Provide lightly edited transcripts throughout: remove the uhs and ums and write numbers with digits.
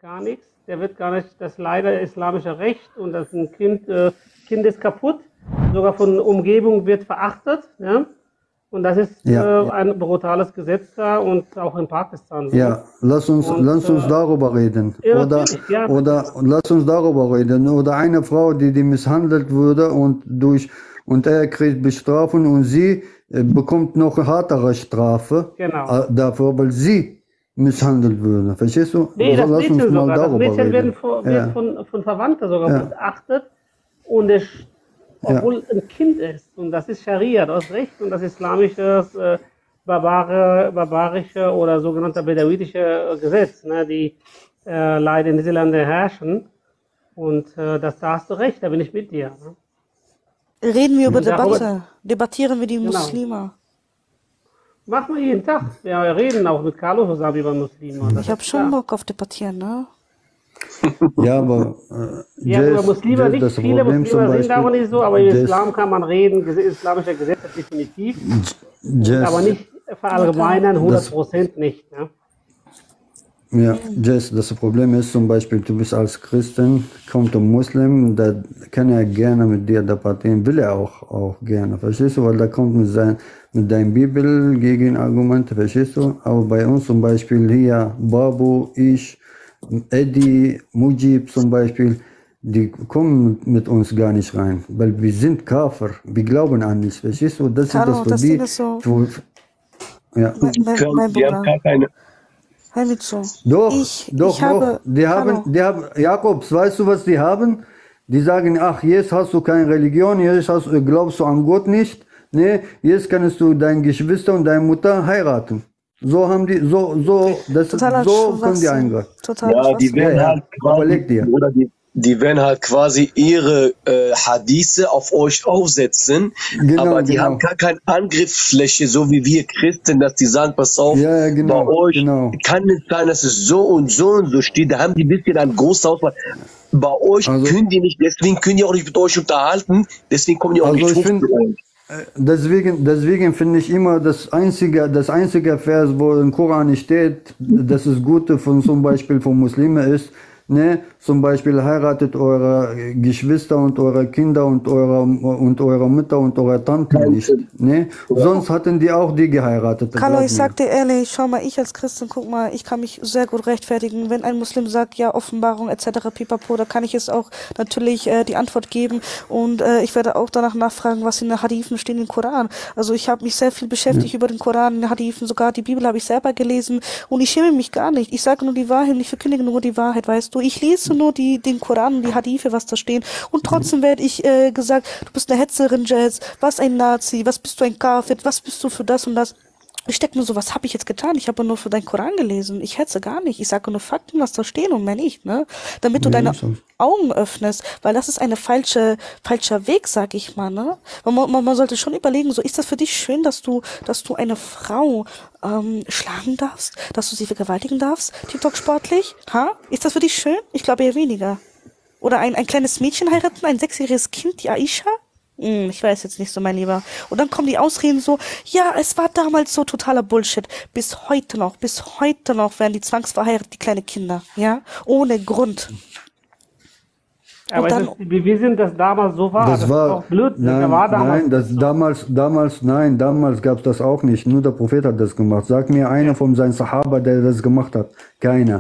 gar nichts. Der wird gar nicht, das ist leider islamische Recht und das ist ein Kind ist kaputt, sogar von der Umgebung wird verachtet. Ja? Und das ist ein brutales Gesetz da und auch in Pakistan. So. Ja, lass uns darüber reden. Ja, oder lass uns darüber reden. Oder eine Frau, die misshandelt wurde und er kriegt Bestrafung und sie bekommt noch eine härtere Strafe dafür, weil sie misshandelt würde. Verstehst du? Nee, also, das Mädchen sogar. Das Mädchen reden. wird von Verwandten sogar beachtet und obwohl ein Kind ist. Und das ist Scharia, das ist Recht und das islamische, barbarische oder sogenannte bedawitische Gesetz, ne, die leider in diesen Ländern herrschen. Und da hast du recht, da bin ich mit dir. Ne? Reden wir über Debatte. Debattieren wir die Muslime. Machen wir jeden Tag. Wir reden auch mit Carlo zusammen über Muslime. Ich habe schon Bock auf Debattieren, ne? Ja, aber über Muslime nicht. Viele Muslime sind aber nicht so, aber im Islam kann man reden, islamische Gesetze definitiv, aber nicht verallgemeinern, 100% nicht. Ne? Ja, Jess, das Problem ist zum Beispiel, du bist als Christin, kommt ein Muslim, da kann er gerne mit dir debattieren, will er auch gerne, verstehst du, weil da kommt mit deinem Bibel gegen Argumente, verstehst du, aber bei uns zum Beispiel hier, Babu, ich, Eddie, Mujib zum Beispiel, die kommen mit uns gar nicht rein, weil wir sind Kafir, wir glauben an nichts, verstehst du, das Hallo, ist das für die. Ist so. Ja. Mein Bruder. Hör mir zu. Doch. Die haben, Jakobs, weißt du, was die haben? Die sagen, ach, jetzt hast du keine Religion, jetzt glaubst du an Gott nicht, nee, jetzt kannst du deine Geschwister und deine Mutter heiraten. So haben die, so können die eingreifen. Ja, die werden halt quasi, die werden halt quasi ihre Hadithe auf euch aufsetzen, aber die haben gar keine Angriffsfläche, so wie wir Christen, dass die sagen, pass auf, bei euch kann es sein, dass es so und so steht, da haben die ein bisschen eine große Auswahl. Bei euch können die nicht, deswegen können die auch nicht mit euch unterhalten, deswegen kommen die auch nicht hoch zu euch. Deswegen finde ich immer das einzige Vers, wo im Koran steht, dass es Gute von zum Beispiel von Muslimen ist, ne, zum Beispiel heiratet eure Geschwister und eure Kinder und eure Mutter und eure Tante nicht, ne? Sonst hatten die auch die geheiratet. Carlo, ich sag dir ehrlich, schau mal, ich als Christin, guck mal, ich kann mich sehr gut rechtfertigen, wenn ein Muslim sagt, ja, Offenbarung etc. pipapo, da kann ich es auch natürlich die Antwort geben und ich werde auch danach nachfragen, was in den Hadithen steht im Koran. Also ich habe mich sehr viel beschäftigt über den Koran, den Hadithen, sogar die Bibel habe ich selber gelesen und ich schäme mich gar nicht. Ich sage nur die Wahrheit, ich verkündige nur die Wahrheit, weißt du. Ich lese nur den Koran und die Hadithe, was da stehen. Und trotzdem werde ich gesagt, du bist eine Hetzerin, Jazz, was ein Nazi, was bist du ein Kafir, was bist du für das und das. Ich denke mir so, was habe ich jetzt getan? Ich habe nur für deinen Koran gelesen. Ich hetze gar nicht. Ich sage nur Fakten, was da stehen und mehr nicht, ne? Damit du deine Augen öffnest, weil das ist eine falscher Weg, sag ich mal, ne? Man sollte schon überlegen, so ist das für dich schön, dass du eine Frau schlagen darfst, dass du sie vergewaltigen darfst, TikTok sportlich? Ha? Ist das für dich schön? Ich glaube eher weniger. Oder ein kleines Mädchen heiraten, ein 6-jähriges Kind, die Aisha? Ich weiß jetzt nicht so, mein Lieber. Und dann kommen die Ausreden so, ja, es war damals so totaler Bullshit. Bis heute noch werden die zwangsverheiratet, die kleine Kinder, ja? Ohne Grund. Aber wir sind das damals so war. Das war auch blöd. Damals gab es das auch nicht. Nur der Prophet hat das gemacht. Sag mir einer von seinen Sahaba, der das gemacht hat. Keiner.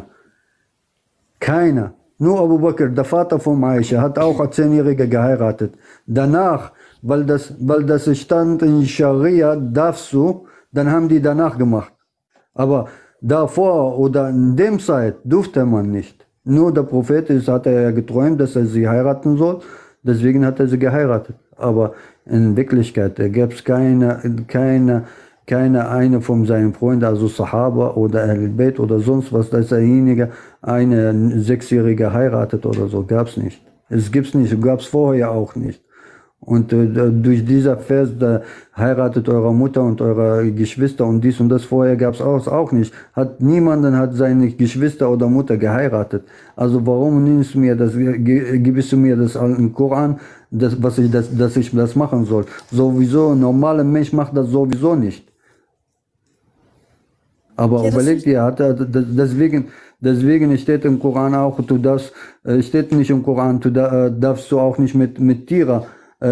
Nur Abu Bakr, der Vater von Aisha, hat auch als 10-Jähriger geheiratet. Danach, weil das stand in Scharia, darfst du, dann haben die danach gemacht. Aber davor oder in dem Zeit durfte man nicht. Nur der Prophet hat er geträumt, dass er sie heiraten soll, deswegen hat er sie geheiratet. Aber in Wirklichkeit gab es keine eine von seinen Freunden, also Sahaba oder Ahl-Bayt oder sonst was, dass derjenige eine 6-Jährige heiratet oder so, gab es nicht. Es gibt's nicht, gab es vorher auch nicht. Und durch dieser Vers, da heiratet eure Mutter und eure Geschwister und dies und das, vorher gab es auch nicht. Niemanden hat seine Geschwister oder Mutter geheiratet. Also warum gibst du mir das im Koran, dass ich das machen soll? Sowieso, ein normaler Mensch macht das sowieso nicht. Aber ja, überlegt ihr, deswegen Deswegen steht im Koran auch, du darfst, steht nicht im Koran, du darfst du auch nicht mit Tieren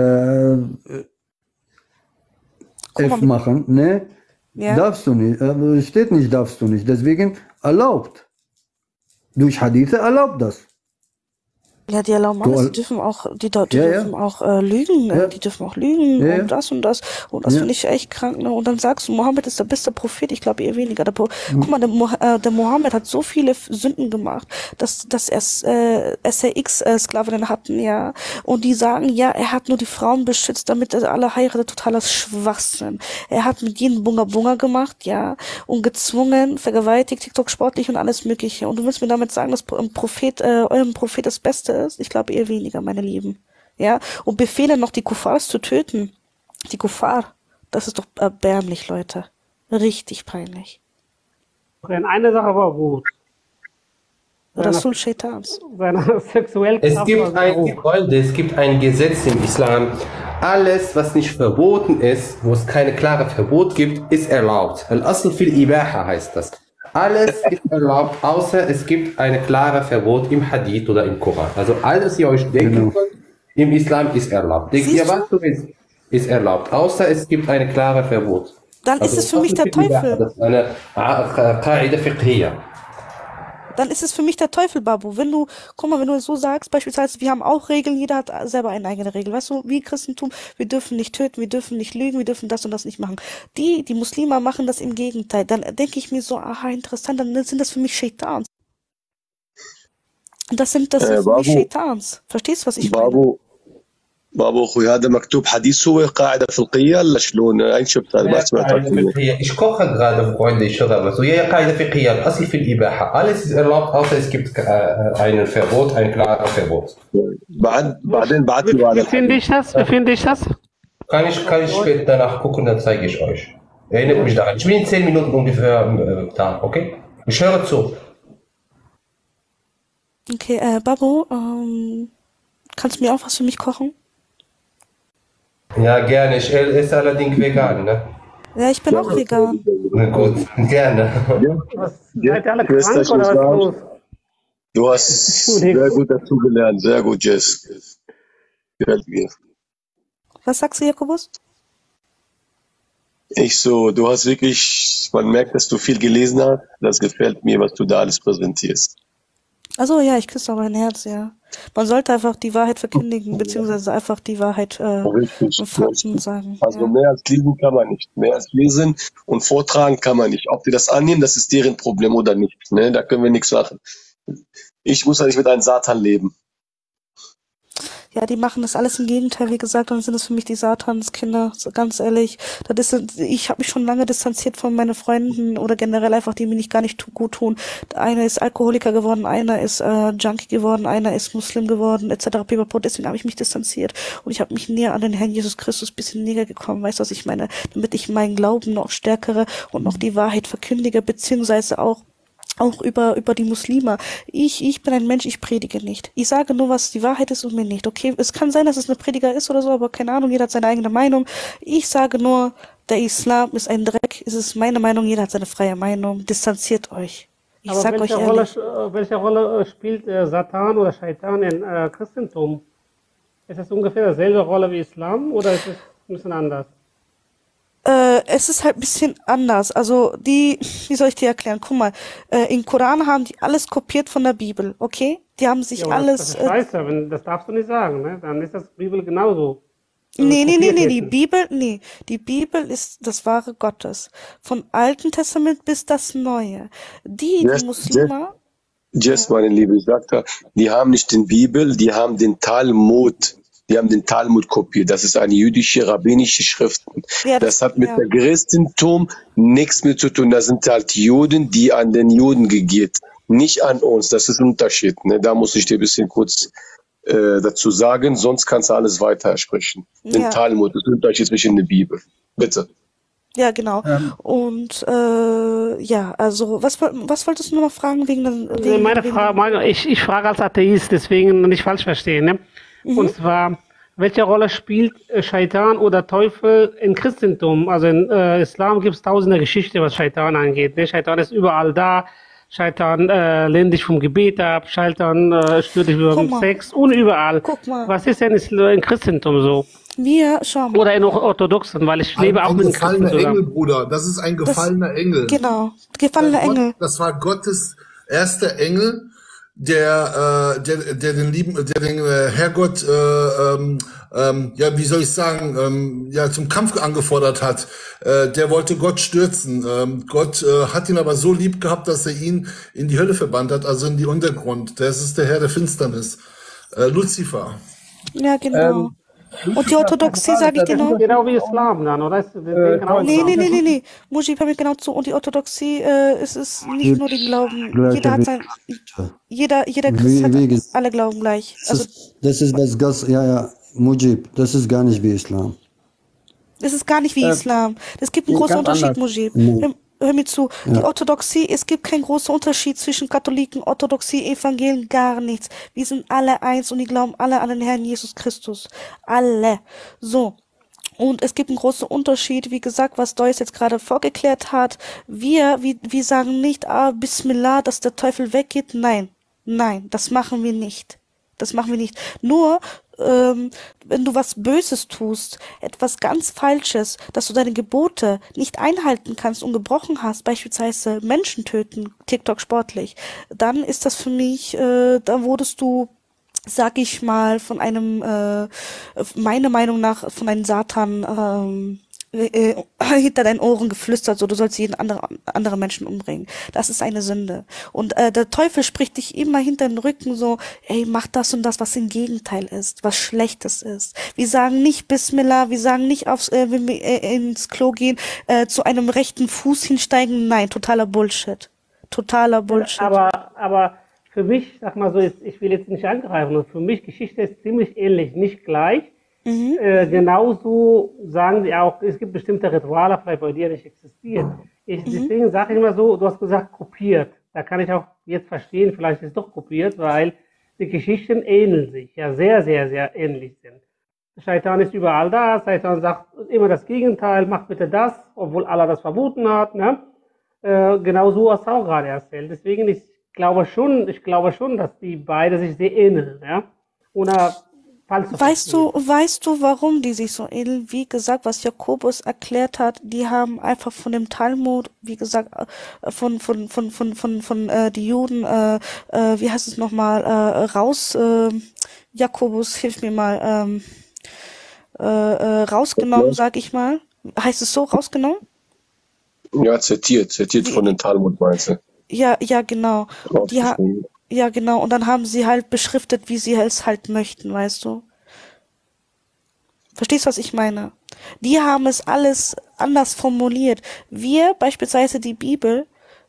machen, ne? Ja. Darfst du nicht, steht nicht, darfst du nicht. Deswegen erlaubt. Durch Hadithe erlaubt das. Ja, die erlauben alles, die dürfen auch, dürfen auch lügen, ne? Die dürfen auch lügen und das und das. Und das finde ich echt krank, ne? Und dann sagst du, Mohammed ist der beste Prophet, ich glaube eher weniger. Guck mal, der Mohammed hat so viele Sünden gemacht, dass SRX-Sklavinnen hatten, ja. Und die sagen, ja, er hat nur die Frauen beschützt, damit er alle heiratet, totaler Schwachsinn. Er hat mit jedem Bunga gemacht, ja, und gezwungen, vergewaltigt, TikTok sportlich und alles Mögliche. Und du willst mir damit sagen, dass eurem Prophet das Beste ist? Ich glaube eher weniger, meine Lieben. Ja, und befehlen noch die Kuffars zu töten. Die Kuffar, das ist doch erbärmlich, Leute. Richtig peinlich. Eine Sache war gut. Rasul Shaitans. Seiner Sexuellkraft. Es gibt ein Gesetz im Islam. Alles, was nicht verboten ist, wo es keine klare Verbot gibt, ist erlaubt. Al-Asl fil Ibaha heißt das. Alles ist erlaubt, außer es gibt eine klare Verbot im Hadith oder im Koran. Also alles, was ihr euch denken könnt, im Islam ist erlaubt. Denkt ihr, was du willst, ist erlaubt, außer es gibt eine klare Verbot. Dann ist es für mich der Teufel. Das ist eine Qaida fiqhiyya. Dann ist es für mich der Teufel, Babu. Guck mal, wenn du es so sagst, beispielsweise, wir haben auch Regeln, jeder hat selber eine eigene Regel. Weißt du, wie Christentum, wir dürfen nicht töten, wir dürfen nicht lügen, wir dürfen das und das nicht machen. Die Muslime machen das im Gegenteil. Dann denke ich mir so, aha, interessant, dann sind das für mich Shaitans. Das sind für mich Shaitans. Verstehst du, was ich meine? بابو اخوي هذا مكتوب حديث هو قاعده فقهيه ولا شلون؟ اين شفتها؟ ما سمعت. Ich koche gerade, Freunde, ich höre aber so. Ja, قاعده فقهيه الاصل في الاباحه. Alles ist erlaubt, außer es gibt ein Verbot, ein klares Verbot. بعدين بعت لي Wie finde ich das? Kann ich später danach gucken, dann zeige ich euch. Erinnert mich daran. Ich bin in 10 Minuten ungefähr da, okay? Ich höre zu. Okay, Babu, kannst du mir auch was für mich kochen? Ja, gerne. Ich esse allerdings vegan, ne? Ja, ich bin auch vegan. Na gut, gerne. Seid ihr alle krank oder was los? Du hast sehr gut dazu gelernt. Sehr gut, Jess. Gefällt mir. Was sagst du, Jakobus? Du hast wirklich, man merkt, dass du viel gelesen hast. Das gefällt mir, was du da alles präsentierst. Also ja, ich küsse auch mein Herz, ja. Man sollte einfach die Wahrheit verkündigen, beziehungsweise einfach die Wahrheit Fakten sagen. Also mehr als lesen kann man nicht. Mehr als lesen und vortragen kann man nicht. Ob die das annehmen, das ist deren Problem oder nicht. Ne? Da können wir nichts machen. Ich muss ja nicht mit einem Satan leben. Ja, die machen das alles im Gegenteil, wie gesagt, dann sind es für mich die Satanskinder, so ganz ehrlich. Ich habe mich schon lange distanziert von meinen Freunden oder generell einfach, die mir nicht gar nicht gut tun. Einer ist Alkoholiker geworden, einer ist Junkie geworden, einer ist Muslim geworden, etc. Pipapo. Deswegen habe ich mich distanziert und ich habe mich näher an den Herrn Jesus Christus ein bisschen näher gekommen, weißt du, was ich meine? Damit ich meinen Glauben noch stärkere und noch die Wahrheit verkündige, beziehungsweise auch über die Muslime. Ich bin ein Mensch, ich predige nicht. Ich sage nur, was die Wahrheit ist und mir nicht. Okay, es kann sein, dass es eine Prediger ist oder so, aber keine Ahnung, jeder hat seine eigene Meinung. Ich sage nur, der Islam ist ein Dreck. Es ist meine Meinung, jeder hat seine freie Meinung. Distanziert euch. Ich sag euch ehrlich. Welche Rolle spielt Satan oder Shaitan in Christentum? Ist es ungefähr dieselbe Rolle wie Islam oder ist es ein bisschen anders? Es ist halt ein bisschen anders. Also wie soll ich dir erklären? Guck mal, im Koran haben die alles kopiert von der Bibel, okay? Die haben sich alles... Das ist scheiße, das darfst du nicht sagen, ne? Dann ist das Bibel genauso. Nee, die Bibel ist das wahre Gottes. Von Alten Testament bis das Neue. Die Muslime... Jess, meine Liebe, ich sagte, die haben nicht den Bibel, die haben den Talmud. Die haben den Talmud kopiert. Das ist eine jüdische, rabbinische Schrift. Ja, das hat mit der Christentum nichts mehr zu tun. Das sind halt Juden, die an den Juden geht. Nicht an uns. Das ist ein Unterschied. Ne? Da muss ich dir ein bisschen kurz dazu sagen. Sonst kannst du alles weiter sprechen. Den Talmud, das ist ein Unterschied zwischen der Bibel. Bitte. Ja, genau. Und also was wolltest du noch mal fragen? Ich frage als Atheist, deswegen nicht falsch verstehen. Ne? Und zwar, welche Rolle spielt Shaitan oder Teufel im Christentum? Also in Islam gibt es tausende Geschichten, was Shaitan angeht. Ne? Shaitan ist überall da. Shaitan lehnt dich vom Gebet ab, Shaitan stört dich beim Sex und überall. Guck mal. Was ist denn im Christentum so? Schau mal. Oder in Orthodoxen, weil ich lebe auch mit dem Christen zusammen. Ein gefallener Engel, Bruder, das ist ein gefallener Engel. Genau, gefallener Engel. Das war Gottes erster Engel, der den Herrgott, ja, wie soll ich sagen, ja, zum Kampf angefordert hat. Der wollte Gott stürzen. Gott hat ihn aber so lieb gehabt, dass er ihn in die Hölle verbannt hat, also in die Untergrund. Das ist der Herr der Finsternis. Luzifer. Ja, genau. Und die Orthodoxie, sage ich genau. Genau wie Islam dann, oder? Nee. Mujib, hör mir genau zu. Und die Orthodoxie, es ist nicht nur den Glauben. Jeder hat sein, jeder Christ hat alle Glauben gleich. Also, das ist das Gas, ja, Mujib, das ist gar nicht wie Islam. Es ist gar nicht wie Islam. Es gibt einen großen Unterschied, Mujib. Hör mir zu. Ja. Die Orthodoxie, es gibt keinen großen Unterschied zwischen Katholiken, Orthodoxie, Evangelien, gar nichts. Wir sind alle eins und die glauben alle an den Herrn Jesus Christus. Alle. So. Und es gibt einen großen Unterschied, wie gesagt, was Deus jetzt gerade vorgeklärt hat. Wir sagen nicht, Bismillah, dass der Teufel weggeht. Nein, das machen wir nicht. Das machen wir nicht. Nur, wenn du was Böses tust, etwas ganz Falsches, dass du deine Gebote nicht einhalten kannst und gebrochen hast, beispielsweise Menschen töten, TikTok sportlich, dann ist das für mich, da wurdest du, sag ich mal, von einem, meiner Meinung nach, von einem Satan, hinter deinen Ohren geflüstert, so du sollst jeden anderen Menschen umbringen. Das ist eine Sünde. Und der Teufel spricht dich immer hinter den Rücken so, ey, mach das und das, was im Gegenteil ist, was Schlechtes ist. Wir sagen nicht Bismillah, wir sagen nicht wenn wir ins Klo gehen, zu einem rechten Fuß hinsteigen. Nein, totaler Bullshit. Totaler Bullshit. Aber für mich, sag mal so, ich will jetzt nicht angreifen, für mich Geschichte ist ziemlich ähnlich, nicht gleich. Genauso sagen sie auch, es gibt bestimmte Rituale, vielleicht bei dir nicht existieren. Deswegen sage ich immer so, du hast gesagt, kopiert. Da kann ich auch jetzt verstehen, vielleicht ist es doch kopiert, weil die Geschichten ähneln sich, ja sehr, sehr, sehr ähnlich sind. Shaitan ist überall da, Shaitan sagt immer das Gegenteil, mach bitte das, obwohl Allah das verboten hat. Ne? Genauso hast du auch gerade erzählt. Deswegen, ich glaube schon, dass die beide sich sehr ähneln. Ja? Oder weißt du, warum die sich so ähneln? Wie gesagt, was Jakobus erklärt hat, die haben einfach von dem Talmud, wie gesagt, von die Juden, wie heißt es nochmal, raus, Jakobus, hilf mir mal, rausgenommen, sag ich mal. Heißt es so, rausgenommen? Ja, zitiert von den Talmud, meinst du? Ja, genau. Ja, genau. Und dann haben sie halt beschriftet, wie sie es halt möchten, weißt du? Verstehst du, was ich meine? Die haben es alles anders formuliert. Wir, beispielsweise die Bibel,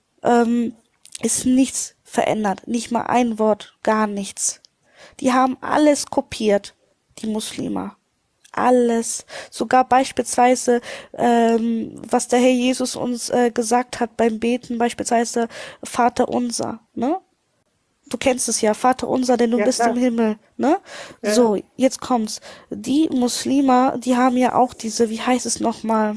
ist nichts verändert. Nicht mal ein Wort, gar nichts. Die haben alles kopiert, die Muslime. Alles. Sogar beispielsweise, was der Herr Jesus uns gesagt hat beim Beten, beispielsweise Vater unser, ne? Du kennst es ja, Vater unser, denn du bist im Himmel, ne? Ja. So, jetzt kommt's. Die Muslime, die haben ja auch diese, wie heißt es nochmal?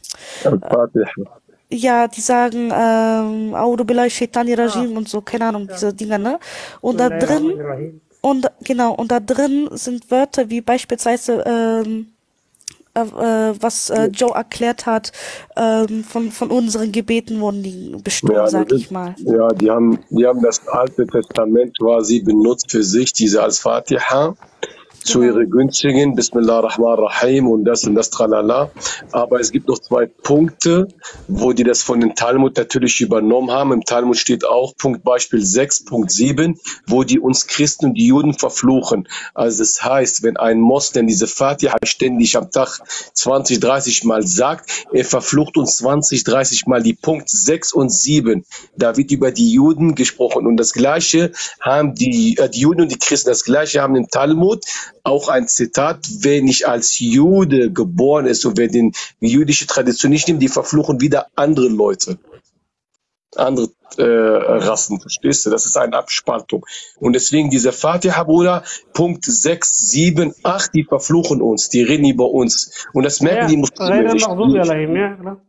Ja, die sagen, Audu billahi shaitani rajim und so, keine Ahnung, diese Dinger, ne? Und da drin, und da drin sind Wörter wie beispielsweise, was Joe erklärt hat, von unseren Gebeten wurden die bestimmt, sag ich mal. Ja, die haben das Alte Testament quasi benutzt für sich, diese als Fatiha, zu ihre günstigen, Bismillah Rahman Rahim und das Tralala. Aber es gibt noch zwei Punkte, wo die das von den Talmud natürlich übernommen haben. Im Talmud steht auch Punkt Beispiel 6.7, wo die uns Christen und die Juden verfluchen. Also das heißt, wenn ein Moslem diese Fatiha ständig am Tag 20, 30 Mal sagt, er verflucht uns 20, 30 Mal die Punkt 6 und 7. Da wird über die Juden gesprochen. Und das Gleiche haben die Juden und die Christen, das Gleiche haben im Talmud auch ein Zitat, wer nicht als Jude geboren ist und wer die jüdische Tradition nicht nimmt, die verfluchen wieder andere Leute. Andere Rassen, verstehst du? Das ist eine Abspaltung. Und deswegen diese Fatiha, Bruder, Punkt 6, 7, 8, die verfluchen uns, die reden über uns. Und das merken die Muslime nicht.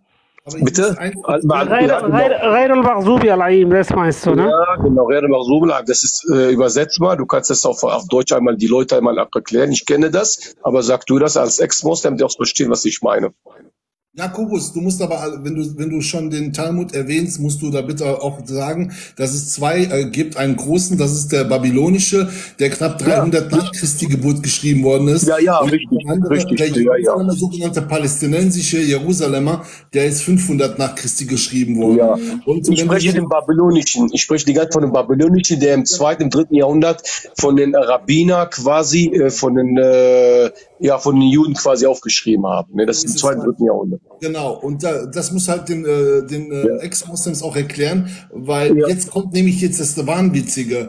Bitte? Ghair al-Maghdubi alayhim, das meinst du, ne? Ja, genau, Ghair al-Maghdubi, das ist übersetzt mal. Du kannst das auf Deutsch einmal die Leute einmal erklären. Ich kenne das, aber sag du das als Ex-Moslem, die auch verstehen, was ich meine. Jakobus, du musst aber, wenn du schon den Talmud erwähnst, musst du da bitte auch sagen, dass es zwei gibt. Einen großen, das ist der babylonische, der knapp 300 nach Christi Geburt geschrieben worden ist. Ja, und richtig. Der andere, richtig, der Jerusalemer, sogenannte palästinensische Jerusalemer, der ist 500 nach Christi geschrieben worden. Ja. Und ich spreche den babylonischen. Ich spreche die ganze von dem babylonischen, der im 2., im 3. Jahrhundert von den Rabbiner quasi, von den Juden quasi aufgeschrieben haben. Ne? Das ist im 2., 3. Jahrhundert. Genau, und das muss halt den Ex-Moslems auch erklären, weil jetzt kommt nämlich das Wahnwitzige.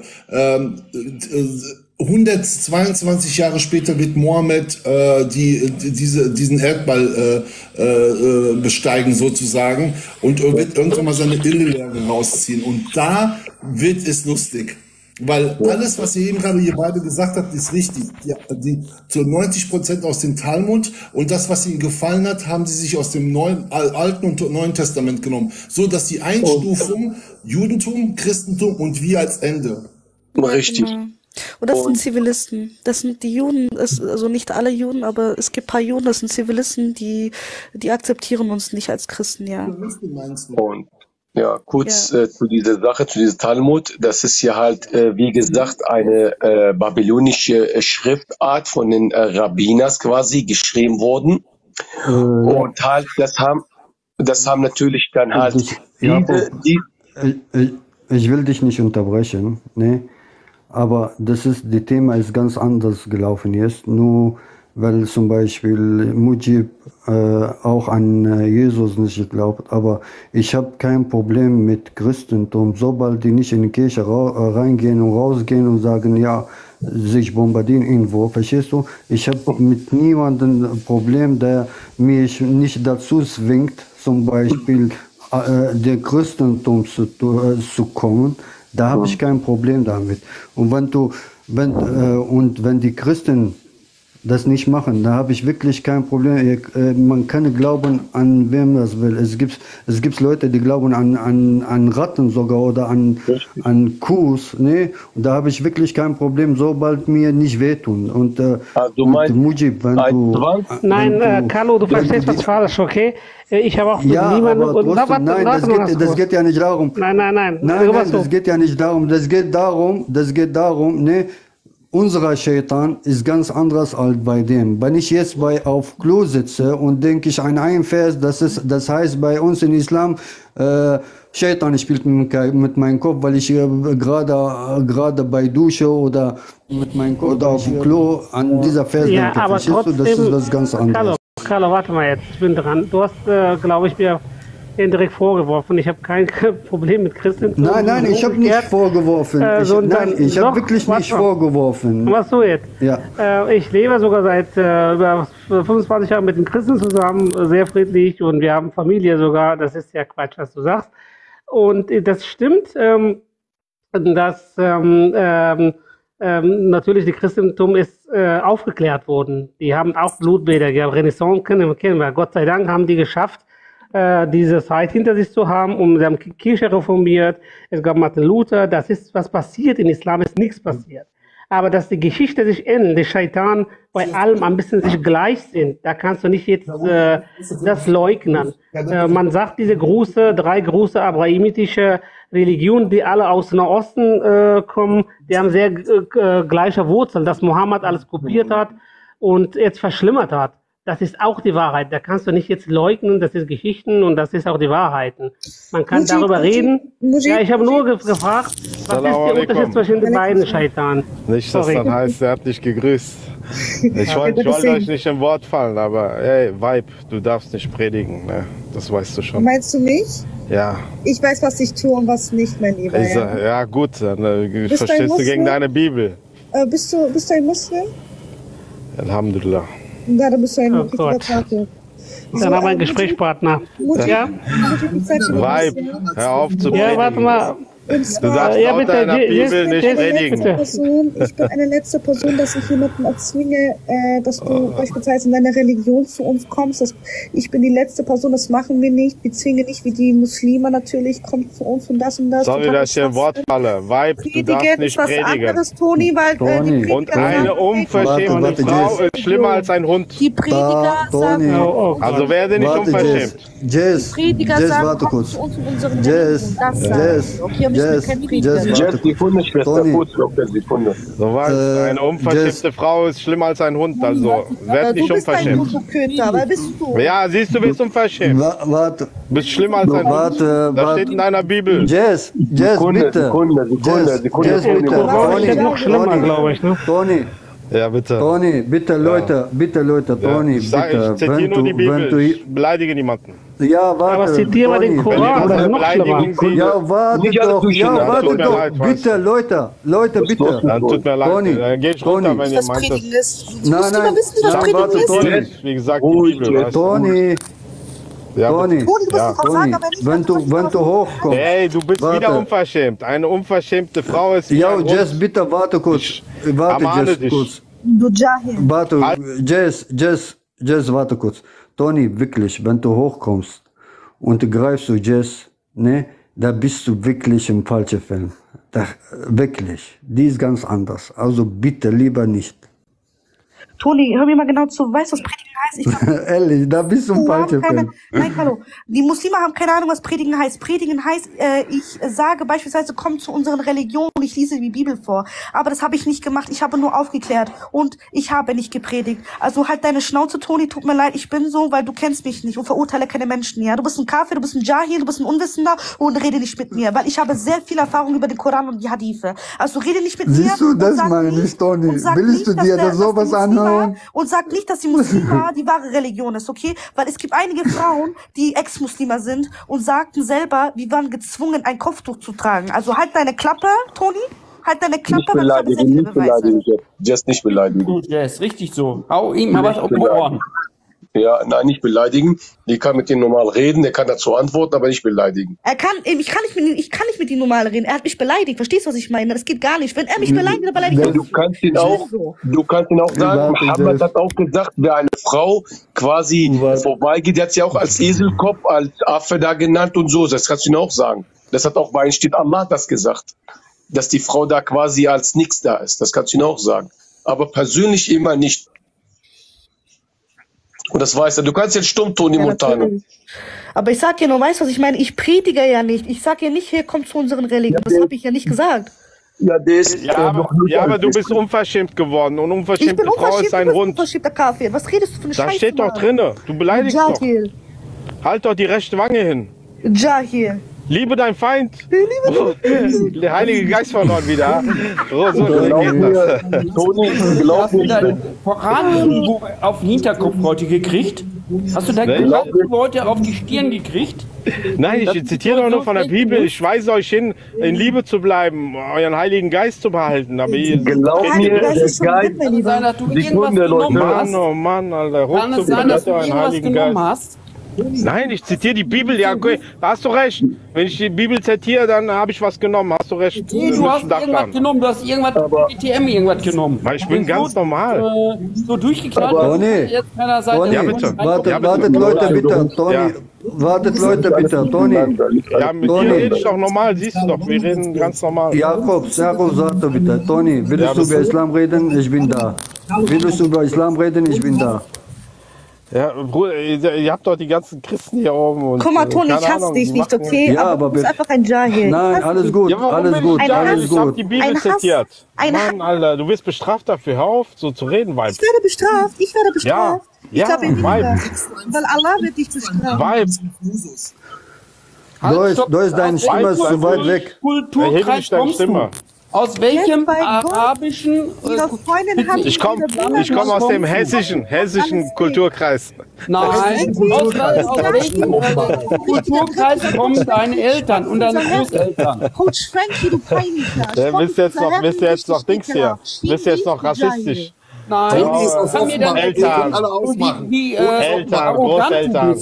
122 Jahre später wird Mohammed diesen Erdball besteigen sozusagen und wird irgendwann mal seine Irrlehre rausziehen. Und da wird es lustig. Weil alles, was ihr eben gerade hier beide gesagt habt, ist richtig. Die zu 90% aus dem Talmud und das, was ihnen gefallen hat, haben sie sich aus dem Alten und Neuen Testament genommen. So, dass die Einstufung Judentum, Christentum und wir als Ende. Richtig. Genau. Und das sind Zivilisten. Das sind die Juden, also nicht alle Juden, aber es gibt ein paar Juden, das sind Zivilisten, die akzeptieren uns nicht als Christen, ja. Und ja, kurz zu dieser Sache, zu diesem Talmud. Das ist ja halt, wie gesagt, eine babylonische Schriftart von den Rabbiners quasi geschrieben worden. Und halt, das haben natürlich dann halt ich will dich nicht unterbrechen, ne? Aber das Thema ist ganz anders gelaufen jetzt. Nur weil zum Beispiel Mujib auch an Jesus nicht glaubt. Aber ich habe kein Problem mit Christentum, sobald die nicht in die Kirche reingehen und rausgehen und sagen, ja, sich bombardieren irgendwo, verstehst du? Ich habe mit niemandem ein Problem, der mich nicht dazu zwingt, zum Beispiel der Christentum zu kommen. Da habe ich kein Problem damit. Und wenn die Christen das nicht machen, da habe ich wirklich kein Problem. Man kann glauben, an wem das will. Es gibt Leute, die glauben an Ratten sogar oder an Kuhs. Ne? Und da habe ich wirklich kein Problem, sobald mir nicht wehtun. Und du meinst, Mujib, Nein, Carlo, du verstehst was falsch, okay? Ich habe auch mit niemandem... Das geht ja nicht darum. Nein, das geht ja nicht darum. Das geht darum, ne? Unser Shaitan ist ganz anders als bei dem. Wenn ich jetzt auf Klo sitze und denke ich an einen Vers, das heißt bei uns in Islam, Shaitan spielt mit meinem Kopf, weil ich gerade bei Dusche oder mit meinem Kopf oder auf dem Klo an dieser Vers denke. Aber trotzdem, das ist was ganz anderes. Carlo, warte mal jetzt, ich bin dran. Du hast, glaube ich, mir direkt vorgeworfen. Ich habe kein Problem mit Christentum. Nein, ich habe nicht vorgeworfen. Ich habe wirklich nicht vorgeworfen. Was du jetzt? Ja. Ich lebe sogar seit über 25 Jahren mit den Christen zusammen, sehr friedlich, und wir haben Familie sogar. Das ist ja Quatsch, was du sagst. Und das stimmt, dass natürlich das Christentum ist aufgeklärt worden. Die haben auch Blutbäder gehabt. Renaissance kennen wir. Gott sei Dank haben die geschafft, diese Zeit hinter sich zu haben, und sie haben die Kirche reformiert. Es gab Martin Luther. Das ist, was passiert in Islam, ist nichts passiert. Aber dass die Geschichte sich ändert, die Shaitan bei allem ein bisschen sich gleich sind, da kannst du nicht jetzt das leugnen. Man sagt, diese drei große abrahamitische Religionen, die alle aus Nahosten kommen, die haben sehr gleiche Wurzeln, dass Mohammed alles kopiert hat und jetzt verschlimmert hat. Das ist auch die Wahrheit. Da kannst du nicht jetzt leugnen, das ist Geschichten und das ist auch die Wahrheiten. Man kann darüber reden. Ja, ich habe nur gefragt, was ist der Unterschied zwischen den beiden Shaitan? Nicht, dass dann heißt, er hat nicht gegrüßt. Ich wollte euch nicht im Wort fallen, aber ey, Weib, du darfst nicht predigen, ne? Das weißt du schon. Meinst du mich? Ja. Ich weiß, was ich tue und was nicht, mein Lieber. Ja gut, dann verstehst du gegen deine Bibel. Bist du ein Muslim? Alhamdulillah. Ja, dann bist du ein richtiger Karte. Dann haben wir einen Gesprächspartner. Ja? Weib, hör auf zu predigen. Ja, warte mal. Und Du zwar, darfst Ja, laut bitte, deiner je- Bibel je- nicht je- predigen. Ich bin eine letzte Person, dass ich jemanden erzwinge, dass du beispielsweise in deiner Religion zu uns kommst. Ich bin die letzte Person, das machen wir nicht. Wir zwingen nicht wie die Muslime natürlich, kommt zu uns und das und das. Sorry, und dass ich dir ein Wort falle. Weib, du darfst Predigen nicht ist was predigen. anderes, Toni, weil Toni. die Und Prediger eine sagen, unverschämte Warte, Frau Jess. ist schlimmer als ein Hund. die Prediger Toni. sagen, Oh, Also werde nicht Warte, unverschämt. Jess, Prediger Jess, sagen, warte kommt kurz. zu uns in unseren Jess, Religion. Das sagen Jess, wir. Okay, aber ich bin Jess, kein Prediger. Jess, Jetzt warte. Sekunde, Schwester, Toni. kurz noch eine Sekunde. So was, eine unverschämte Frau ist schlimmer als ein Hund. Also werd nicht Du bist ein unverschämt. guter Köter, wer bist du? Ja, siehst du, bist unverschämt. Warte, Du bist schlimmer als ein Hund. warte, Das steht in deiner Bibel. Jess, Sekunde, bitte. Sekunde, Jess, Sekunde. Jess, bitte. Koran steht noch schlimmer, glaube ich. Ne? Toni, Ja, bitte. Toni, bitte Leute, Ja. Toni, Ich sag, bitte. ich zitiere nur die Bibel. Ich beleidige niemanden. Ja, warte. Aber zitiere mal den Toni. Koran, das ist noch Beleidigung schlimmer. siehst, Ja, warte Nicht alle doch, durcheinander. ja, warte Tut mir doch. leid, weißt Bitte, Leute, bitte. dann tut mir leid. Toni, Dann geh ich Toni. runter, wenn ihr Was meint. Predigen ist. Nein, Musst du nein, mal wissen, was nein, Predigen warte, ist? Toni. Wie gesagt, Ruhig, die Bibel. weißt du. Toni, Ja, Toni, Toni, du musst Ja. doch sagen, Toni, aber nicht, wenn du hochkommst. Ey, du bist Warte. wieder unverschämt. Eine unverschämte Frau ist wie Ja, ein Hund. Jess, bitte warte kurz. Warte, ermahne Jess, dich. kurz. Du Jahil. Warte, Jess, warte kurz. Toni, wirklich, wenn du hochkommst und greifst du Jess, ne, da bist du wirklich im falschen Film. Da, wirklich. Die ist ganz anders. Also bitte lieber nicht. Toni, hör mir mal genau zu. Weißt du, was Predigen heißt? Ich glaub, Ehrlich, da bist du im falschen Film. Nein, hallo. Die Muslime haben keine Ahnung, was Predigen heißt. Predigen heißt, ich sage beispielsweise, komm zu unseren Religionen und ich lese die Bibel vor. Aber das habe ich nicht gemacht. Ich habe nur aufgeklärt und ich habe nicht gepredigt. Also halt deine Schnauze, Toni. Tut mir leid, ich bin so, weil du kennst mich nicht und verurteile keine Menschen. Ja, du bist ein Kafir, du bist ein Jahil, du bist ein Unwissender und rede nicht mit mir, weil ich habe sehr viel Erfahrung über den Koran und die Hadithe. Also rede nicht mit mir. Siehst du, und das sag meine nicht- ich, Toni. und sag Willst du nicht, dir dass da sowas die Muslime- anhören? Und sag nicht, dass die Muslime die wahre Religion ist, okay? Weil es gibt einige Frauen, die Ex-Muslimer sind und sagten selber, wir waren gezwungen, ein Kopftuch zu tragen. Also halt deine Klappe, Toni. Halt deine Klappe, Nicht weil ich habe sehr beleidigen, viele nicht Beweise. beleidigen. Just nicht beleidigen. Gut, ja, ist richtig so. Hau ihm mal was auf die Ohren. Ja, nein, nicht beleidigen. Die kann mit ihm normal reden, der kann dazu antworten, aber nicht beleidigen. Ich kann nicht mit ihm normal reden. Er hat mich beleidigt. Verstehst du, was ich meine? Das geht gar nicht. Wenn er mich beleidigt, dann beleidigt er Du mich. kannst ihn auch sagen, Warte, Mohammed Jess. hat auch gesagt, wer eine Frau quasi Warte. vorbeigeht, der hat sie auch als Eselkopf, als Affe da genannt und so. Das kannst du ihn auch sagen. Das hat auch bei ihm steht Allah das gesagt. Dass die Frau da quasi als nichts da ist. Das kannst du ihn auch sagen. Aber persönlich immer nicht. Und das weiß er. Du kannst jetzt stumm tun, die Ja, Montane. natürlich. Aber ich sag ja nur, weißt du, was ich meine? Ich predige ja nicht. Ich sag ja nicht, hier kommt zu unseren Religionen. Das habe ich ja nicht gesagt. Ja, der ist Ja, aber du bist unverschämt geworden. Und Ich unverschämte bin Frau unverschämt, ist du ein bist Hund. unverschämter Kafir. Was redest du für eine Da Scheiße? steht doch Mann? drinne. Du beleidigst doch. Jahil. Halt doch die rechte Wange hin. Jahil. Liebe dein Feind. Der Heilige Geist verloren wieder. So geht das. Toni, glaub Hast du nicht. deinen Koran irgendwo auf den Hinterkopf heute gekriegt? Hast du deinen Koran heute auf die Stirn gekriegt? Nein, ich zitiere doch nur von der Bibel. Ich weise euch hin, in Liebe zu bleiben, euren Heiligen Geist zu behalten. Aber ihr Glaub mir, Das der ist schon Geist, gut, mein Lieber. Sein, dass du irgendwas Sekunde, Leute. genommen Mann, hast? oh Mann, Alter. Kann es sein, dass du irgendwas genommen hast? Nein, ich zitiere die Bibel. Ja, okay, da hast du recht. Wenn ich die Bibel zitiere, dann habe ich was genommen. Hast du recht. Nee, du hast irgendwas genommen, du hast irgendwas BTM irgendwas genommen. Weil ich bin ganz normal. So durchgeknallt, Aber- dass jetzt keiner sagt, Toni, Ja, bitte. wartet Leute bitte, Toni, Ja. wartet Leute bitte, Toni, Ja, mit dir Toni. rede ich doch normal, siehst du doch. Wir reden ganz normal. Jakob, warte bitte, Toni, willst Ja, du bitte. über Islam reden? Ich bin da. Willst du über Islam reden? Ich bin da. Ja, Bruder, ihr habt doch die ganzen Christen hier oben. Und, Guck mal, Toni, keine ich hasse Ahnung, dich die nicht, machen- okay? Ja, aber aber du bist wir- einfach ein Jahil. Nein, Ich hasse alles dich. gut, Ja, warum alles denn gut, nicht? Ein alles Ich hab gut. die Bibel Ein Hass. zitiert. Ein Mann, Alter, du wirst bestraft dafür. Hör auf, so zu reden, Weib. Ich werde bestraft. Ich werde bestraft. Ich ja, glaube weniger. Weib. Weil Allah wird dich bestrafen. Weib. Da ist deine Stimme zu weit weg. Erhebe Kulturkreis nicht deine kommst Stimme. du? Aus welchem Jetzt bei Gott. arabischen Ihre Freundin hat Ich komme aus dem hessischen Kulturkreis. Nein, aus welchem Kulturkreis kommen deine Eltern und deine Großeltern? Coach Frankie, du peinlicher. Bist du jetzt noch Dings hier? Bist du jetzt noch rassistisch? Nein, Toni ist auf kann mir dann Offenbach. Eltern. Alle ausmachen. wie Eltern, arrogant du Großeltern. bist.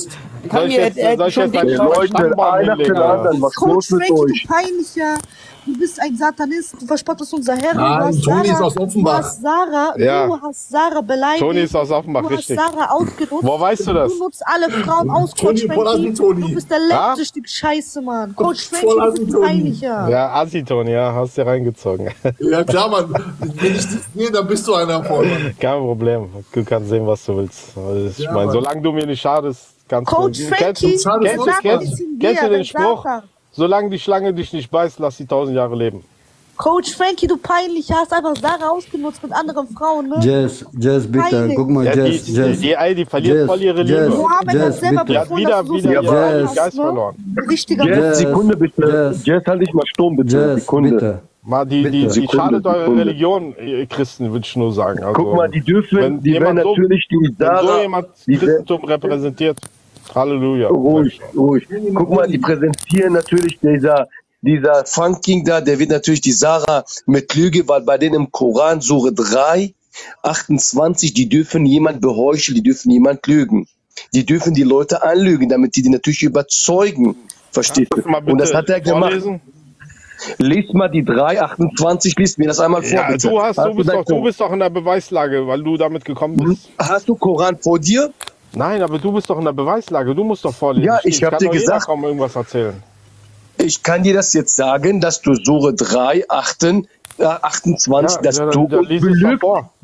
Kann mir schon Leute, einer für den anderen, was los mit euch? Du peinlicher, du bist ein Satanist, du verspottest unser Herr. Nein, Toni ist aus Offenbach. Du hast Sarah beleidigt. Toni ist aus Offenbach, richtig. Du hast Sarah ausgenutzt. Wo weißt du das? Du nutzt alle Frauen aus, Coach Frankie. Du bist der letzte Stück Scheiße, Mann. Coach Frankie, du bist peinlicher. Ja, Assi-Toni, ja, hast du reingezogen. Ja klar, Mann. Wenn ich dich sehe, dann bist du einer von. Kein Problem. Du kannst sehen, was du willst. Also ich meine, solange du mir nicht schadest, kannst du... Coach Frankie, kennst du den Spruch? Solange die Schlange dich nicht beißt, lass sie 1000 Jahre leben. Coach Frankie, du peinlich, hast einfach Sarah ausgenutzt mit anderen Frauen, ne? Jazz, bitte, guck mal, Ja, Jazz, die verliert voll ihre Liebe. Mohammed hat selber Die hat befunden, dass du so wieder viel ihren hast, Geist ne? verloren. Richtiger Jazz, Sekunde bitte. Jazz, halt dich mal stumm, bitte. Jazz, Sekunde. bitte. Mal die schadet eure Religion, ihr Christen, würde ich nur sagen. Also, Guck mal, die werden natürlich die Sarah... Wenn so jemand Christentum repräsentiert, Halleluja. Ruhig. Guck mal, die präsentieren natürlich dieser Funking da, der wird natürlich die Sarah mit Lüge, weil bei denen im Koran, Sure 3, 28, die dürfen jemand beheucheln, die dürfen jemand lügen. Die dürfen die Leute anlügen, damit die natürlich überzeugen. Verstehst du? Und das hat er gemacht. Lies mal die 3, 28, lies mir das einmal vor, Ja, bitte. du bist doch in der Beweislage, weil du damit gekommen bist. Hast du Koran vor dir? Nein, aber du bist doch in der Beweislage, du musst doch vorlesen. Ja, ich habe dir gesagt, kaum irgendwas erzählen. Ich kann dir das jetzt sagen, dass du Sure 3, 28, dass du belügst.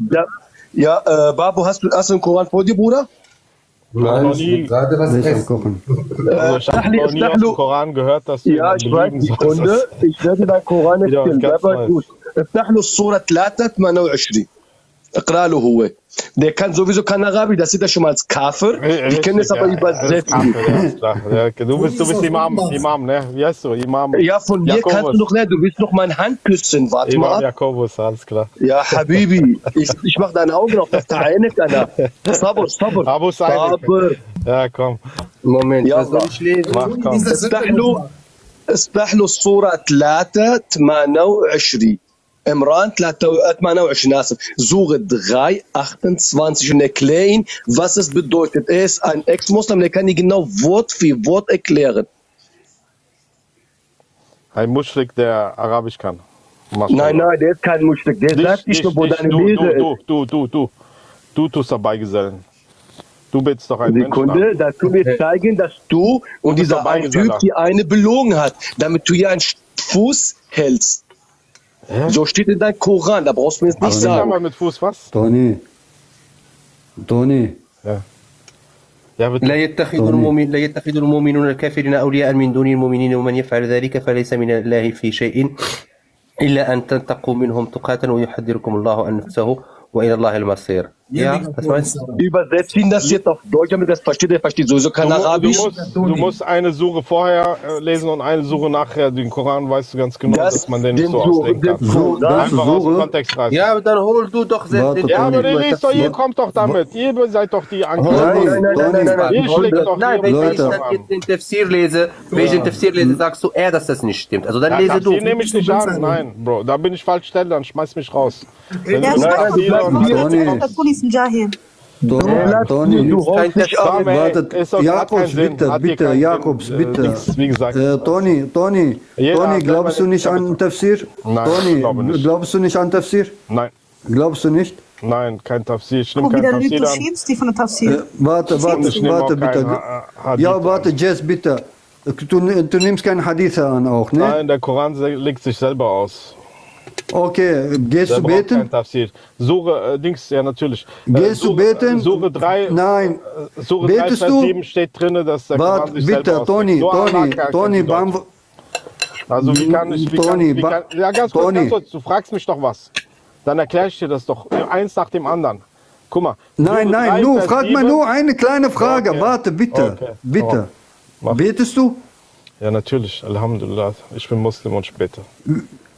Babu, hast du einen Koran vor dir, Bruder? Nein, ich gerade was essen. Also ich habe noch nie aus dem Koran gehört, dass du Ja, ich weiß, Sekunde. Ich werde deinen Koran erzählen. افتح له الصورة 3 28. اقرأ له هو. Der kann sowieso kein Arabisch, das sieht er schon mal als Kafir. Ich kann es aber übersetzen. Du bist Imam, ne? Wie heißt du? Imam. Ja, von mir kannst du noch nicht. Du willst noch meine Hand küssen. Warte Imam mal. Jakobus, alles klar. Ja, Habibi. Ich mach deine Augen auf. Das Ta'ainik, Anna. Sabr. Abu Sabr. Ja, komm. Moment, was soll ich lesen? Mach, komm. افتح له الصورة 3 28. Imran 28, آسف. Sure 3, 28 und erklär ihn, was es bedeutet. Er ist ein Ex-Muslim, der kann dir genau Wort für Wort erklären. Ein Muschrik, der Arabisch kann. Nein, der ist kein Muschrik. Der sagt nicht nur, wo deine Lese ist. Du tust dabei gesellen. Du bist doch ein Sekunde, Mensch. dass du mir zeigen, dass du und dieser ein Typ die eine belogen hat, damit du hier einen Fuß hältst. So steht in deinem Koran, da brauchst du mir jetzt nicht sagen. Mal mit Fuß was? Toni. Ja, لا يتخذ المؤمنون الكافرين أولياء من دون المؤمنين ومن يفعل ذلك فليس من الله في شيء إلا أن تتقوا منهم تقاتا ويحذركم الله عن نفسه وإلى الله المصير. Ja, was meinst du? Übersetzt ihn das jetzt auf Deutsch, damit das versteht. Er versteht sowieso kein Arabisch. Du musst eine Sure vorher lesen und eine Sure nachher. Den Koran weißt du ganz genau, dass man den nicht so auslegen kann. Einfach aus dem Kontext reißen. Ja, aber dann hol du doch selbst. Ja, aber ihr kommt doch damit. Ihr seid doch die Nein. Ihr schlägt doch Nein, wenn ich dann jetzt den Tafsir lese, sagst du dass das nicht stimmt. Also dann lese du. Tafsir nehme ich nicht an. Nein, Bro, da bin ich falsch stelle, dann schmeiß mich raus. Toni, du holst nicht ab. Jakobs, bitte. Wie gesagt. Toni, glaubst du nicht an Tafsir? Nein, glaubst du nicht an Tafsir? Nein. Glaubst du nicht? Nein, kein Tafsir. Ich nehme kein Tafsir Du schämst dich von der Tafsir. Warte, bitte. Ja, warte, Jess, bitte. Du nimmst keinen Hadith an auch, ne? Nein, der Koran legt sich selber aus. Okay, gehst du beten? Sure, ja natürlich. Gehst du beten? Sure 3, nein. Sure 3, Vers 7 steht drin, dass der Koran sich selber Toni, also wie kann ich, ja ganz kurz, du fragst mich doch was. Dann erkläre ich dir das doch, eins nach dem anderen. Guck mal. Nein, frag mal nur eine kleine Frage. Okay. Warte, bitte. Bitte. Betest du? Ja, natürlich. Alhamdulillah. Ich bin Muslim und ich bete.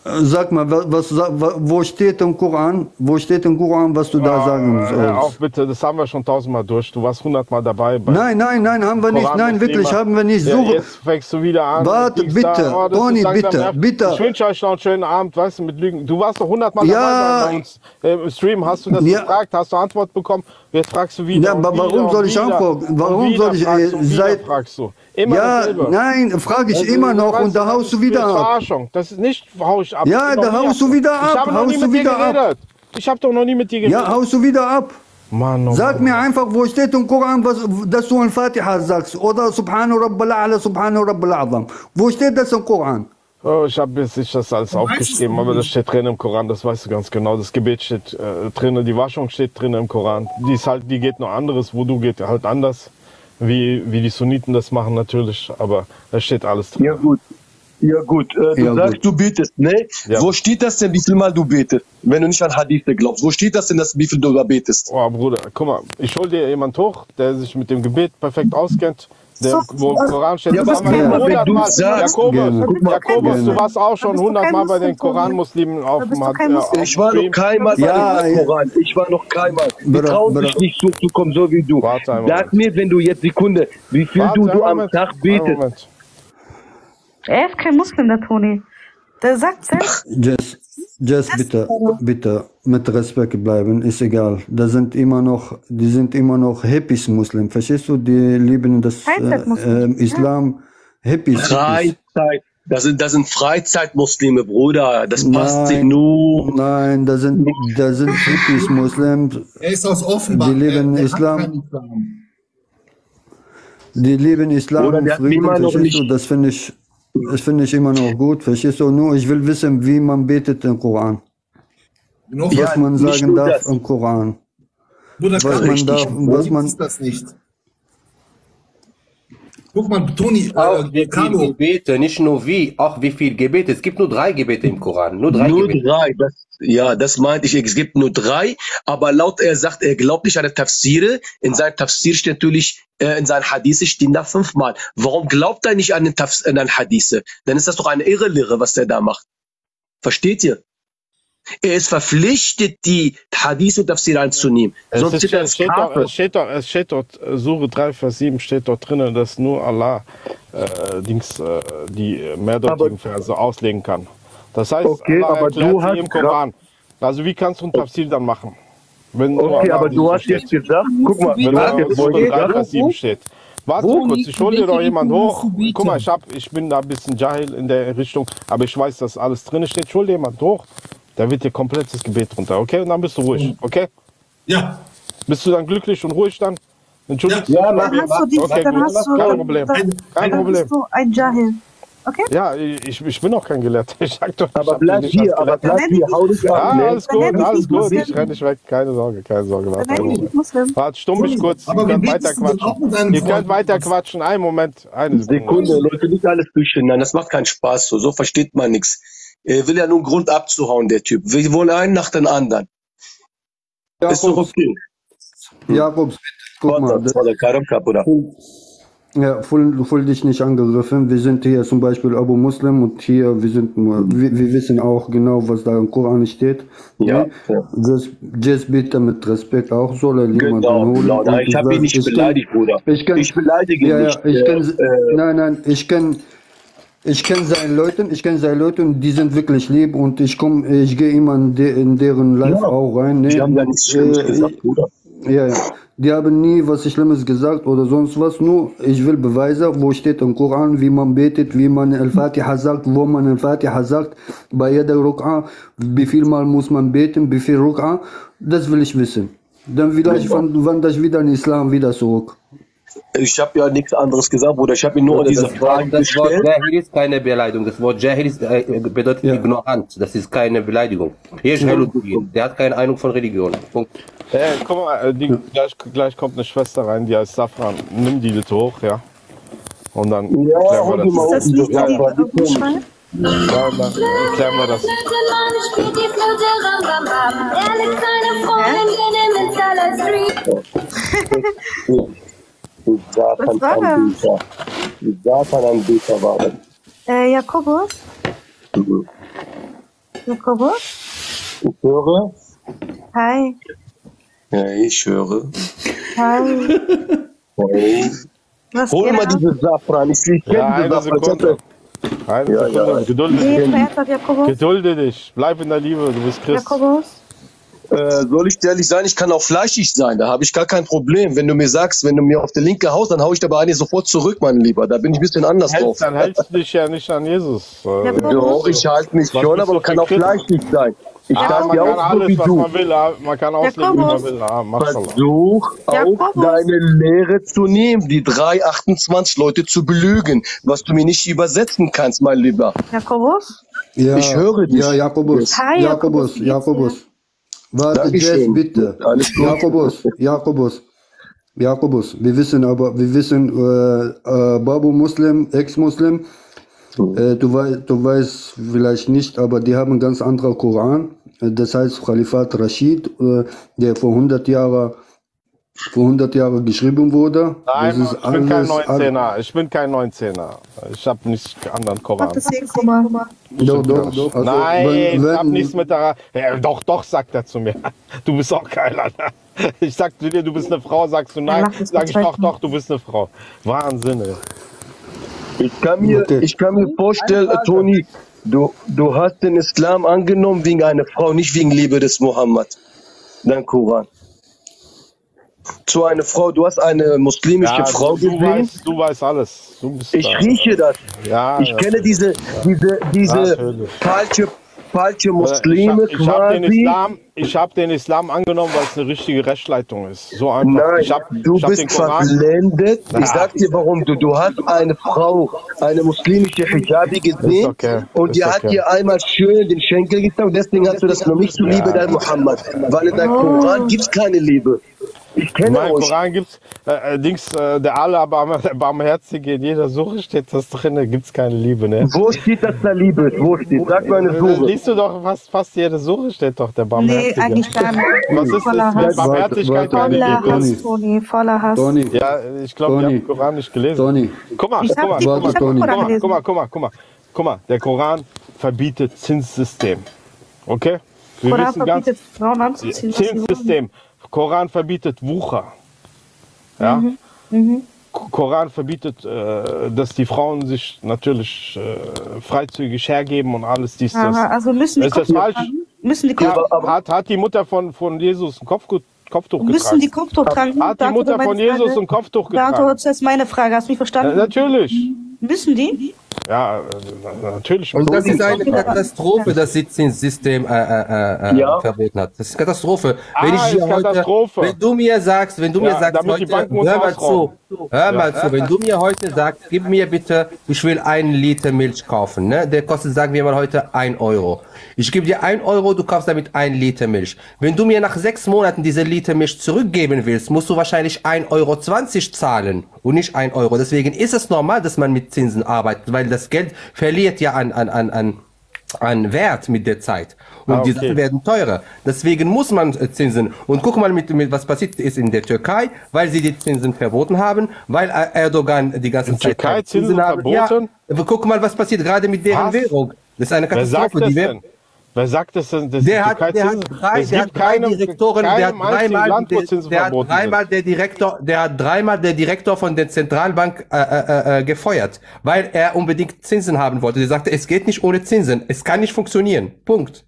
Sag mal, wo steht im Koran? Wo steht im Koran, was du da sagen sollst? Auch bitte, das haben wir schon 1000-mal durch. Du warst 100-mal dabei. Nein, haben wir nicht. Nein, wirklich, haben wir nicht. Ja, jetzt fängst du wieder an. Warte, bitte, Toni, bitte. Ich wünsche euch noch einen schönen Abend, weißt du, mit Lügen. Du warst doch 100-mal dabei bei uns im Stream. Hast du das gefragt? Hast du Antwort bekommen? Jetzt fragst du wieder. Ja, aber warum soll ich antworten? Warum soll ich fragst du? Immer dasselbe. Nein, frage ich immer noch und da haust du wieder ab. Verarschung. Das ist nicht, hau ich ab. Ja, da haust du wieder ab. Ich habe noch nie mit dir geredet. Ich habe doch noch nie mit dir geredet. Ja, haust du wieder ab. Mann, Sag mir einfach, wo steht im Koran, dass du Al-Fatiha sagst. Oder Subhanu Rabbil A'la, Subhanu Rabbil A'zam. Wo steht das im Koran? Oh, ich habe jetzt nicht das alles aufgeschrieben, aber das steht drin im Koran, das weißt du ganz genau. Das Gebet steht drin, die Waschung steht drin im Koran. Die geht noch anderes, Wudu geht halt anders, wie die Sunniten das machen natürlich, aber da steht alles drin. Ja gut, du sagst, du betest, ne? Ja. Wo steht das denn, wie viel Mal du betest, wenn du nicht an Hadithe glaubst? Wo steht das denn, wie viel du da betest? Oh Bruder, guck mal, ich hol dir jemand hoch, der sich mit dem Gebet perfekt auskennt. Wo im Koran steht, das haben wir 100 Mal. Jakobus, du warst auch schon 100 Mal bei den Koranmuslimen auf dem Ich war noch keinmal bei den Koran. Ich war noch keinmal. Die trauen sich nicht so zu kommen, so wie du. Sag mir, wenn du jetzt Sekunde, wie viel du am Tag betest. Er ist kein Muslim, der Toni. Der sagt selbst. Jess, bitte, mit Respekt bleiben, ist egal. Die sind immer noch Hippies Muslim, verstehst du? Die lieben das Islam, Hippies. Freizeit, das sind Freizeitmuslime, Bruder, das passt sich nur. Nein, das sind Hippies Muslim. Er ist aus Offenbach. Die lieben Islam. Die lieben Islam und Frieden, verstehst du? Das finde ich immer noch gut, verstehst du? Nur ich will wissen, wie man betet im Koran. Was man sagen darf im Koran. Was man ist das nicht. Guck mal, Toni, auch wie viele Gebete, nicht nur wie, auch wie viele Gebete. Es gibt nur 3 Gebete im Koran. Nur 3 Gebete. Das meinte ich. Es gibt nur 3, aber er sagt, er glaubt nicht an die Tafsire. In seinem Tafsir steht natürlich, in seinen Hadithe stehen da 5-mal. Warum glaubt er nicht an den Hadithe? Dann ist das doch eine Irrlehre, was der da macht. Versteht ihr? Er ist verpflichtet, die Hadith und Tafsir anzunehmen. Sonst es steht dort, Sure 3, Vers 7 steht dort drin, dass nur Allah die mehrdeutigen Verse auslegen kann. Das heißt, Allah aber du hast im Koran. Also wie kannst du ein Tafsir dann machen? Wenn aber du hast jetzt gesagt, guck mal, wenn Sure 3, Vers 7 steht. Warte kurz, ich hole dir doch jemand hoch. Guck mal, ich bin da ein bisschen Jahil in der Richtung, aber ich weiß, dass alles drin steht. Ich hole dir jemand hoch. Da wird dir komplettes Gebet runter, okay? Und dann bist du ruhig, okay? Ja. Bist du dann glücklich und ruhig dann? Entschuldigung? Ja, dann hast du kein Problem. Kein Problem. Bist du ein Jahil. Okay? Ja, ich bin auch kein Gelehrter. Ich sag doch, aber bleib hier, hau dich ab. Ja, alles gut, ich renne nicht weg, keine Sorge. Warte, stumm mich kurz, ihr könnt weiter quatschen, einen Moment, eine Sekunde. Leute, nicht alles durcheinander, das macht keinen Spaß, so versteht man nichts. Er will ja nur einen Grund abzuhauen, der Typ. Wir wollen einen nach den anderen. Ja, ist doch okay. Jakobs, guck mal. Ja, fühl dich nicht angegriffen. Wir sind hier zum Beispiel Abu Muslim und hier, wir wissen auch genau, was da im Koran steht. Ja. Das bitte mit Respekt auch, soll er niemanden holen. Genau. Ich habe ihn nicht beleidigt, Bruder. Ich beleidige ihn nicht. Ich kenne seine Leute, die sind wirklich lieb und ich gehe immer in deren Live auch rein. Ne? Die haben ja nichts Schlimmes gesagt, Bruder. Ja, die haben nie was Schlimmes gesagt oder sonst was, nur ich will Beweise, wo steht im Koran, wie man betet, wie man Al-Fatiha sagt, wo man Al-Fatiha sagt, bei jeder Ruk'a, wie viel Mal muss man beten, wie viel Ruk'a, das will ich wissen. Dann vielleicht wandere ich wieder in Islam wieder zurück. Ich habe ja nichts anderes gesagt, Bruder. Ich habe ihn nur diese Fragen gestellt. Das Wort Jahil ist keine Beleidigung. Das Wort Jahil bedeutet ignorant. Das ist keine Beleidigung. Der hat keine Ahnung von Religion. Punkt. Guck mal, gleich kommt eine Schwester rein, die heißt Safran. Nimm die bitte hoch, ja. Und dann klären wir das. Klären wir das. Satan-Anbeter waren. Jakobus? Jakobus? Ich höre. Hi. Ja, ich höre. Hi. Hey. Was Hol geht mal ab? diese Safran. Ich kenne Ja, diese eine Safran. Sekunde. Eine Ja, Sekunde. ja. Gedulde Wie dich. verändert Jakobus? Gedulde dich. Bleib in der Liebe. Du bist Christ. Jakobus? Soll ich dir ehrlich sein, ich kann auch fleischig sein, da habe ich gar kein Problem. Wenn du mir sagst, wenn du mir auf die linke haust, dann hau ich aber eigentlich sofort zurück, mein Lieber. Da bin ich ein bisschen anders drauf. Dann hältst du dich ja nicht an Jesus. Doch, ich halte mich Was schon, bist aber du man kann für auch Christ? fleischig sein. Ich Man sage dir kann auch so alles, wie was du. man will. Man kann auslegen, wie man will. Mashallah. Versuch auch Jakobus. deine Lehre zu nehmen, die 328 Leute zu belügen, was du mir nicht übersetzen kannst, mein Lieber. Jakobus? Ja, Ich höre dich. Ja, Jakobus. Hi, Jakobus, Jakobus, wie geht's dir? Jakobus. Warte, Dankeschön. Jess, bitte. Alles gut. Jakobus. Wir wissen, Babu Muslim, Ex-Muslim, du weißt vielleicht nicht, aber die haben einen ganz anderen Koran. Das heißt Khalifat Rashid, der vor 100 Jahren geschrieben wurde. Nein, Das ist ich bin kein alles- 19er. Ich bin kein 19er. Ich habe nicht anderen Koran. Guck mal. Doch. Also, Nein, ich hab wenn- nichts mit der... Ja, doch, sagt er zu mir. Du bist auch geil, Alter. Ich sag zu dir, du bist eine Frau, sagst du nein. mach das Sag ich verzweifelt. doch, du bist eine Frau. Wahnsinn, ey. Ich kann mir Okay. vorstellen, Toni, du hast den Islam angenommen wegen einer Frau, nicht wegen Liebe des Mohammed. Dein Koran. Zu einer Frau, du hast eine muslimische Ja, Frau du gesehen. weißt alles. Du bist Ich da. rieche das. Ja, Ich ja. kenne diese Natürlich. falsche Muslime Ich hab den Islam angenommen, weil es eine richtige Rechtsleitung ist. So einfach. Nein, ich hab du den bist Koran. verblendet. Ja. Ich sag dir warum. Du hast eine Frau, eine muslimische Hijabi gesehen okay, und die ist hat okay. dir einmal schön den Schenkel gezeigt und deswegen hast du das noch nicht zu Liebe dein Muhammad. Weil in deinem Koran gibt es keine Liebe. Ich In kenne meinem euch. Koran gibt's der Allah, der Barmherzige, in jeder Suche steht das drin, da gibt's keine Liebe, ne? Wo steht, dass da Liebe ist? Wo steht? Sag mal eine Suche. Liest du doch, fast jede Suche steht doch der Nee, Barmherzige. eigentlich gar nicht. Was ist Voller das, wenn Hass. Barmherzigkeit Warte, keine Voller Liebe Hass, ist? Toni. Voller Hass. Toni, Ja, ich glaube, ich habe den Koran nicht gelesen. Toni, Guck mal, Ich hab guck den mal, Koran gelesen. guck mal, der Koran verbietet Zinssystem. Okay? Wir Koran wissen ganz, verbietet Frauen anzuziehen. was sie wollen. Zinssystem. Koran verbietet Wucher. Ja? Koran verbietet, dass die Frauen sich natürlich freizügig hergeben und alles dies, das. Aha, also müssen die Ist das Kopftuch falsch? tragen? Müssen die Ja, Kopftuch hat die Mutter von Jesus ein Kopftuch getragen? Müssen die Kopftuch tragen? Hat die Mutter von Jesus ein Kopftuch getragen? Beantwortet jetzt meine Frage. Hast du mich verstanden? Natürlich. Müssen die? Ja, natürlich. Und das ist eine Katastrophe, dass das System verboten hat. Das ist Katastrophe. Wenn ich ist hier heute, Katastrophe. wenn du mir sagst damit die heute, Banken uns hör mal ausrauben. zu, wenn du mir heute sagst, gib mir bitte, ich will 1 Liter Milch kaufen, ne? Der kostet, sagen wir mal heute 1 Euro. Ich gebe dir 1 Euro, du kaufst damit 1 Liter Milch. Wenn du mir nach 6 Monaten diese Liter Milch zurückgeben willst, musst du wahrscheinlich 1,20 Euro zahlen und nicht 1 Euro. Deswegen ist es normal, dass man mit Zinsen arbeitet, weil das Geld verliert ja an Wert mit der Zeit. Und die Sachen werden teurer. Deswegen muss man Zinsen. Und guck mal, mit was passiert ist in der Türkei, weil sie die Zinsen verboten haben, weil Erdogan die ganze Zeit Türkei Zinsen verboten? Ja, guck mal, was passiert gerade mit deren Währung. Das ist eine Wer sagt Katastrophe. das Die denn? Wer sagt das denn? Das der hat, Türkei der hat Zinsen? drei, Es der hat gibt drei keinem- Direktoren, der hat keinem einzigen dreimal, Land, wo Zinsen der hat verboten dreimal der Direktor von der Zentralbank gefeuert, weil er unbedingt Zinsen haben wollte. Der sagte, es geht nicht ohne Zinsen, es kann nicht funktionieren. Punkt.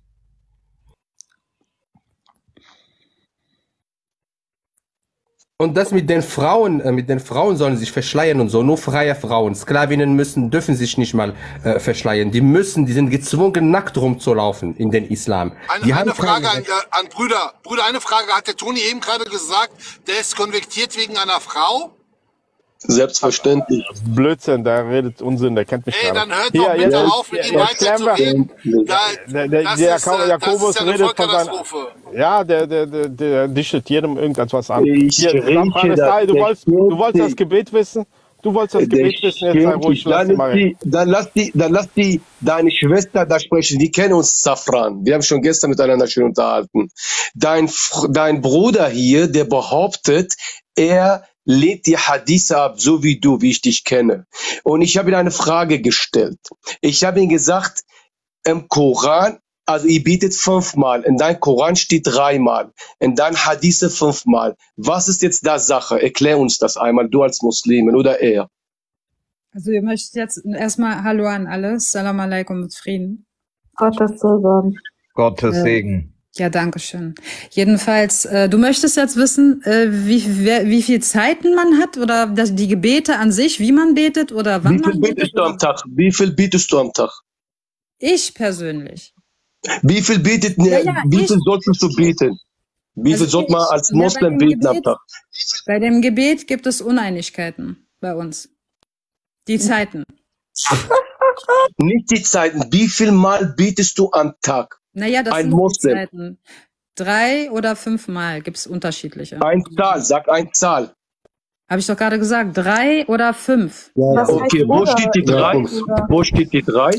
Und das mit den Frauen sollen sich verschleiern und so. Nur freie Frauen. Sklavinnen dürfen sich nicht mal verschleiern. Die sind gezwungen, nackt rumzulaufen in den Islam. Eine Frage an Brüder. Brüder, eine Frage. Hat der Toni eben gerade gesagt, der ist konvertiert wegen einer Frau? Selbstverständlich. Blödsinn, der redet Unsinn, der kennt mich Ey, gerade. dann hört doch bitte auf, mit ihm weiterzureden. Der Jakobus redet von seiner... Ja, der dichtet jedem irgendetwas an. Du wolltest das Gebet wissen? Du wolltest das Gebet wissen, jetzt sei ruhig. Dann lass die deine Schwester da sprechen. Die kennen uns, Safran. Wir haben schon gestern miteinander schön unterhalten. Dein Bruder hier, der behauptet, er lehnt die Hadithe ab, so wie du, wie ich dich kenne. Und ich habe ihm eine Frage gestellt. Ich habe ihm gesagt, im Koran Also ihr betet 5-mal, in deinem Koran steht 3-mal, in deinem Hadith 5-mal. Was ist jetzt da Sache? Erklär uns das einmal, du als Muslimin oder er. Also ihr möchtet jetzt erstmal Hallo an alle, Salam alaikum mit Frieden. Gottes Segen. Gottes Segen. Ja, danke schön. Jedenfalls, du möchtest jetzt wissen, wie viel Zeiten man hat oder die Gebete an sich, wie man betet oder wann man betet? Wie viel betest du am Tag? Wie viel betest du am Tag? Ich persönlich. Wie viel solltest du beten? Wie viel sollte man als Muslim beten am Tag? Bei dem Gebet gibt es Uneinigkeiten bei uns. Die Zeiten. Nicht die Zeiten. Wie viel Mal betest du am Tag? Naja, das ein sind Muslim. Die Zeiten. 3 oder 5 Mal gibt es unterschiedliche. Eine Zahl, sag eine Zahl. Habe ich doch gerade gesagt, 3 oder 5. Ja. Okay, wo steht die 3? Wo steht die 3?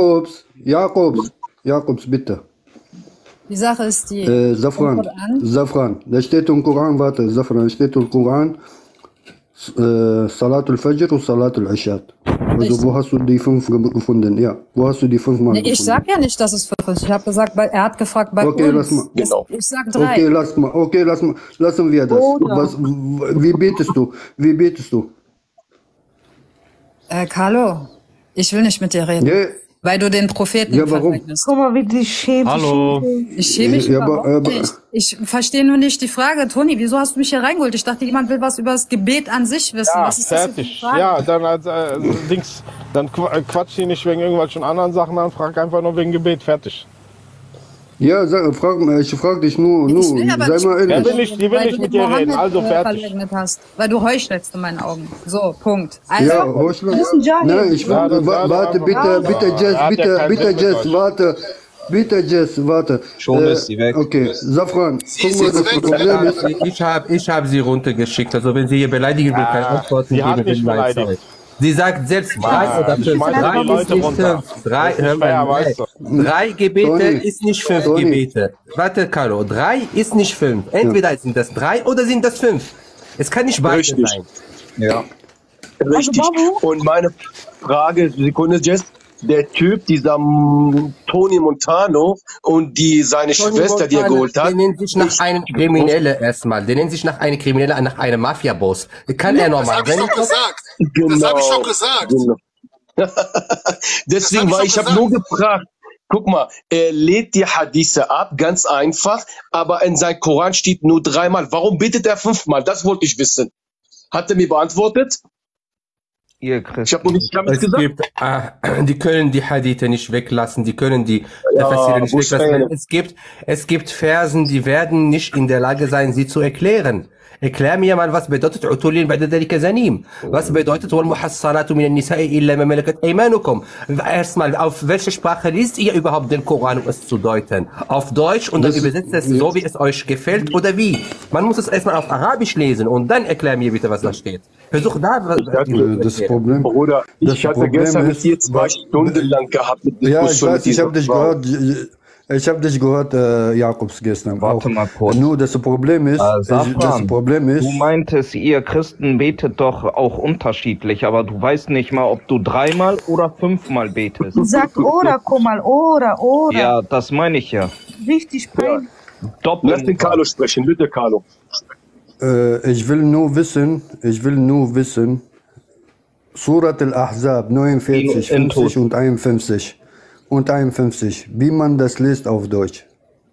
Jakobs, bitte. Die Sache ist die. Safran. Da steht im Koran, warte, Safran, steht im Koran, Salatul Fajr und Salatul Isha. Also wo hast du die 5 gefunden? Ja, wo hast du die 5 Mal gefunden? Ich sag ja nicht, dass es 5 ist. Ich habe gesagt, er hat gefragt bei okay, uns. Lass mal. Genau. Ich sag 3. Lassen wir das. Wie betest du? Carlo, ich will nicht mit dir reden. Ja. Weil du den Propheten verleugnest. Guck mal, wie die schämt. Hallo. Ich schäme mich überhaupt nicht. Ich verstehe nur nicht die Frage, Toni, wieso hast du mich hier reingeholt? Ich dachte, jemand will was über das Gebet an sich wissen. Ja, was ist fertig. Das ja, dann quatsch hier nicht wegen irgendwelchen anderen Sachen an, frag einfach nur wegen Gebet, fertig. Ja, ich frag dich nur, sei mal ehrlich. Die will nicht mit dir reden, also fertig. Hast, weil du heuchelst in meinen Augen. So, Punkt. Also, ja, heucheln. Nein, ich will, warte, bitte, Jess, warte. Bitte, Jess, warte. Schon ist sie weg. Okay, Safran, guck mal, das Problem ist... Ich habe sie runtergeschickt, also wenn sie hier beleidigen will, kann ich antworten sie hat nicht beleidigt. Sie sagt selbst 3 oder 5. 3 ist nicht 5. 3 Gebete ist nicht 5 Gebete. Warte, Carlo, 3 ist nicht 5. Entweder sind das 3 oder sind das 5. Es kann nicht beides sein. Ja. Richtig. Und meine Frage, Sekunde, Jess. Der Typ, dieser Tony Montano und seine Schwester, die er geholt hat. Der nennt sich nach einem Kriminelle erstmal. Der nennt sich nach einem Kriminelle, nach einem Mafia-Boss. Kann er normal sein? Das hab ich doch gesagt. Genau. Deswegen, weil ich habe nur gefragt. Guck mal, er lädt die Hadithe ab, ganz einfach, aber in seinem Koran steht nur 3-mal. Warum betet er 5-mal? Das wollte ich wissen. Hat er mir beantwortet? Ihr Christen. Ich habe noch nicht damit gesagt. Die können die Hadithe nicht weglassen, die können die Tafsire nicht weglassen. Es gibt Versen, die werden nicht in der Lage sein, sie zu erklären. Erklär mir mal, was bedeutet Utulin ba'da dhalika zanim? Was bedeutet wal muhassanatu min an-nisa'i illa ma malakat aymanukum? Erstmal, auf welche Sprache liest ihr überhaupt den Koran, um es zu deuten? Auf Deutsch und dann übersetzt es so, wie es euch gefällt oder wie? Man muss es erstmal auf Arabisch lesen und dann erklär mir bitte, was da steht. Versuch da, das Problem. Bruder, ich hatte gestern mit dir 2 Stunden lang gehabt. Ja, ich weiß, ich habe dich gehört. Ich habe dich gehört, Jakobs, gestern. Warte mal kurz. Nur das Problem ist, du meintest, ihr Christen betet doch auch unterschiedlich, aber du weißt nicht mal, ob du 3-mal oder 5-mal betest. Sag oder, guck mal, oder. Ja, das meine ich ja. Richtig peinlich. Lass den Carlo sprechen, bitte, Carlo. Ich will nur wissen, Surat al-Ahzab 49, 50 und 51, wie man das liest auf Deutsch.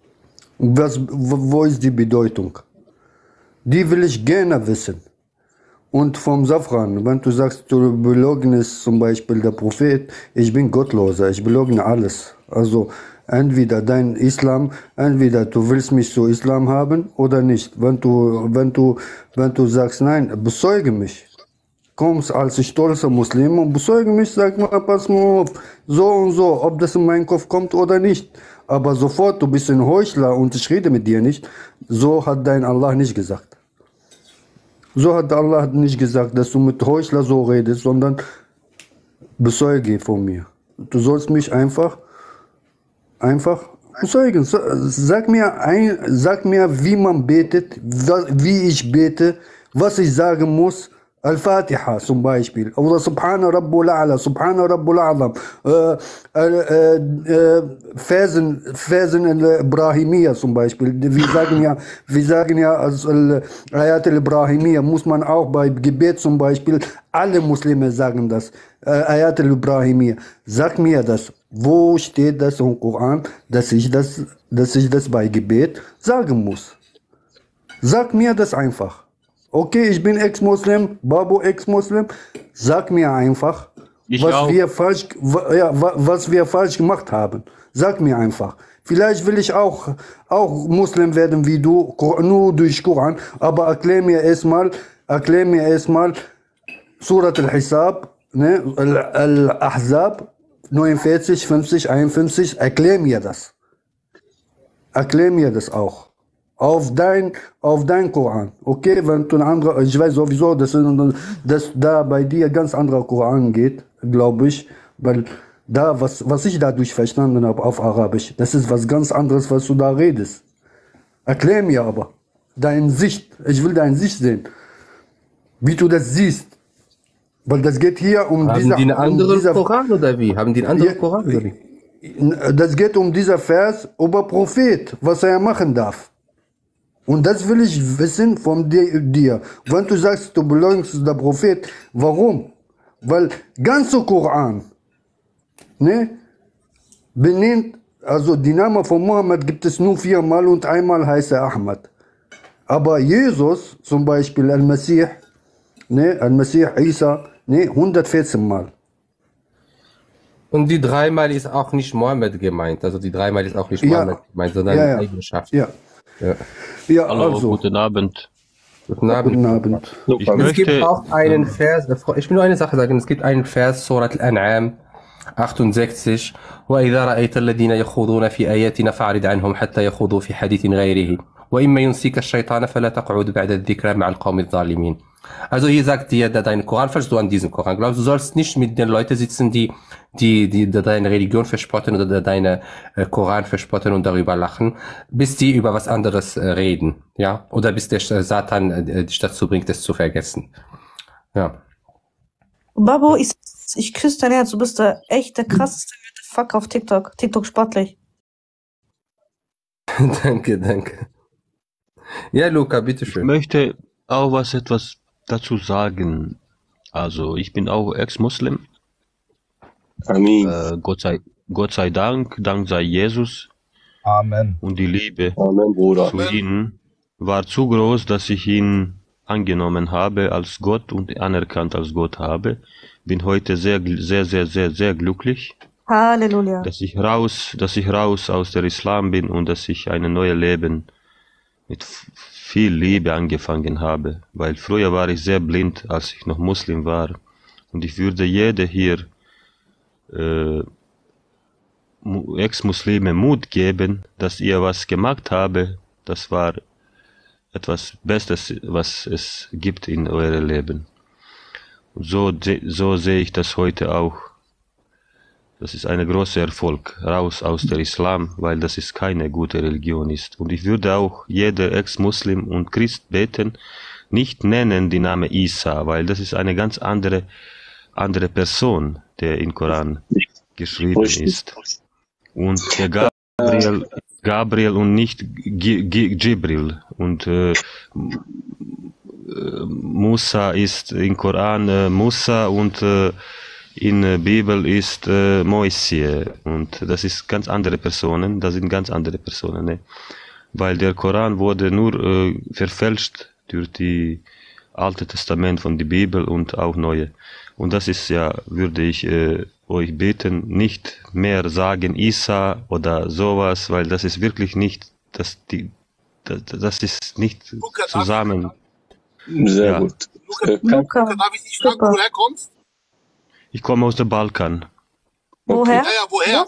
Wo ist die Bedeutung? Die will ich gerne wissen. Und vom Safran, wenn du sagst, du beleugnest zum Beispiel der Prophet, ich bin Gottloser, ich beleugne alles. Also entweder dein Islam, entweder du willst mich zu Islam haben oder nicht. Wenn du sagst, nein, bezeuge mich. Kommst als stolzer Muslim und bezeuge mich, sag mal, pass mal auf, so und so, ob das in meinen Kopf kommt oder nicht. Aber sofort, du bist ein Heuchler und ich rede mit dir nicht. So hat dein Allah nicht gesagt. So hat Allah nicht gesagt, dass du mit Heuchler so redest, sondern bezeuge von mir. Du sollst mich einfach bezeugen. Sag mir, wie man betet, wie ich bete, was ich sagen muss, Al-Fatiha zum Beispiel. Oder Subhana Rabbul A'la, Subhana Rabbul A'zam. Versen in der Ibrahimiyya zum Beispiel. Wir sagen ja als Ayat al-Ibrahimiyya muss man auch bei Gebet zum Beispiel, alle Muslime sagen das. Ayat al-Ibrahimiyya. Sag mir das. Wo steht das im Koran, dass ich das bei Gebet sagen muss? Sag mir das einfach. Okay, ich bin Ex-Muslim, Babu Ex-Muslim. Sag mir einfach, was wir falsch gemacht haben. Sag mir einfach. Vielleicht will ich auch Muslim werden wie du, nur durch Koran. Aber erklär mir erstmal Surat al-Hisab, ne, Al-Ahzab, 49, 50, 51. Erklär mir das. Erklär mir das auch. Auf dein Koran. Okay, wenn du ein anderer, ich weiß sowieso, dass da bei dir ganz anderer Koran geht, glaube ich, weil da, was ich dadurch verstanden habe auf Arabisch, das ist was ganz anderes, was du da redest. Erklär mir aber deine Sicht. Ich will deine Sicht sehen. Wie du das siehst. Weil das geht hier um Haben die einen anderen Koran oder wie? Haben die einen anderen Koran oder wie? Das geht um dieser Vers über Prophet, was er machen darf. Und das will ich wissen von dir. Wenn du sagst, du belongst zu der Prophet, warum? Weil ganze Koran, ne, benennt, also die Name von Mohammed gibt es nur 4 Mal und einmal heißt er Ahmad. Aber Jesus, zum Beispiel Al-Masih, ne, Al-Masih Isa, ne, 114 Mal. Und die 3 Mal ist auch nicht Mohammed gemeint. Also die 3 Mal ist auch nicht Mohammed gemeint, sondern Eigenschaft. Ja, hallo, also. Guten Abend. Guten Abend. Guten Abend. Es gibt auch einen Vers, ich will nur eine Sache sagen, es gibt einen Vers, Surat Al-An'am 68, وَإِذَا رَأَيْتَ الَّذِينَ يَخُوضُونَ فِي آيَاتِنَا فَأَعْرِضْ عَنْهُمْ حَتَّى يَخُوضُوا فِي حَدِيثٍ غَيْرِهِ وَإِمَّا يُنْسِيكَ الشَّيْطَانُ فَلَا تَقْعُدْ بَعْدَ الذِّكْرَى مَعَ الْقَوْمِ الظَّالِمِينَ. Also hier sagt dir, da deinen Koran falsch, du an diesen Koran glaubst, du sollst nicht mit den Leuten sitzen, die deine Religion verspotten oder deine Koran verspotten und darüber lachen, bis die über was anderes reden, ja, oder bis der Satan dich dazu bringt, es zu vergessen. Ja. Babu, ich küsse dein Herz, du bist der echt der krasseste Fuck auf TikTok. TikTok sportlich. Danke. Ja, Luca, bitteschön. Ich möchte auch etwas dazu sagen. Also, ich bin auch Ex-Muslim. Amen. Gott sei Dank, Dank sei Jesus. Amen. Und die Liebe Amen, Bruder. zu ihm war zu groß, dass ich ihn angenommen habe als Gott und anerkannt als Gott habe. Bin heute sehr glücklich. Halleluja. Dass ich raus aus der Islam bin und dass ich ein neues Leben mit viel Liebe angefangen habe. Weil früher war ich sehr blind, als ich noch Muslim war. Und ich würde jeder hier Ex-Muslime Mut geben, dass ihr was gemacht habe. Das war etwas Bestes, was es gibt in eurem Leben. Und so sehe ich das heute auch. Das ist ein großer Erfolg, raus aus der Islam, weil das ist keine gute Religion ist. Und ich würde auch jeder Ex-Muslim und Christ beten, nicht nennen die Name Isa, weil das ist eine ganz andere Person, der im Koran geschrieben ist. Und der Gabriel und nicht Jibril. Und Musa ist im Koran Musa und in der Bibel ist Moises. Und das ist ganz andere Personen, das sind ganz andere Personen. Ne? Weil der Koran wurde nur verfälscht durch die Alte Testament von der Bibel und auch Neue. Und das ist ja, würde ich euch beten, nicht mehr sagen Isa oder sowas, weil das ist wirklich nicht, das ist nicht zusammen. Sehr gut. Luca, darf ich dich fragen, wo du herkommst? Ich komme aus dem Balkan. Woher? Woher?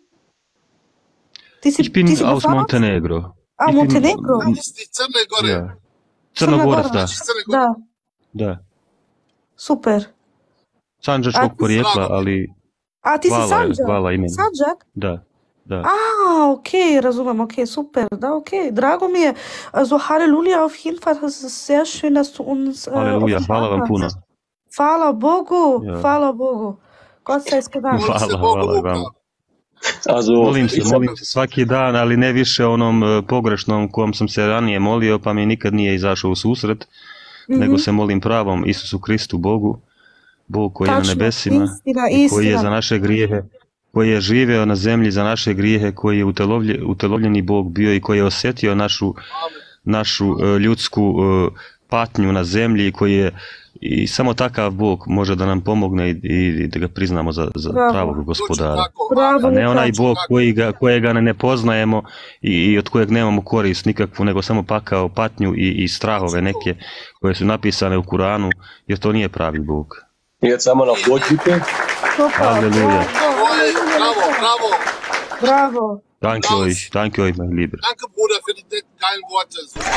Ich bin aus Montenegro. Ah, Montenegro. Ja. Crna da. Da. Super. Sandžačkog porijekla, ali ti si Sandžak? hvala imenu. Sandžak? Da. Da. Okay, razumem, okay, super, da, okay. Dragomir, also Halleluja, auf jeden Fall, das ist sehr schön, dass du uns Halleluja, hvala vam puno. Hvala Bogu, Ja. hvala Bogu. Gott sei es gedankt. Hvala vam. Also, Molim se svaki dan, ali ne više onom pogrešnom kom sam se ranije molio, pa mi nikad nije izašao u susret, nego se molim pravom Isusu Kristu, Bogu, Bog koji je na nebesima, i koji je za naše grijehe, koji je živeo na zemlji za naše grijehe, koji je utelovljeni Bog bio i koji je osjetio našu ljudsku patnju na zemlji i koji je i samo takav Bog može da nam pomogne i da ga priznamo za pravog gospodara. A ne onaj Bog kojega ne poznajemo i od kojeg nemamo korist nikakvu, nego samo pakao patnju i strahove neke koje su napisane u Kuranu, jer to nije pravi Bog. Jetzt einmal auf Deutsch, bitte. Halleluja. Bravo. Danke euch, mein Lieber. Danke, Bruder, für die geilen Worte.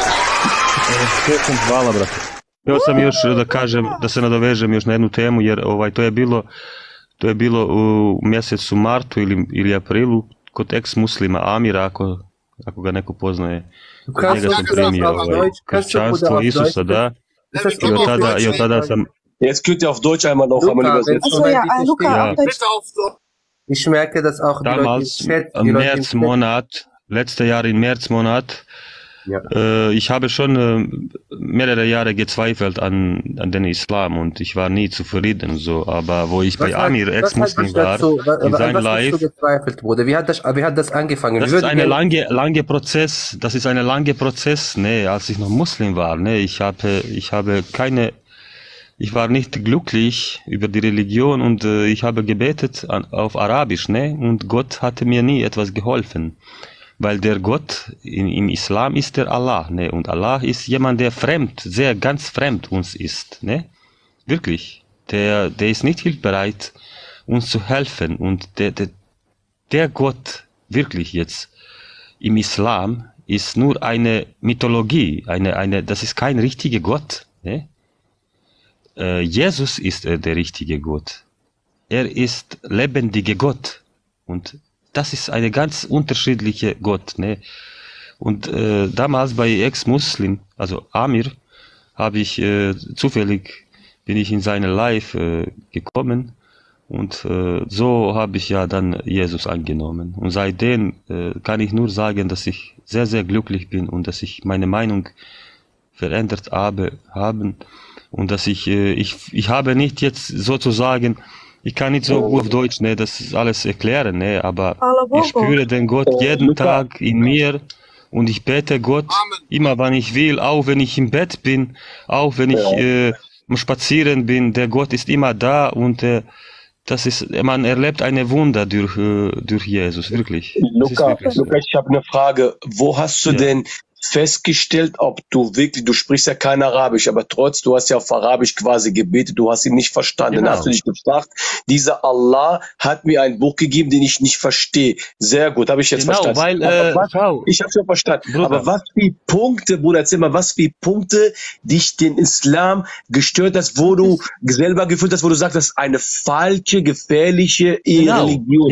Hvala, brate. Htio sam još da kažem, da se nadovežem još na jednu temu, jer to je bilo u mjesecu martu ili aprilu kod ex-muslima Amira, ako ga neko poznaje. Njega sam primio kršćanstvo Isusa, da. I od tada sam... Jetzt könnt ihr auf Deutsch einmal noch einmal übersetzen. Ich merke das auch damals, im Märzmonat, letztes Jahr im Märzmonat, ich habe schon mehrere Jahre gezweifelt an den Islam und ich war nie zufrieden, so, aber wo ich bei Amir Ex-Muslim war, in seinem Live, wie hat das angefangen? Das ist eine lange Prozess, ne, als ich noch Muslim war, ne, ich war nicht glücklich über die Religion und ich habe gebetet auf Arabisch, ne? Und Gott hatte mir nie etwas geholfen. Weil der Gott im Islam ist der Allah, ne? Und Allah ist jemand, der ganz fremd uns ist, ne? Wirklich. Der ist nicht hilfsbereit, uns zu helfen. Und der Gott, wirklich jetzt, im Islam ist nur eine Mythologie, das ist kein richtiger Gott, ne? Jesus ist der richtige Gott. Er ist lebendiger Gott. Und das ist eine ganz unterschiedliche Gott. Ne? Und damals bei Ex-Muslim, also Amir, bin ich in seine Live gekommen. Und so habe ich ja dann Jesus angenommen. Und seitdem kann ich nur sagen, dass ich sehr, sehr glücklich bin und dass ich meine Meinung verändert haben. Und dass ich habe nicht jetzt sozusagen, ich kann nicht so gut auf Deutsch, ne, das alles erklären, ne, aber ich spüre den Gott jeden Tag in mir und ich bete Gott immer, wann ich will, auch wenn ich im Bett bin, auch wenn ich am Spazieren bin, der Gott ist immer da und man erlebt eine Wunder durch Jesus, wirklich. Luca, ich habe eine Frage. Wo hast du denn festgestellt, ob du sprichst ja kein Arabisch, aber du hast ja auf Arabisch quasi gebetet, du hast ihn nicht verstanden. Genau. Dann hast du dich gefragt, dieser Allah hat mir ein Buch gegeben, den ich nicht verstehe. Sehr gut, habe ich jetzt verstanden. Weil, ich habe schon verstanden. Bruder. Aber was für Punkte, Bruder, erzähl mal, was für Punkte dich den Islam gestört hast, wo du selber gefühlt hast, wo du sagst, das ist eine falsche, gefährliche Religion.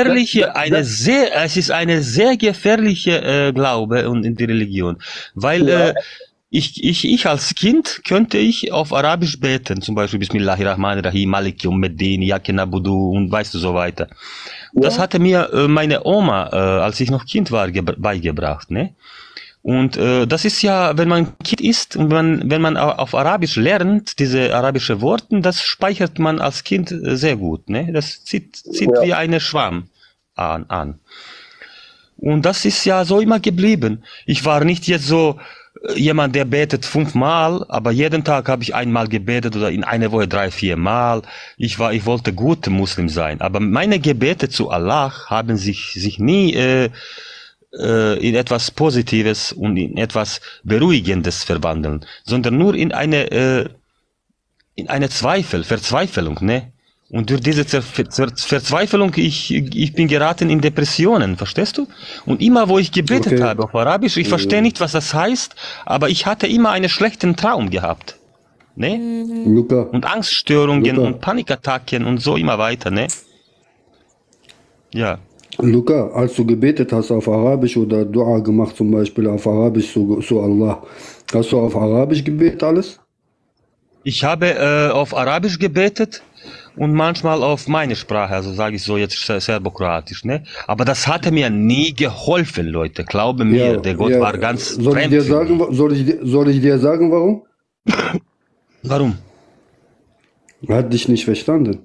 Es ist eine sehr gefährliche Glaube und in die Religion. Weil ich als Kind könnte ich auf Arabisch beten, zum Beispiel Bismillahirrahmanirrahim, Malik Yawmiddin, Iyyaka na'budu und weißt du so weiter. Das hatte mir meine Oma, als ich noch Kind war, beigebracht, ne? Und das ist ja, wenn man Kind ist und wenn man auf Arabisch lernt, diese arabischen Worte, das speichert man als Kind sehr gut, ne? Das zieht wie eine Schwamm an. Und das ist ja so immer geblieben. Ich war nicht jetzt so jemand, der betet 5-mal, aber jeden Tag habe ich einmal gebetet oder in einer Woche 3-4 Mal. Ich wollte guter Muslim sein. Aber meine Gebete zu Allah haben sich nie in etwas Positives und in etwas Beruhigendes verwandeln, sondern nur in eine Verzweiflung, ne? Und durch diese Verzweiflung, ich bin geraten in Depressionen, verstehst du? Und immer, wo ich gebetet habe auf Arabisch, ich verstehe nicht, was das heißt, aber ich hatte immer einen schlechten Traum gehabt. Ne? Luca. Und Angststörungen und Panikattacken und so immer weiter, ne? Ja. Luca, als du gebetet hast auf Arabisch oder Dua gemacht, zum Beispiel auf Arabisch zu Allah, hast du auf Arabisch gebetet alles? Ich habe auf Arabisch gebetet und manchmal auf meine Sprache, also sage ich so jetzt Serbokroatisch, ne? Aber das hatte mir nie geholfen, Leute. Glaube mir, der Gott war ganz fremd. Soll ich dir sagen, warum? Warum? Er hat dich nicht verstanden.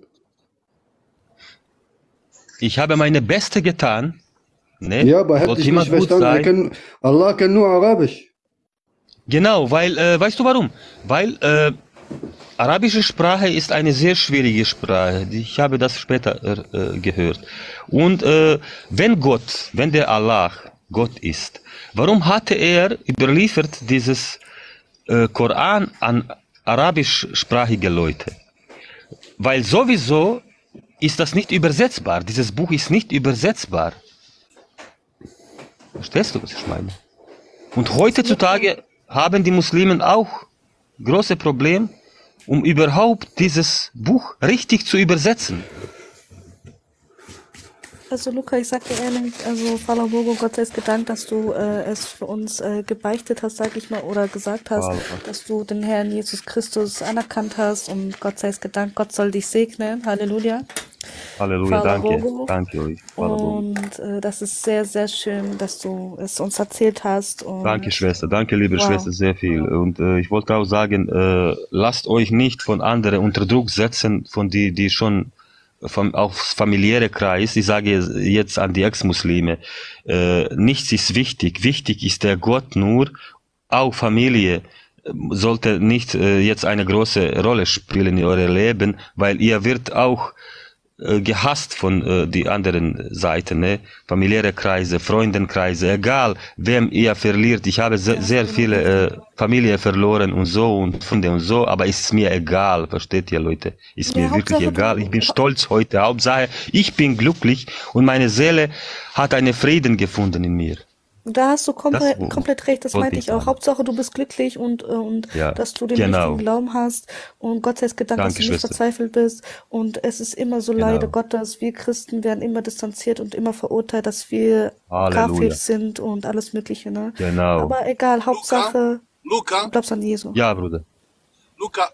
Ich habe meine Beste getan. Ne? Ja, aber er hat dich nicht verstanden. Allah kann nur Arabisch. Genau, weil, weißt du warum? Weil arabische Sprache ist eine sehr schwierige Sprache. Ich habe das später gehört. Und wenn der Allah Gott ist, warum hatte er überliefert dieses Koran an arabischsprachige Leute? Weil sowieso ist das nicht übersetzbar. Dieses Buch ist nicht übersetzbar. Verstehst du, was ich meine? Und heutzutage haben die Muslimen auch große Probleme, um überhaupt dieses Buch richtig zu übersetzen. Also Luca, ich sag dir ehrlich, also Fala Bogo, Gott sei Dank, dass du es für uns gebeichtet hast, sag ich mal, oder gesagt hast, dass du den Herrn Jesus Christus anerkannt hast und Gott sei Dank, Gott soll dich segnen. Halleluja. Halleluja, danke. Danke euch. Und das ist sehr, sehr schön, dass du es uns erzählt hast. Und danke, Schwester. Danke, liebe Schwester, sehr viel. Und ich wollte auch sagen, lasst euch nicht von anderen unter Druck setzen, von die schon aufs familiäre Kreis. Ich sage jetzt an die Ex-Muslime, nichts ist wichtig. Wichtig ist der Gott nur. Auch Familie sollte nicht jetzt eine große Rolle spielen in eurem Leben, weil ihr wird auch gehasst von die anderen Seiten, ne? Familiäre Kreise, Freundenkreise, egal wem ihr verliert. Ich habe sehr viele Familie verloren und so und Freunde und so, aber ist mir egal, versteht ihr, Leute? Ist mir wirklich egal. Ich bin stolz heute. Hauptsache, ich bin glücklich und meine Seele hat einen Frieden gefunden in mir. Da hast du komplett recht, das meinte ich auch. Hauptsache, du bist glücklich und ja, dass du den richtigen Glauben hast und Gott sei Dank, dass du nicht verzweifelt bist. Und es ist immer so leider Gottes, wir Christen werden immer distanziert und immer verurteilt, dass wir Kafir sind und alles Mögliche. Ne? Genau. Aber egal, Hauptsache, Luca, du glaubst an Jesu. Ja, Bruder. Luca,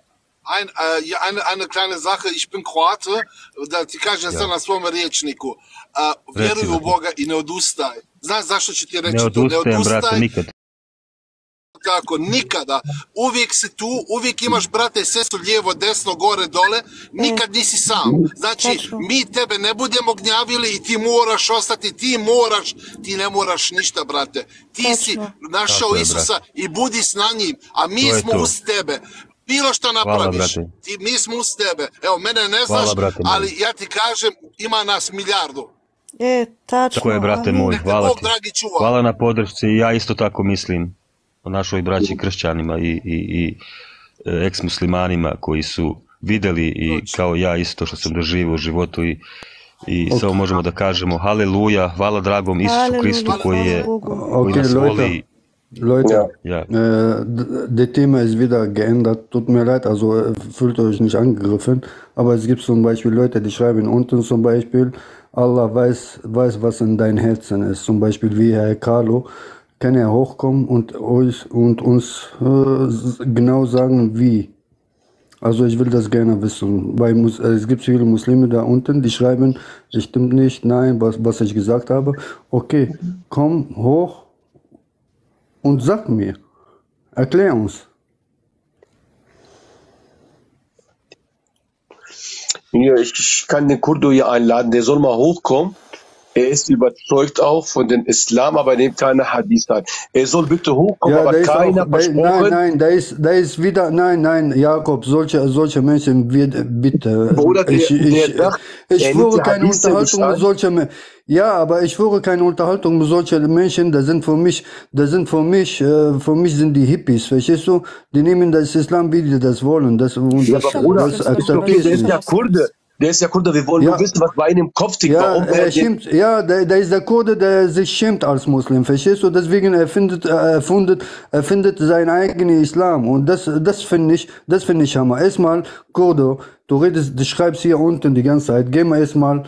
eine kleine Sache, ich bin Kroate, da ti kažem sad na svom rječniku, vjeruj u Boga i ne odustaj. Znaš zašto ću ti reći to? Ne odustaj, brate, nikad. Tako, nikada. Uvijek si tu, uvijek imaš brate i sestru lijevo, desno, gore, dole, nikad nisi sam. Znači, mi tebe ne budemo gnjavili i ti moraš ostati, ti ne moraš ništa, brate. Ti si našao Isusa i budi s na njim, a mi smo uz tebe. Bilo što napraviš, mi smo uz tebe. Evo, mene ne znaš, ali ja ti kažem, ima nas milijardu. Tačno. Tako je, brate moj, hvala ti. Hvala na podršci i ja isto tako mislim o našoj braći kršćanima i ex-muslimanima koji su vidjeli i kao ja isto što sam doživio u životu i samo možemo da kažemo haleluja, hvala dragom Isusu Kristu koji nas voli. Leute, das Thema ist wieder geändert. Tut mir leid, also fühlt euch nicht angegriffen. Aber es gibt zum Beispiel Leute, die schreiben unten zum Beispiel, Allah weiß, was in deinem Herzen ist. Zum Beispiel wie Herr Carlo, kann er hochkommen und uns genau sagen, wie. Also ich will das gerne wissen, weil es gibt viele Muslime da unten, die schreiben, das stimmt nicht, nein, was ich gesagt habe. Okay, komm hoch. Und sag mir, erklär uns. Ja, ich kann den Kurdo hier einladen, der soll mal hochkommen. Er ist überzeugt auch von dem Islam, aber er nimmt keine Hadith an. Er soll bitte hochkommen, aber keiner versprochen. Nein, da ist wieder, nein, Jakob, solche Menschen, bitte. Bruder, ich führe keine Unterhaltung mit solchen Menschen. Ja, aber ich führe keine Unterhaltung mit solchen Menschen, für mich sind die Hippies, verstehst du? Die nehmen das Islam, wie die das wollen. Das akzeptiere ich. Der ist ja Kurde. Der ist ja Kurde, wir wollen nur wissen, was bei ihm im Kopf tickt. Der ist der Kurde, der sich schämt als Muslim, verstehst du? Deswegen erfindet seinen eigenen Islam. Und das finde ich Hammer. Erstmal, Kurde, du schreibst hier unten die ganze Zeit, geh mal erstmal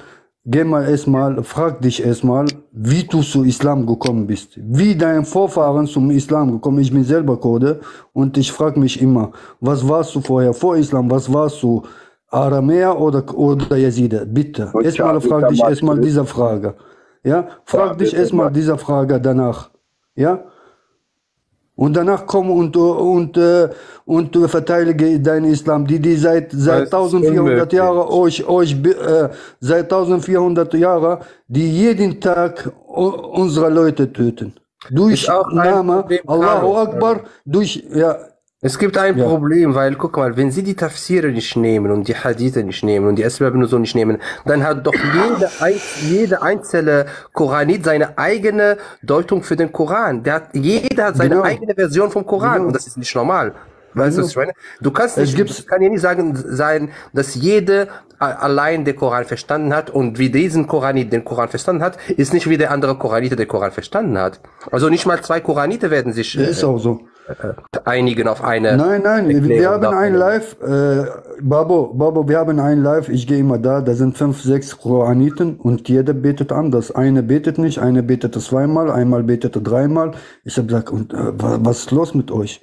geh mal erstmal, frag dich erstmal, wie du zu Islam gekommen bist. Wie deine Vorfahren zum Islam gekommen. Ich bin selber Kurde und ich frage mich immer, was warst du vorher vor Islam? Was warst du? Aramäer oder Yazide? Bitte. Erstmal frag dich erstmal diese Frage. Ja? Frag dich erstmal diese Frage danach. Ja? Und danach komm und verteidige deinen Islam, die seit 1400 Jahren seit 1400 Jahren, die jeden Tag unsere Leute töten. Durch Name Allahu Akbar, durch, ja. Es gibt ein Problem, weil, guck mal, wenn sie die Tafsire nicht nehmen und die Hadithe nicht nehmen und die Asbab nur so nicht nehmen, dann hat doch jede einzelne Koranit seine eigene Deutung für den Koran. Jeder hat seine eigene Version vom Koran und das ist nicht normal. Weißt du, was ich meine? Du kannst nicht, es kann ja nicht sein, dass jede allein den Koran verstanden hat und wie diesen Koranit den Koran verstanden hat, ist nicht wie der andere Koranite den Koran verstanden hat. Also nicht mal zwei Koranite werden sich ist auch so. Einigen auf eine. Nein, wir haben ein Live, Babo, wir haben ein Live, ich gehe immer da sind 5, 6 Koraniten und jeder betet anders. Eine betet nicht, eine betet zweimal, einmal betet dreimal. Ich habe gesagt, und was ist los mit euch?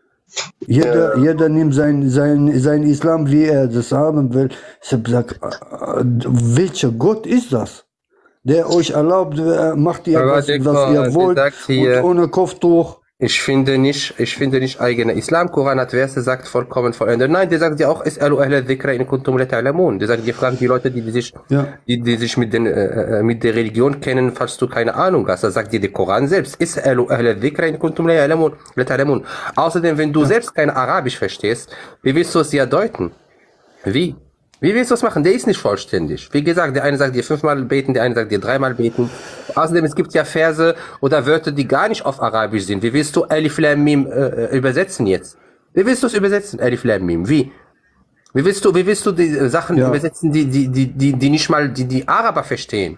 Jeder nimmt sein Islam, wie er das haben will. Ich habe gesagt, welcher Gott ist das? Der euch erlaubt, macht ihr was ihr wollt und ohne Kopftuch. Ich finde nicht eigene Islam-Koran hat, wer es sagt, vollkommen vollendet. Nein, der sagt ja auch, Is'alu ahla dhikra in kuntum la ta'lamun. Der sagt, die fragen die Leute, die sich mit der Religion kennen, falls du keine Ahnung hast. Das sagt dir der Koran selbst. Is'alu ahla dhikra in kuntum la ta'lamun. Außerdem, wenn du selbst kein Arabisch verstehst, wie willst du es ja deuten? Wie? Wie willst du das machen? Der ist nicht vollständig. Wie gesagt, der eine sagt dir 5-mal beten, der eine sagt dir 3-mal beten. Außerdem, es gibt ja Verse oder Wörter, die gar nicht auf Arabisch sind. Wie willst du Alif Lam Mim übersetzen jetzt? Wie willst du es übersetzen, Alif Lam Mim? Wie? Wie willst du die Sachen übersetzen, die nicht mal die Araber verstehen?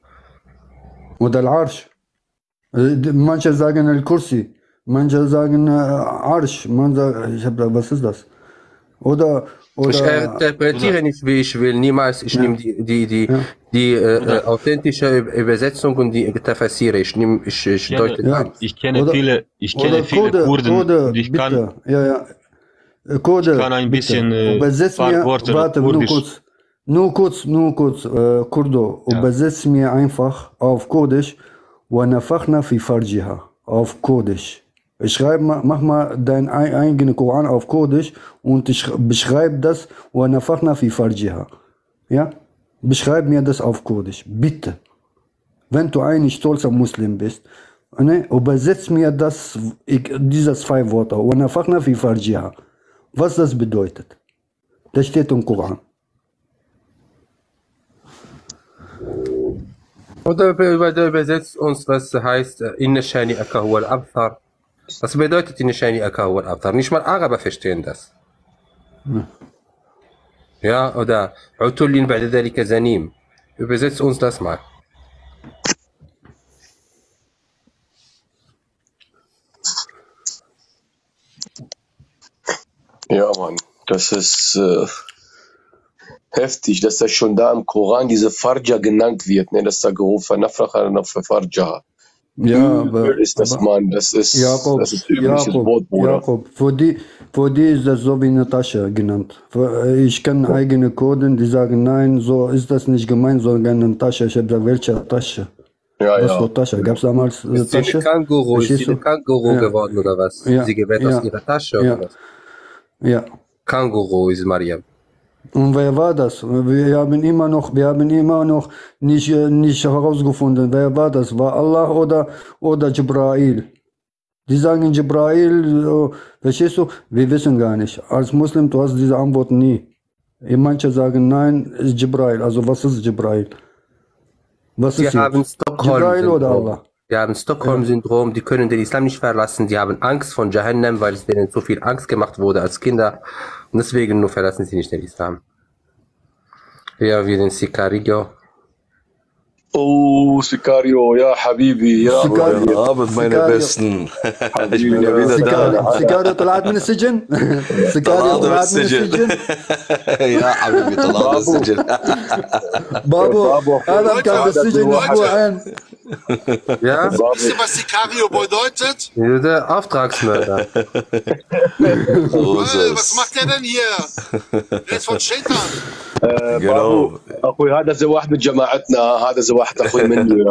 Oder Al-Arsh. Manche sagen Al-Kursi, manche sagen Arsh. Ich hab gesagt, was ist das? Oder ich interpretiere nicht, wie ich will, niemals. Ich nehme die authentische Übersetzung und die Tafsire. Ich deute an. Ich kenne viele Kurden, ich kann ein bisschen paar Worte Kurdisch. Nur kurz, Kurdo, übersetzt mir einfach auf Kurdisch وَنَفَخْنَا فِي فَرْجِهَا auf Kurdisch. Mach mal deinen eigenen Koran auf Kurdisch und ich beschreibe das وَنَفَخْنَا فِي فَرْجِهَا. Ja? Beschreib mir das auf Kurdisch, bitte. Wenn du ein stolzer Muslim bist, ne, übersetz mir diese 2 Worte وَنَفَخْنَا فِي فَرْجِهَا. Was das bedeutet. Das steht im Koran. Oder der übersetzt uns, was heißt Inna shani'aka huwal abtar. Was bedeutet Inna shani'aka huwal abtar? Nicht mal Araber verstehen das. Ja, oder Utullin ba'da dhalika zanim. Übersetzt uns das mal. Ja, Mann, das ist heftig, dass das schon da im Koran diese Farja genannt wird, ne, dass da gerufen Nafracha für Farja. Ja, aber ist das, Mann, das ist übliches Wort, Bruder. Jakob, für die ist das so wie eine Tasche genannt. Ich kenne eigene Kurden, die sagen, nein, so ist das nicht gemeint, sondern eine Tasche. Ich habe gesagt, welche Tasche? Was für Tasche? Gab es damals eine Tasche? Ist sie eine Känguru geworden oder was? Ja. Sie gewährt aus ihrer Tasche oder was? Ja. Känguru ist Mariam. Und wer war das? Wir haben immer noch nicht herausgefunden, wer war das? War Allah oder Jibrail? Die sagen Jibrail, verstehst du? Wir wissen gar nicht. Als Muslim, du hast diese Antwort nie. Manche sagen, nein, ist Jibrail. Also was ist Jibrail? Was ist Jibrail oder Allah? Die haben Stockholm-Syndrom, die können den Islam nicht verlassen, die haben Angst von Jahannam, weil es denen so viel Angst gemacht wurde als Kinder. Und deswegen nur verlassen sie nicht den Islam. Ja, wie den Sicario. Oh, Sicario, ja, Habibi, ja. Guten Abend, meine Besten. Ich bin ja wieder da. Sicario طلعت من السجن. طلعت من السجن. يا حبيبي طلعت من السجن. بابو هذا كان بالسجن أسبوعين. Ja? Wisst ihr, was Sicario bedeutet? Der Auftragsmörder. Was macht der denn hier? Der ist von Shaitan. genau. أخوي هذا زي واحد من جماعتنا هذا زي واحد أخوي مني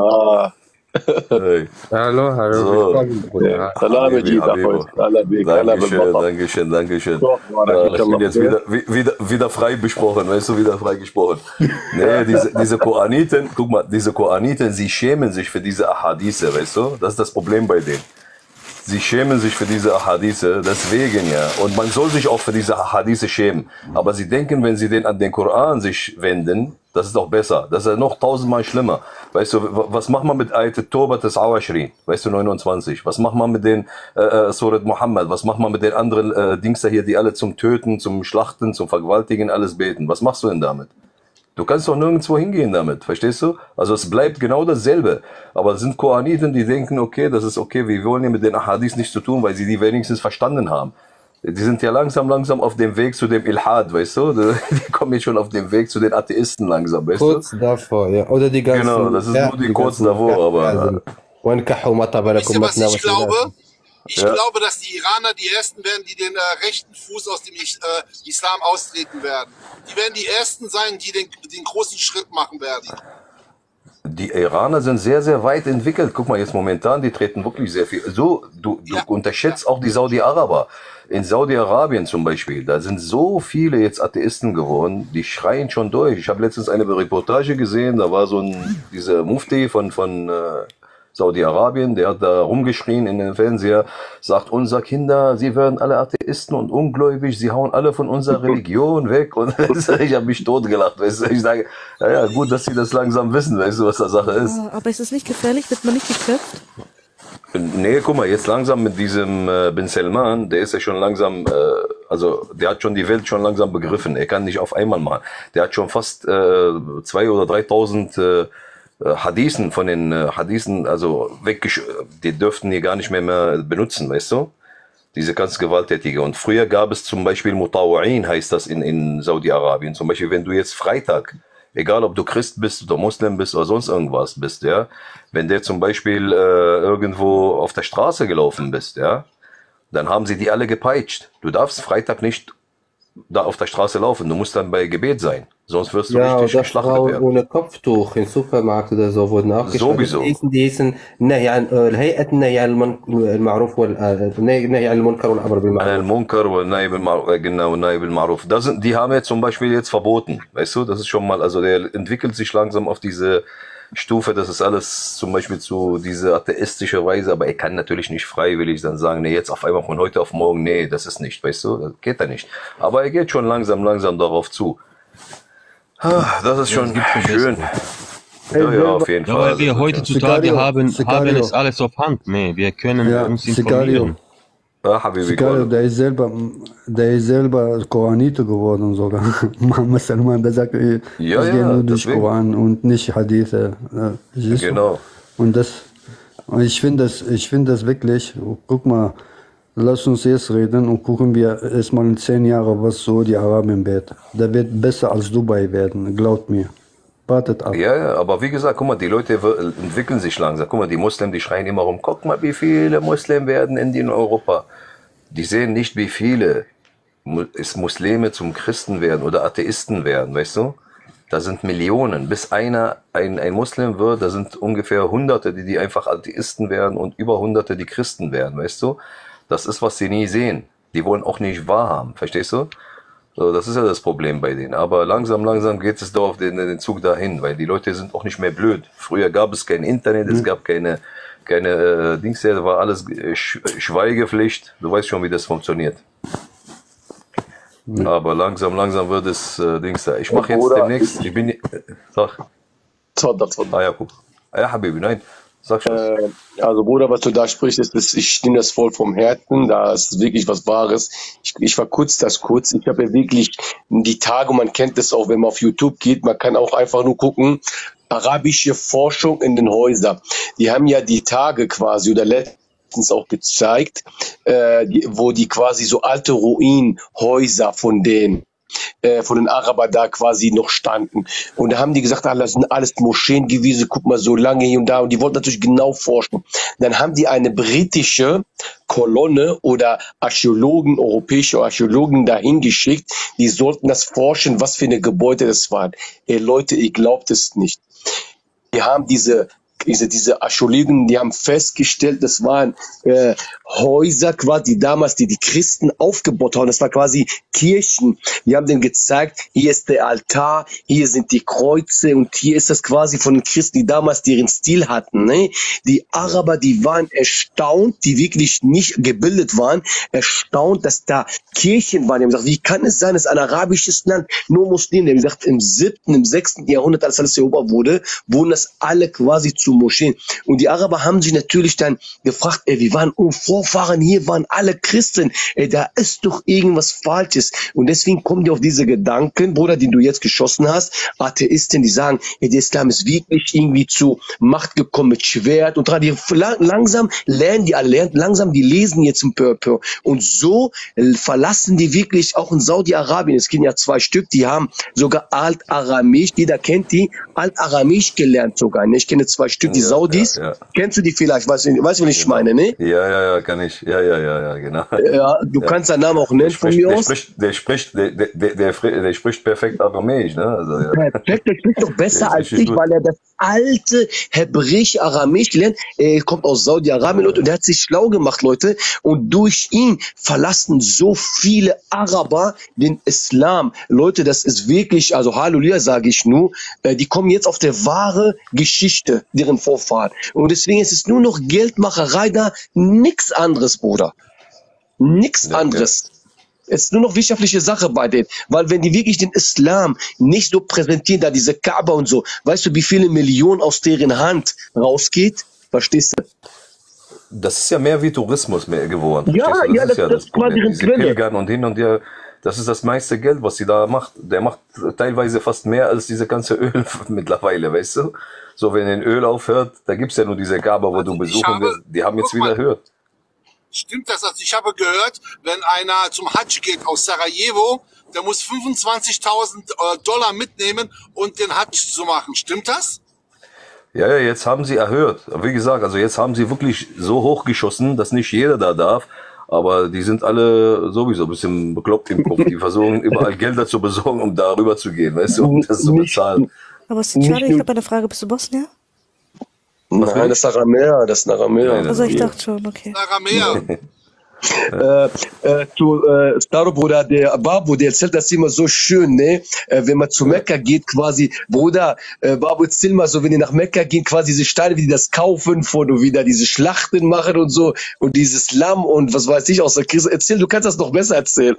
Hallo, hallo. سلام جيد أخوي هلا بيك هلا بالبطل Dankeschön. Ich bin jetzt wieder frei besprochen, weißt du, wieder frei gesprochen. Nee, diese Koraniten, guck mal, diese Koraniten, sie schämen sich für diese Ahadithe, weißt du, das ist das Problem bei denen. Sie schämen sich für diese Ahadithe, deswegen ja. Und man soll sich auch für diese Ahadithe schämen. Aber sie denken, wenn sie an den Koran sich wenden, das ist auch besser. Das ist noch 1000-mal schlimmer. Weißt du, was macht man mit Ayat Toba des Awashri? Weißt du, 29. Was macht man mit den Surat Muhammad? Was macht man mit den anderen Dings da hier, die alle zum Töten, zum Schlachten, zum Vergewaltigen, alles beten? Was machst du denn damit? Du kannst doch nirgendwo hingehen damit, verstehst du? Also es bleibt genau dasselbe. Aber es sind Koraniten, die denken, okay, das ist okay, wir wollen ja mit den Ahadith nichts zu tun, weil sie die wenigstens verstanden haben. Die sind ja langsam auf dem Weg zu dem Ilhad, weißt du? Die kommen jetzt schon auf dem Weg zu den Atheisten langsam, weißt du? Kurz davor, ja. Oder die ganzen... Genau, das ist nur die kurz davor, aber... Wisst ihr, was ich glaube? Ich glaube, dass die Iraner die Ersten werden, die den rechten Fuß aus dem Islam austreten werden. Die werden die Ersten sein, die den großen Schritt machen werden. Die Iraner sind sehr, sehr weit entwickelt. Guck mal, jetzt momentan, die treten wirklich sehr viel. So, du unterschätzt auch die Saudi-Araber. In Saudi-Arabien zum Beispiel, da sind so viele jetzt Atheisten geworden, die schreien schon durch. Ich habe letztens eine Reportage gesehen, da war so dieser Mufti von Saudi-Arabien, der hat da rumgeschrien in den Fernseher, sagt, unsere Kinder, sie werden alle Atheisten und ungläubig, sie hauen alle von unserer Religion weg. Und ich habe mich totgelacht, weißt du. Ich sage, ja gut, dass sie das langsam wissen, weißt du, was da Sache ist. Aber ist es nicht gefährlich? Wird man nicht geköpft? Nee, guck mal, jetzt langsam mit diesem Bin Salman, der ist ja schon langsam, also der hat schon die Welt schon langsam begriffen. Er kann nicht auf einmal machen. Der hat schon fast 2.000 oder 3.000 Hadithen von den Hadithen, also die dürften die gar nicht mehr benutzen, weißt du? Diese ganz gewalttätige. Und früher gab es zum Beispiel Mutawa'in, heißt das in Saudi-Arabien. Zum Beispiel, wenn du jetzt Freitag, egal ob du Christ bist oder Muslim bist oder sonst irgendwas bist, ja, wenn der zum Beispiel irgendwo auf der Straße gelaufen bist, ja, dann haben sie die alle gepeitscht. Du darfst Freitag nicht da auf der Straße laufen, du musst dann bei Gebet sein, sonst wirst du richtig geschlachtet werden. Frauen ohne Kopftuch im Supermarkt oder so wurden auch sowieso. Diesen الهيئة النهي عن المعروف والنهي عن المنكر والأمر بالمعروف. عن المنكر والنهي بالمعروف, genau, والنهي بالمعروف. Die haben jetzt zum Beispiel jetzt verboten, weißt du, das ist schon mal, also der entwickelt sich langsam auf diese Stufe, das ist alles zum Beispiel zu diese atheistische Weise, aber er kann natürlich nicht freiwillig dann sagen, nee, jetzt auf einmal von heute auf morgen, nee, das ist nicht, weißt du, das geht ja nicht. Aber er geht schon langsam darauf zu. Das ist schon schön. Ja, auf jeden Fall. Weil wir heutzutage haben es alles auf Hand. Nee, wir können uns informieren. Sicario, der ist selber Koranite geworden sogar. Muhammad Salman, der sagt, ich gehe nur durch Koran und nicht Hadithe. Genau. Und ich finde das wirklich, guck mal, lass uns jetzt reden und gucken wir erstmal in 10 Jahren, was so die Arabien wird. Der wird besser als Dubai werden, glaubt mir. Wartet ab. Ja, aber wie gesagt, guck mal, die Leute entwickeln sich langsam. Guck mal, die Muslimen, die schreien immer rum, guck mal, wie viele Muslimen werden in Europa. Die sehen nicht, wie viele Muslime zum Christen werden oder Atheisten werden, weißt du? Da sind Millionen. Bis ein Muslim wird, da sind ungefähr Hunderte, die einfach Atheisten werden und über Hunderte, die Christen werden, weißt du? Das ist, was sie nie sehen. Die wollen auch nicht wahrhaben, verstehst du? So, das ist ja das Problem bei denen. Aber langsam geht es doch auf den Zug dahin, weil die Leute sind auch nicht mehr blöd. Früher gab es kein Internet, es gab keine Dings, da war alles Schweigepflicht. Du weißt schon, wie das funktioniert. Aber langsam wird es Dings da. Ich mache jetzt demnächst, ich bin... Sag. تفضل. يا Habibi, nein. Sag schon. Also Bruder, was du da sprichst, ich nehme das voll vom Herzen, da ist wirklich was Wahres. Ich verkürze das kurz. Ich habe ja wirklich die Tage, man kennt das auch, wenn man auf YouTube geht, man kann auch einfach nur gucken, arabische Forschung in den Häusern. Die haben ja die Tage quasi oder letztens auch gezeigt, wo die quasi so alte Ruinenhäuser von den Arabern da quasi noch standen. Und da haben die gesagt, das sind alles Moscheen gewesen, guck mal, so lange hier und da. Und die wollten natürlich genau forschen. Dann haben die eine britische Kolonne oder Archäologen, europäische Archäologen dahin geschickt. Die sollten das forschen, was für eine Gebäude das waren. Ey Leute, ihr glaubt es nicht. Die haben diese Archäologen, die haben festgestellt, das waren Häuser quasi damals, die Christen aufgebaut haben. Das war quasi Kirchen. Die haben denen gezeigt, hier ist der Altar, hier sind die Kreuze und hier ist das quasi von den Christen, die damals ihren Stil hatten. Ne? Die Araber, die waren erstaunt, die wirklich nicht gebildet waren, erstaunt, dass da Kirchen waren. Die haben gesagt, wie kann es sein, dass ein arabisches Land nur Muslimen, die haben gesagt, im 7., im 6. Jahrhundert, als alles erobert wurde, wurden das alle quasi zu Moscheen. Und die Araber haben sich natürlich dann gefragt, wir waren Vorfahren, hier waren alle Christen, da ist doch irgendwas Falsches. Und deswegen kommen die auf diese Gedanken, Bruder, den du jetzt geschossen hast, Atheisten, die sagen, der Islam ist wirklich irgendwie zu Macht gekommen mit Schwert und langsam lernen die alle, langsam die lesen jetzt ein peu. Und so verlassen die wirklich auch in Saudi-Arabien, es gibt ja 2 Stück, die haben sogar Alt-Aramäisch, jeder kennt die, Alt-Aramäisch gelernt sogar. Ich kenne 2 Stück, die Saudis. Ja. Kennst du die vielleicht? Weißt du, was ich meine, ne? Ja, kann ich. Ja, genau. Ja, du kannst deinen Namen auch nennen von mir aus. Der spricht perfekt Aramäisch, ne? Also, ja. Perfekt, der spricht doch besser als ich, weil er das alte hebräische Aramäisch gelernt. Er kommt aus Saudi-Arabien, Leute, und der hat sich schlau gemacht, Leute. Und durch ihn verlassen so viele Araber den Islam. Leute, das ist wirklich, also Halleluja, sage ich nur, die kommen jetzt auf der wahre Geschichte, deren Vorfahren. Und deswegen ist es nur noch Geldmacherei da, nichts anderes, Bruder. Nichts anderes. Es ist nur noch wirtschaftliche Sache bei denen. Weil wenn die wirklich den Islam nicht so präsentieren, da diese Kaaba und so, weißt du, wie viele Millionen aus deren Hand rausgeht? Verstehst du? Das ist ja mehr wie Tourismus mehr geworden. Ja, das ist ja das Problem. Diese Pilgern und hin und her. Das ist das meiste Geld, was sie da macht. Der macht teilweise fast mehr als diese ganze Öl mittlerweile, weißt du? So, wenn ein Öl aufhört, da gibt's ja nur diese Kaaba, wo du besuchen wirst. Die haben jetzt wieder erhöht. Stimmt das? Also ich habe gehört, wenn einer zum Hajj geht aus Sarajevo, der muss 25.000 Dollar mitnehmen und den Hajj zu machen. Stimmt das? Ja, jetzt haben sie erhöht. Wie gesagt, also jetzt haben sie wirklich so hochgeschossen, dass nicht jeder da darf. Aber die sind alle sowieso ein bisschen bekloppt im Kopf. Die versuchen überall Gelder zu besorgen, um darüber zu gehen, weißt du, um das zu bezahlen. Aber Sitschade, ich habe eine Frage. Bist du Bosnier? Nein, das ist Aramäer, Also ich dachte schon, okay. Aramäer. Staro Bruder, der Babu, der erzählt das immer so schön, ne? Wenn man zu Mekka geht, quasi, Bruder, Babu, erzähl mal so, wenn die nach Mekka gehen, quasi diese Steine, wie die das kaufen, wo du wieder diese Schlachten machen und so, und dieses Lamm und was weiß ich aus der Krise. Erzähl, du kannst das noch besser erzählen.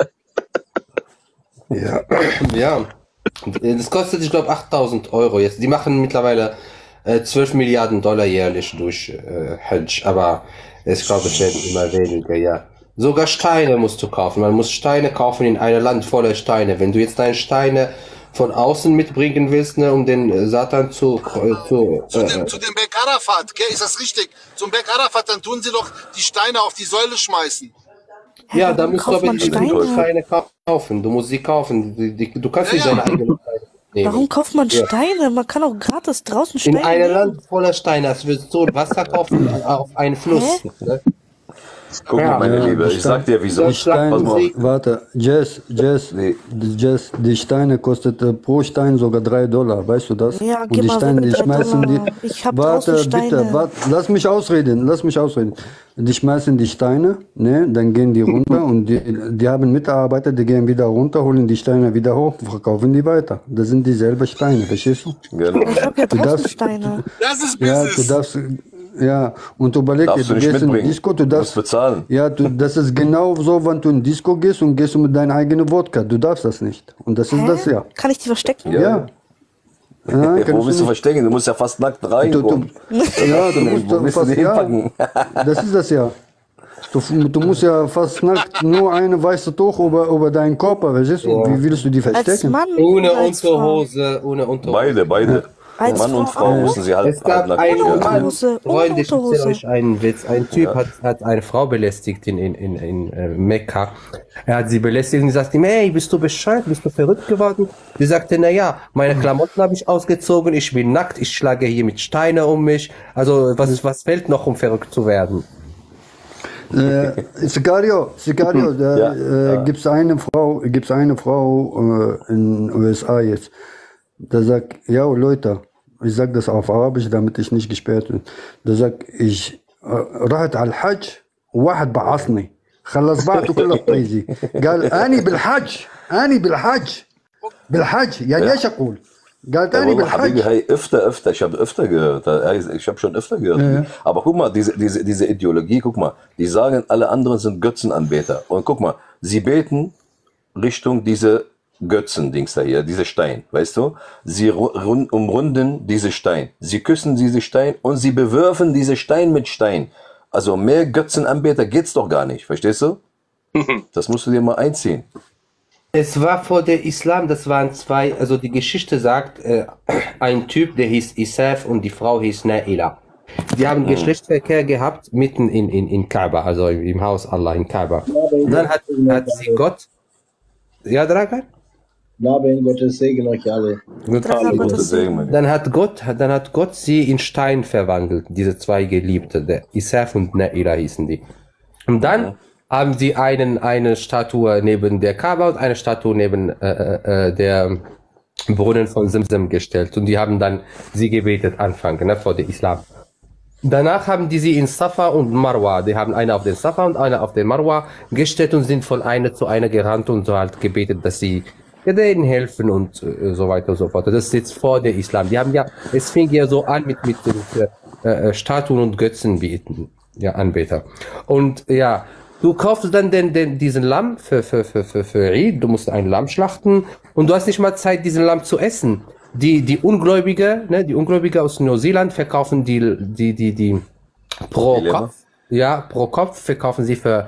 Ja. Das kostet, ich glaube, 8.000 Euro jetzt. Die machen mittlerweile 12 Milliarden Dollar jährlich durch Hajj, aber ich glaube, es werden immer weniger, ja. Sogar Steine musst du kaufen. Man muss Steine kaufen in einem Land voller Steine. Wenn du jetzt deine Steine von außen mitbringen willst, ne, um den Satan zu dem Berg Arafat, gell? Ist das richtig? Zum Berg Arafat, dann tun sie doch die Steine auf die Säule schmeißen. Ja, da musst du aber die Steine kaufen. Du musst sie kaufen. Du kannst nicht deine eigenen Steine nehmen. Warum kauft man Steine? Man kann auch gratis draußen Steine in einem Land voller Steine. Das willst du Wasser kaufen auf einen Fluss. Ne? Guck mal, meine Liebe, ich sag dir, wieso. Warte, Jess, die Steine kostet pro Stein sogar $3, weißt du das? Ja, und die Steine, die schmeißen die. Ich hab warte, Steine. bitte, warte, lass mich ausreden. Die schmeißen die Steine, ne, dann gehen die runter und die haben Mitarbeiter, die gehen wieder runter, holen die Steine wieder hoch, verkaufen die weiter. Das sind dieselben Steine, verstehst du? Genau. Ich hab ja draußen Steine. Das ist Business. Ja, du darfst. Ja, und überleg dir, du gehst in die Disco, du darfst bezahlen. Ja, das ist genau so, wenn du in die Disco gehst und gehst mit deiner eigenen Wodka. Du darfst das nicht. Und das ist das, ja. Kann ich die verstecken? Ja. Ja, wo willst du verstecken? Du musst ja fast nackt rein. Ja, du musst fast, das ist das ja. Du musst ja fast nackt nur eine weiße Tuch über deinen Körper, verstehst du? Wie willst du die verstecken? Ohne Unterhose, ohne Unterhose. Beide. Mann und Frau müssen sie halt. Es gab einen Mann, Freunde, ich erzähle euch einen Witz. Ein Typ hat eine Frau belästigt in Mekka. Er hat sie belästigt und gesagt ihm, hey, bist du bescheuert, bist du verrückt geworden? Sie sagte, naja, meine Klamotten habe ich ausgezogen, ich bin nackt, ich schlage hier mit Steinen um mich. Also was fehlt noch, um verrückt zu werden? Sicario, gibt's eine Frau in den USA jetzt. Da sagt, ja Leute, ich sag das auf Arabisch, damit ich nicht gesperrt bin. Da sagt ich, رحت على الحج واحد بعصني خلص بعته كله بطيزي قال أنا بالحج يعني ايش اقول؟ قالت أنا بالحج. Hey, öfter, ich habe schon öfter gehört. Aber guck mal, diese Ideologie, guck mal, die sagen, alle anderen sind Götzenanbeter. Und guck mal, sie beten Richtung diese Götzen-Dings da hier, diese Stein, weißt du? Sie umrunden diese Stein, sie küssen diese Stein und sie bewerfen diese Stein mit Stein. Also mehr Götzenanbeter geht's doch gar nicht, verstehst du? Das musst du dir mal einziehen. Es war vor der Islam, das waren zwei, also die Geschichte sagt, ein Typ, der hieß Isaf und die Frau hieß Naila. Die haben Geschlechtsverkehr gehabt mitten in Kaaba, also im Haus Allah in Kaaba. Dann hat sie Gott, ja Dragan? Gottes Segen euch alle. Dann hat Gott sie in Stein verwandelt, diese zwei Geliebte, der Isaf und Naila hießen die. Und dann haben sie eine Statue neben der Kaaba und eine Statue neben der Brunnen von Simsem gestellt. Und die haben dann sie gebetet anfangen, ne, vor der Islam. Danach haben die sie in Safa und Marwa, die haben eine auf den Safa und eine auf den Marwa gestellt und sind von einer zu einer gerannt und so halt gebetet, dass sie denen helfen und so weiter und so fort. Das ist jetzt vor der Islam. Die haben ja, es fing ja so an mit den Statuen und Götzenbeten, ja, Anbeter. Und ja, du kaufst dann diesen Lamm für Eid, du musst ein Lamm schlachten und du hast nicht mal Zeit, diesen Lamm zu essen. Die Ungläubige, ne, die Ungläubige aus Neuseeland verkaufen die pro Kopf verkaufen sie für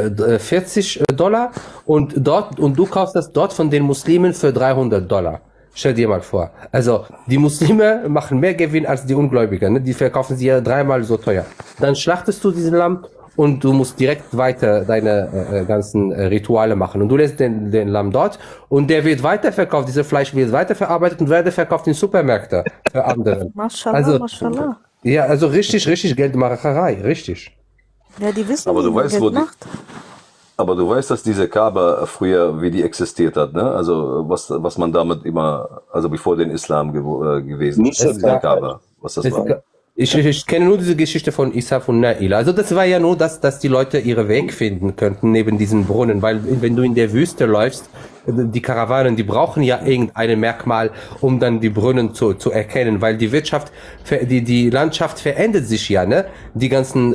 $40 und du kaufst das dort von den Muslimen für $300. Stell dir mal vor. Also die Muslime machen mehr Gewinn als die Ungläubigen, ne? Die verkaufen sie ja dreimal so teuer. Dann schlachtest du diesen Lamm und du musst direkt weiter deine ganzen Rituale machen. Und du lässt den Lamm dort und der wird weiterverkauft. Dieses Fleisch wird weiterverarbeitet und weiterverkauft in Supermärkte für andere. Mashallah, Mashallah. Ja, also richtig Geldmacherei, richtig. Ja, die wissen, aber wie man Geld macht. Aber du weißt, dass diese Kaaba früher, wie die existiert hat, ne? Also was man damit immer, also bevor den Islam gewesen ist, diese Kaaba, was das war. Ich kenne nur diese Geschichte von Isaf und Naila. Also das war ja nur, dass die Leute ihren Weg finden könnten neben diesen Brunnen, weil wenn du in der Wüste läufst, die Karawanen, die brauchen ja irgendein Merkmal, um dann die Brunnen zu erkennen, weil die Wirtschaft, die Landschaft verändert sich ja, ne? Die ganzen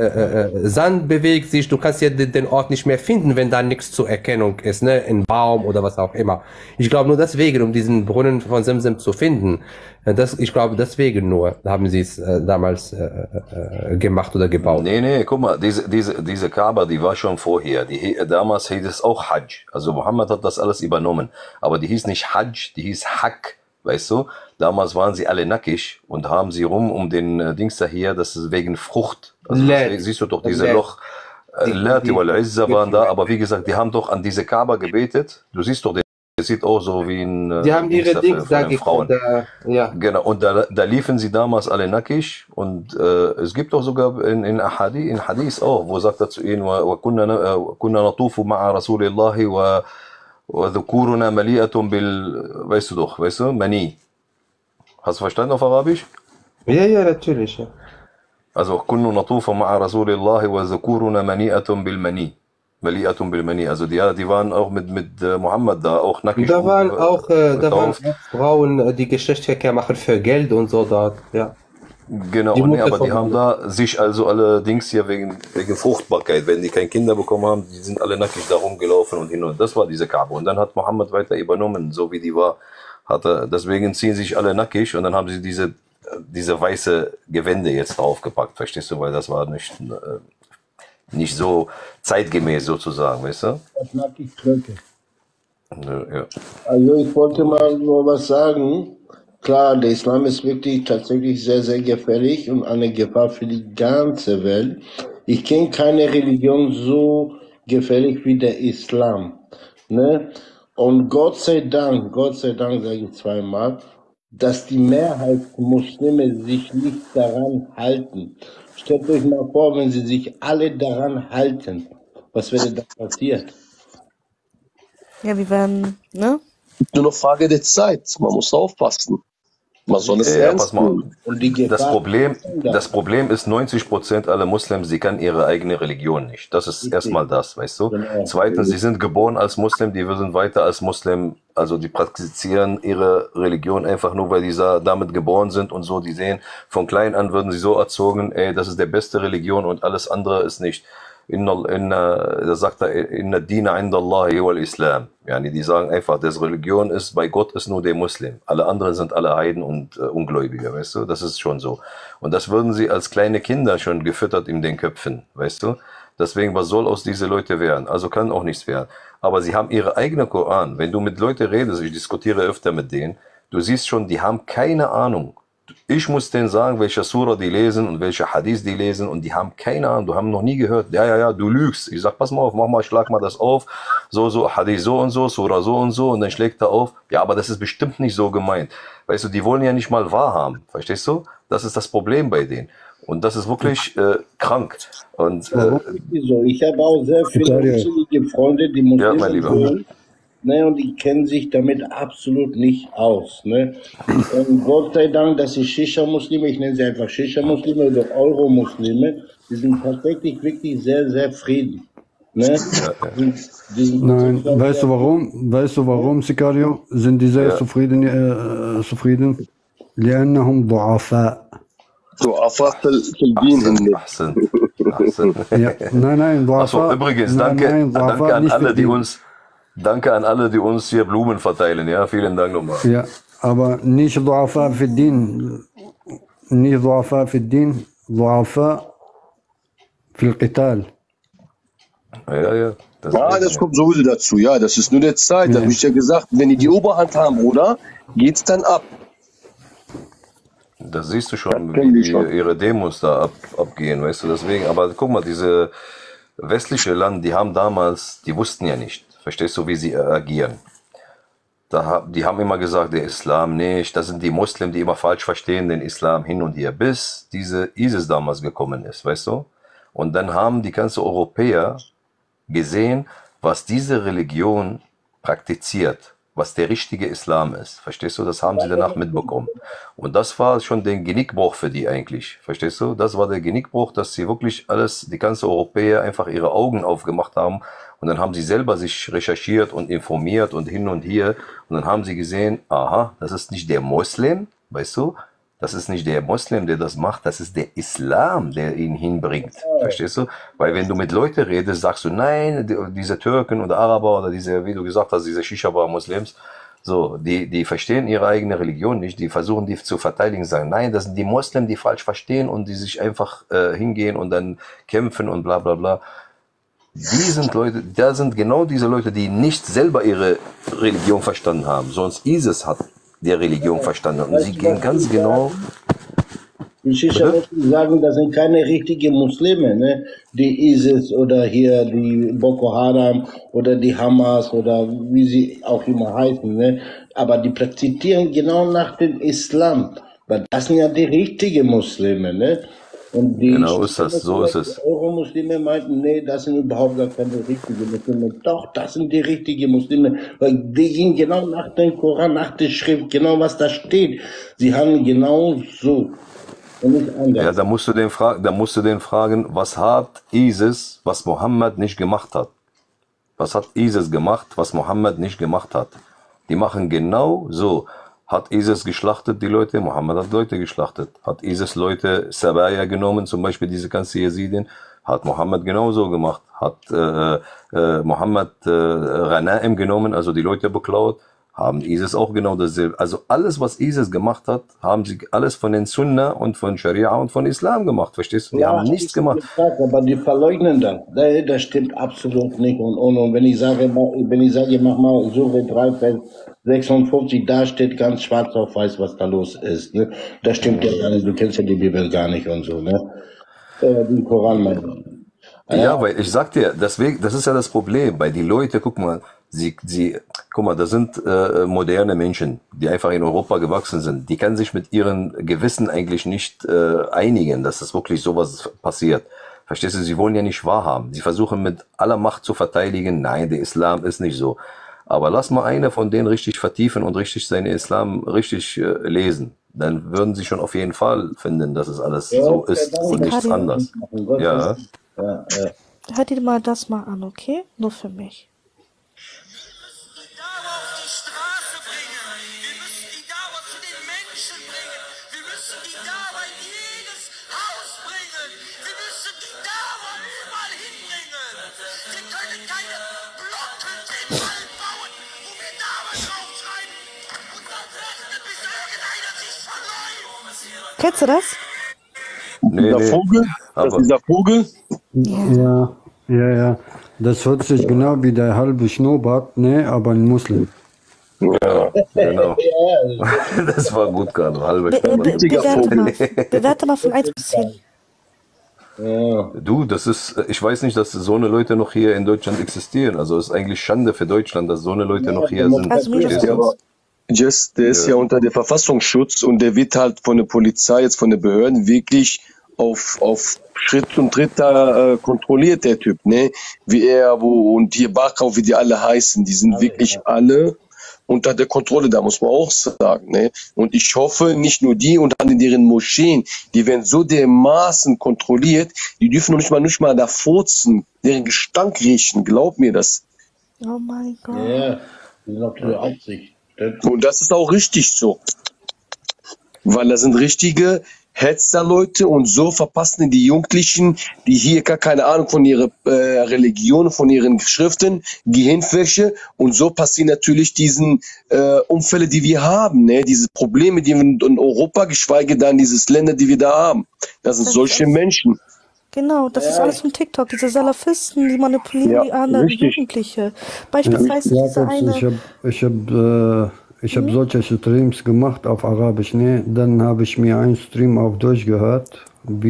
Sand bewegt sich, du kannst ja den Ort nicht mehr finden, wenn da nichts zur Erkennung ist, ne? Ein Baum oder was auch immer. Ich glaube nur deswegen, um diesen Brunnen von Simsem zu finden. Ich glaube deswegen nur haben sie es damals gemacht oder gebaut. Nee, guck mal, diese Kaaba, die war schon vorher. Damals hieß es auch Hajj. Also Mohammed hat das alles übernommen. Aber die hieß nicht Hajj, die hieß Hak, weißt du? Damals waren sie alle nackig und haben sie rum um den Dings da hier, das ist wegen Frucht. Also siehst du doch diese Loch. Lati wal Izza waren da, aber wie gesagt, die haben doch an diese Kaaba gebetet. Du siehst doch, es sieht auch so wie ein die haben ihre Dings da Frauen. Ja. Genau, und da liefen sie damals alle nackig und es gibt auch sogar in Hadith auch, wo sagt er zu ihnen, kunna natufu ma'a Rasulillahi wa dhukuruna mali'atun weißt du, Mani. Hast du verstanden auf Arabisch? Ja, natürlich. Ja. Also kunna natufu ma'a Rasulillahi wa dhukuruna mani'atun bil Mani. Also die waren auch mit Mohammed da, auch nackig. Da waren auch Frauen, die Geschlechtsverkehr machen für Geld und so dort, ja. Genau, aber die haben da sich also allerdings hier wegen Fruchtbarkeit, wenn die keine Kinder bekommen haben, die sind alle nackig da rumgelaufen und hin und das war diese Kaaba. Und dann hat Mohammed weiter übernommen, so wie die war, Deswegen ziehen sich alle nackig und dann haben sie diese weiße Gewände jetzt draufgepackt, verstehst du? Weil das war nicht so zeitgemäß sozusagen, weißt du? Das nackig Kröcke. Ja. Also ich wollte mal nur was sagen. Klar, der Islam ist wirklich tatsächlich sehr, sehr gefährlich und eine Gefahr für die ganze Welt. Ich kenne keine Religion so gefährlich wie der Islam. Ne? Und Gott sei Dank sage ich zweimal, dass die Mehrheit Muslime sich nicht daran halten. Stellt euch mal vor, wenn sie sich alle daran halten, was wäre da passiert? Ja, wir werden, ne? Nur noch Frage der Zeit. Man muss aufpassen. Man soll es ernst nehmen. Das Problem ist, 90% aller Muslims, sie kennen ihre eigene Religion nicht. Das ist erstmal das, weißt du? Genau. Zweitens, sie sind geboren als Muslim, die sind weiter als Muslim, also die praktizieren ihre Religion einfach nur, weil die damit geboren sind und so. Die sehen, von klein an würden sie so erzogen, ey, das ist der beste Religion und alles andere ist nicht. Da sagt er, inna dina inda Allahi wal Islam. Yani die sagen einfach, das Religion ist, bei Gott ist nur der Muslim. Alle anderen sind alle Heiden und Ungläubige, weißt du? Das ist schon so. Und das würden sie als kleine Kinder schon gefüttert in den Köpfen, weißt du? Deswegen, was soll aus diese Leute werden? Also kann auch nichts werden. Aber sie haben ihre eigene Koran. Wenn du mit Leuten redest, ich diskutiere öfter mit denen, du siehst schon, die haben keine Ahnung. Ich muss denen sagen, welche Surah die lesen und welche Hadith die lesen und die haben keine Ahnung, du haben noch nie gehört, ja, du lügst. Ich sag, pass mal auf, schlag mal das auf, so, Hadith so und so, Surah so und dann schlägt er auf, ja, aber das ist bestimmt nicht so gemeint. Weißt du, die wollen ja nicht mal wahrhaben, verstehst du? Das ist das Problem bei denen. Und das ist wirklich krank. Und, ich habe auch sehr viele muslimische Freunde, die Muslime sind. Ne, und die kennen sich damit absolut nicht aus. Ne? Und Gott sei Dank, dass die Shisha-Muslime, ich nenne sie einfach Shisha-Muslime oder Euro-Muslime, die sind tatsächlich wirklich sehr, sehr frieden. Ne? Nein, weißt du warum, Sicario? Sind die sehr zufrieden? لأنهم ضعفاء. ضعفاء في الدين. أحسن. Ja, nein, ضعفاء. Achso, übrigens, danke an alle, die uns hier Blumen verteilen. Ja, vielen Dank nochmal. Ja, aber nicht ضعفاء في الدين. Nicht ضعفاء في الدين. ضعفاء في القتال. Ja. Das kommt sowieso dazu. Ja, das ist nur der Zeit. Da habe ich ja gesagt, wenn die Oberhand haben, Bruder, geht's dann ab. Das siehst du schon, wie ihre Demos da abgehen, weißt du, deswegen. Aber guck mal, diese westliche Land, die haben damals, die wussten ja nicht, verstehst du, wie sie agieren. Die haben immer gesagt, der Islam nicht, das sind die Muslimen, die immer falsch verstehen, den Islam hin und her, bis diese ISIS damals gekommen ist, weißt du. Und dann haben die ganzen Europäer gesehen, was diese Religion praktiziert, was der richtige Islam ist. Verstehst du? Das haben sie danach mitbekommen. Und das war schon der Genickbruch für die eigentlich. Verstehst du? Das war der Genickbruch, dass sie wirklich die ganzen Europäer einfach ihre Augen aufgemacht haben. Und dann haben sie selber sich recherchiert und informiert und hin und hier. Und dann haben sie gesehen, aha, das ist nicht der Moslem, weißt du? Das ist nicht der Moslem, der das macht, das ist der Islam, der ihn hinbringt. Verstehst du? Weil wenn du mit Leuten redest, sagst du, nein, diese Türken oder Araber oder diese, wie du gesagt hast, diese Shisha-Bar-Muslims, so, die verstehen ihre eigene Religion nicht, die versuchen die zu verteidigen, sagen, nein, das sind die Moslems, die falsch verstehen und die sich einfach hingehen und dann kämpfen und bla bla bla. Die sind Leute, da sind genau diese Leute, die nicht selber ihre Religion verstanden haben, sonst ISIS hat der Religion verstanden. Und sie gehen ganz genau. Die Shisha-Muslimen sagen, das sind keine richtigen Muslime, ne? Die ISIS oder hier die Boko Haram oder die Hamas oder wie sie auch immer heißen, ne? Aber die praktizieren genau nach dem Islam. Weil das sind ja die richtigen Muslime, ne? Und die genau ist das, so ist es. Euro-Muslime meinten, nee, das sind überhaupt gar keine richtigen Muslime. Doch, das sind die richtigen Muslime, weil die gehen genau nach dem Koran, nach der Schrift, genau was da steht. Sie haben genau so und nicht anders. Ja, da musst du den fragen, was hat ISIS, was Mohammed nicht gemacht hat? Was hat ISIS gemacht, was Mohammed nicht gemacht hat? Die machen genau so. Hat ISIS geschlachtet, die Leute? Mohammed hat Leute geschlachtet. Hat ISIS Leute Sabaya genommen, zum Beispiel diese ganze Yazidin? Hat Mohammed genauso gemacht. Hat Mohammed Ghanaim genommen, also die Leute beklaut? haben ISIS auch genau dasselbe. Also alles, was ISIS gemacht hat, haben sie alles von den Sunna und von Scharia und von Islam gemacht. Verstehst du? Die haben nichts gemacht. Gefragt, aber die verleugnen das. Das stimmt absolut nicht. Und wenn ich sage, mach mal Sure 3, Vers 56, da steht ganz schwarz auf weiß, was da los ist. Ne? Das stimmt ja gar nicht. Du kennst ja die Bibel gar nicht und so. Ne? Den Koran meinen. Ja, weil ich sag dir, deswegen, das ist ja das Problem, weil die Leute, guck mal, guck mal, das sind moderne Menschen, die einfach in Europa gewachsen sind. Die können sich mit ihren Gewissen eigentlich nicht einigen, dass das wirklich sowas passiert. Verstehst du? Sie wollen ja nicht wahrhaben. Sie versuchen mit aller Macht zu verteidigen. Nein, der Islam ist nicht so. Aber lass mal eine von denen richtig vertiefen und richtig seinen Islam richtig lesen. Dann würden sie schon auf jeden Fall finden, dass es alles so ist und nichts anderes. Ja. Hört ihr mal das mal an, okay? Nur für mich. Kennst du das? Dieser Vogel? Das ist dieser Vogel? Ja. Das hört sich genau wie der halbe Schnurrbart, ne, aber ein Muslim. Ja, genau. Das war gut gerade, halbe Schnurrbart. Bewerte mal von 1 bis 10. Du, das ist, ich weiß nicht, dass so eine Leute noch hier in Deutschland existieren. Also es ist eigentlich Schande für Deutschland, dass so eine Leute noch hier sind. Der ist ja unter der Verfassungsschutz und der wird halt von der Polizei, jetzt von den Behörden wirklich auf Schritt und Tritt da kontrolliert, der Typ, ne? Wie er, und hier Bachau, wie die alle heißen, die sind wirklich alle unter der Kontrolle, da muss man auch sagen, ne? Und ich hoffe, nicht nur die und dann in deren Moscheen, die werden so dermaßen kontrolliert, die dürfen noch nicht mal da furzen, deren Gestank riechen, glaub mir das. Oh mein Gott. Ja, die sind auch für Aufsicht. Und das ist auch richtig so. Weil da sind richtige Hetzerleute und so verpassen die Jugendlichen, die hier gar keine Ahnung von ihrer Religion, von ihren Schriften, Gehirnwäsche, und so passieren natürlich diesen Unfälle, die wir haben, ne? Diese Probleme, die wir in Europa, geschweige denn diese Länder, die wir da haben. Das sind solche Menschen. Genau, das ist alles von TikTok. Diese Salafisten, die manipulieren die anderen Jugendliche. Beispielsweise diese eine... Ich hab solche Streams gemacht auf Arabisch, ne? Dann habe ich mir einen Stream auf Deutsch gehört, wie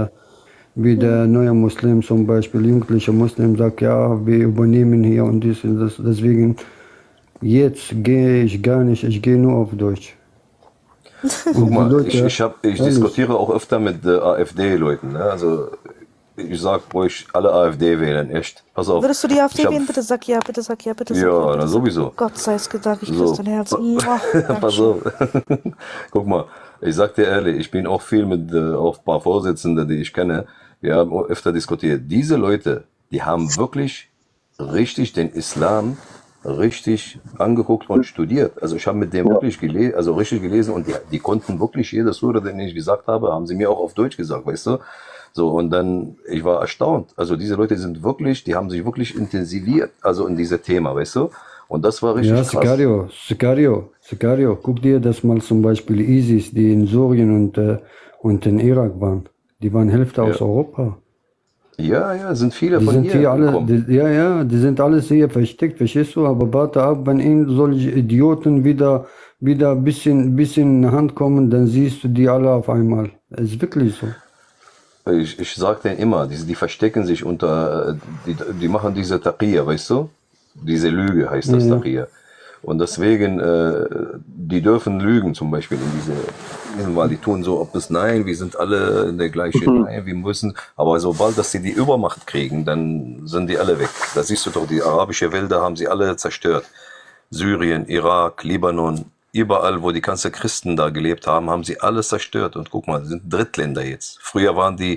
der neue Muslim zum Beispiel, jugendliche Muslim sagt, ja, wir übernehmen hier und dies und das. Deswegen, jetzt gehe ich gar nicht, ich gehe nur auf Deutsch. Guck mal, Leute, ich diskutiere auch öfter mit AfD-Leuten, ne? Also ich sag ruhig, alle AfD wählen, echt. Pass auf. Würdest du die AfD wählen? Bitte sag ja, bitte sag ja, bitte sag ja. Ja, na, sowieso. Gott sei es gesagt, ich küsse dein Herz. Pass auf. Guck mal, ich sag dir ehrlich, ich bin auch viel mit auch ein paar Vorsitzenden, die ich kenne, wir haben öfter diskutiert. Diese Leute, die haben wirklich richtig den Islam richtig angeguckt und studiert. Also ich habe mit dem wirklich gelesen, also richtig gelesen, und die konnten wirklich jede Sure, den ich gesagt habe, haben sie mir auch auf Deutsch gesagt, weißt du? So, und dann, ich war erstaunt. Also diese Leute sind wirklich, die haben sich wirklich intensiviert, also in dieses Thema, weißt du? Und das war richtig krass. Sicario, guck dir das mal zum Beispiel ISIS, die in Syrien und in Irak waren. Die waren Hälfte aus Europa. Ja, sind viele von hier alle, die sind alles hier versteckt, verstehst du? Aber warte ab, wenn ihnen solche Idioten wieder ein bisschen in die Hand kommen, dann siehst du die alle auf einmal. Es ist wirklich so. Ich sag denen immer, die verstecken sich unter, die machen diese Taqiyya, weißt du? Diese Lüge heißt das, Taqiyya. Und deswegen, die dürfen lügen zum Beispiel weil die tun so, ob das nein, wir sind alle in der gleichen, nein, wir müssen, aber sobald, dass sie die Übermacht kriegen, dann sind die alle weg. Da siehst du doch, die arabische Wälder haben sie alle zerstört. Syrien, Irak, Libanon, überall, wo die ganzen Christen da gelebt haben, haben sie alles zerstört. Und guck mal, das sind Drittländer jetzt. Früher waren die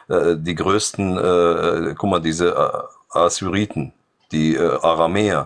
größten, guck mal, diese Assyriten, die Aramäer,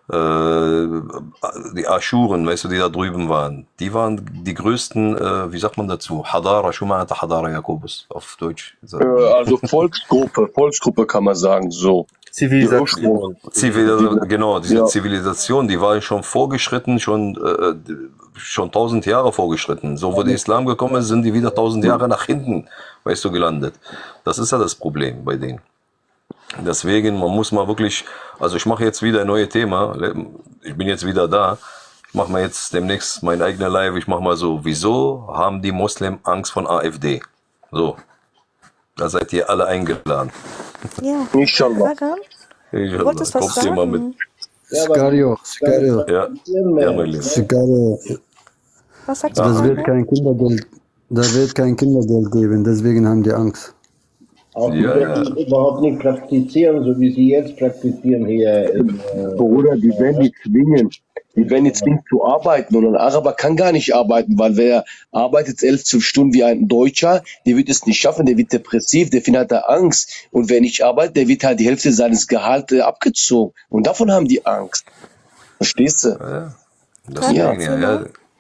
die Aschuren, weißt du, die da drüben waren, die waren die größten, wie sagt man dazu? Hadara, Shuma'at Hadara Jakobus auf Deutsch. Also Volksgruppe kann man sagen, so. Zivilisation. Genau, diese Zivilisation, die war schon vorgeschritten, schon 1000 Jahre vorgeschritten. So, wo der Islam gekommen ist, sind die wieder 1000 Jahre nach hinten, weißt du, gelandet. Das ist ja das Problem bei denen. Deswegen, man muss mal wirklich, also ich mache jetzt wieder ein neues Thema, ich bin jetzt wieder da, ich mache mal jetzt demnächst mein eigener Live, ich mache mal so, wieso haben die Muslimen Angst von AfD? So, da seid ihr alle eingeladen. Ja, Inshallah. Du wolltest was sagen? Mal mit. Scario. Ja, mein Lieber. Scario. Was sagst du? Das wird kein Kindergeld, da wird kein Kindergeld geben, deswegen haben die Angst. Auch die werden überhaupt nicht praktizieren, so wie sie jetzt praktizieren hier. Bruder, die werden die zwingen. Die werden jetzt zwingen zu arbeiten. Und ein Araber kann gar nicht arbeiten, weil wer arbeitet 11, 12 Stunden wie ein Deutscher, der wird es nicht schaffen, der wird depressiv, der findet da Angst. Und wer nicht arbeitet, der wird halt die Hälfte seines Gehalts abgezogen. Und davon haben die Angst. Verstehst du? Ja, deswegen, ja.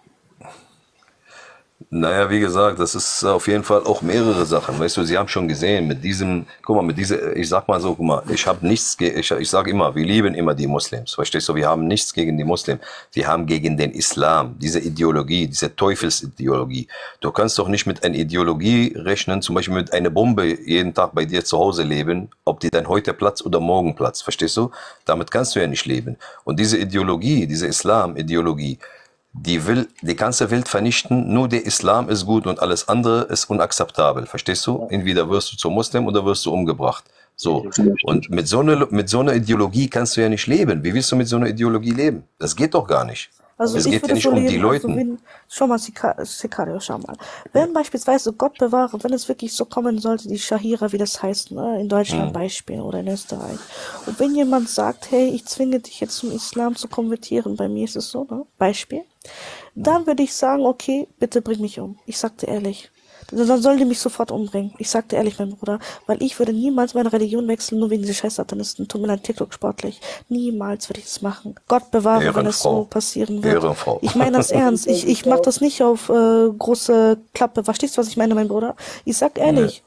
Naja, wie gesagt, das ist auf jeden Fall auch mehrere Sachen. Weißt du, Sie haben schon gesehen, mit diesem, guck mal, mit dieser, ich sag mal so, guck mal, ich habe nichts, ich sage immer, wir lieben immer die Muslims. Verstehst du, wir haben nichts gegen die Muslims. Wir haben gegen den Islam, diese Ideologie, diese Teufelsideologie. Du kannst doch nicht mit einer Ideologie rechnen, zum Beispiel mit einer Bombe jeden Tag bei dir zu Hause leben, ob die dann heute platzt oder morgen platzt. Verstehst du? Damit kannst du ja nicht leben. Und diese Ideologie, diese Islam-Ideologie, die will die ganze Welt vernichten, nur der Islam ist gut und alles andere ist unakzeptabel. Verstehst du? Entweder wirst du zum Muslim oder wirst du umgebracht. So. Und mit so einer Ideologie kannst du ja nicht leben. Wie willst du mit so einer Ideologie leben? Das geht doch gar nicht. Also es ich geht würde ja nicht so um leben, die Leute. also wenn, schau mal, Sicario, schau mal. Wenn beispielsweise, Gott bewahre, wenn es wirklich so kommen sollte, die Shahira, wie das heißt, ne, in Deutschland Beispiel oder in Österreich. Und wenn jemand sagt, hey, ich zwinge dich jetzt zum Islam zu konvertieren, bei mir ist es so, ne, Beispiel, dann würde ich sagen, okay, bitte bring mich um. Ich sagte ehrlich. Dann soll die mich sofort umbringen. Ich sagte ehrlich, mein Bruder, weil ich würde niemals meine Religion wechseln, nur wegen dieser scheiß Satanisten. Tut mir leid, TikTok sportlich. Niemals würde ich das machen. Gott bewahre, wenn es so passieren wird. Ehrenfrau. Ich meine das ernst. Ich mache das nicht auf große Klappe. Verstehst du, was ich meine, mein Bruder? Ich sag ehrlich.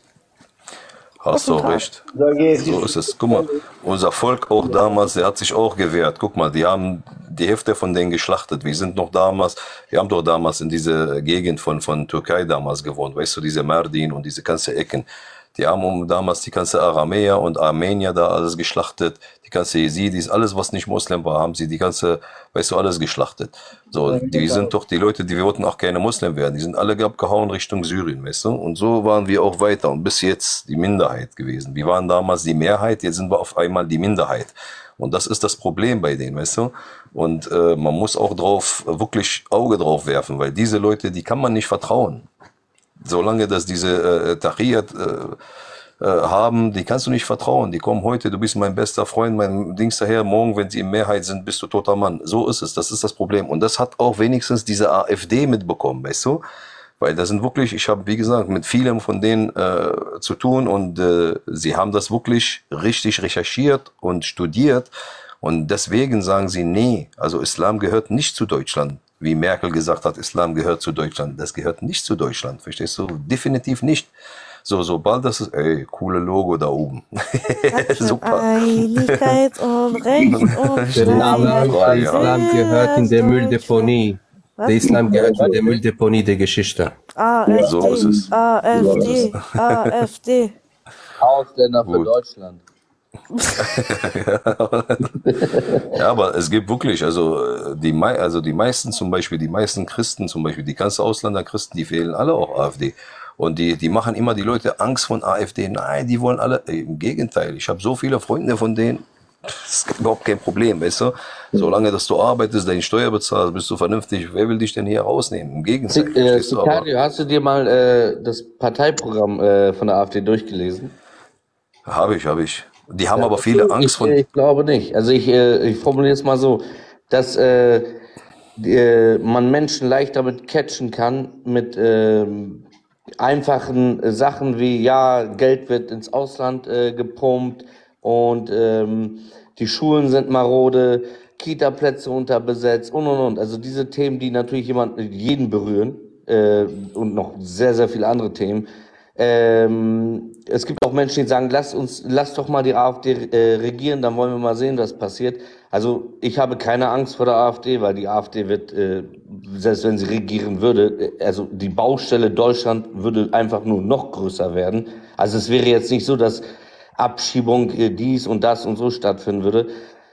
Hast du recht. So ist es. Guck mal, unser Volk auch damals, der hat sich auch gewehrt. Guck mal, die haben die Hälfte von denen geschlachtet. Wir haben doch damals in dieser Gegend von Türkei damals gewohnt. Weißt du, diese Mardin und diese ganze Ecken. Die haben damals die ganze Aramäer und Armenier da alles geschlachtet. Die ganze Jesidis, alles was nicht Muslim war, haben sie die ganze, weißt du, alles geschlachtet. So, die sind doch die Leute, die wollten auch keine Muslim werden. Die sind alle abgehauen Richtung Syrien, weißt du. Und so waren wir auch weiter und bis jetzt die Minderheit gewesen. Wir waren damals die Mehrheit, jetzt sind wir auf einmal die Minderheit. Und das ist das Problem bei denen, weißt du. Und man muss auch wirklich Auge drauf werfen, weil diese Leute, die kann man nicht vertrauen. Solange dass diese Tahiyat haben, die kannst du nicht vertrauen. Die kommen heute, du bist mein bester Freund, mein Dings daher, morgen, wenn sie in Mehrheit sind, bist du toter Mann. So ist es, das ist das Problem. Und das hat auch wenigstens diese AfD mitbekommen, weißt du? Weil das sind wirklich, ich habe, wie gesagt, mit vielen von denen zu tun und sie haben das wirklich richtig recherchiert und studiert. Und deswegen sagen sie, nee, also Islam gehört nicht zu Deutschland. Wie Merkel gesagt hat, Islam gehört zu Deutschland. Das gehört nicht zu Deutschland, verstehst du? Definitiv nicht. So, sobald das ist, ey, coole Logo da oben. Super. Einigkeit und Recht und Der Islam gehört in der Mülldeponie. Der Islam gehört in der Mülldeponie der Geschichte. AfD, So ist es. AfD, AfD. Ausländer für Deutschland. Ja, aber es gibt wirklich, also die meisten zum Beispiel, die meisten Christen zum Beispiel, die ganzen Ausländerchristen, die wählen alle auch AfD. Und die machen immer die Leute Angst von AfD. Nein, die wollen alle, im Gegenteil. Ich habe so viele Freunde von denen, das ist überhaupt kein Problem, weißt du? Solange, dass du arbeitest, deine Steuer bezahlst, bist du vernünftig. Wer will dich denn hier rausnehmen? Im Gegenteil. Sicario, hast du dir mal das Parteiprogramm von der AfD durchgelesen? Habe ich. Die haben aber viele Angst von... Ich glaube nicht. Also ich formuliere es mal so, dass man Menschen leicht damit catchen kann mit einfachen Sachen wie, ja, Geld wird ins Ausland gepumpt und die Schulen sind marode, Kita-Plätze unterbesetzt und. Also diese Themen, die natürlich jeden berühren und noch sehr, sehr viele andere Themen, Es gibt auch Menschen, die sagen, lass doch mal die AfD regieren, dann wollen wir mal sehen, was passiert. Also ich habe keine Angst vor der AfD, weil die AfD wird, selbst wenn sie regieren würde, also die Baustelle Deutschland würde einfach nur noch größer werden. Also es wäre jetzt nicht so, dass Abschiebung dies und das und so stattfinden würde.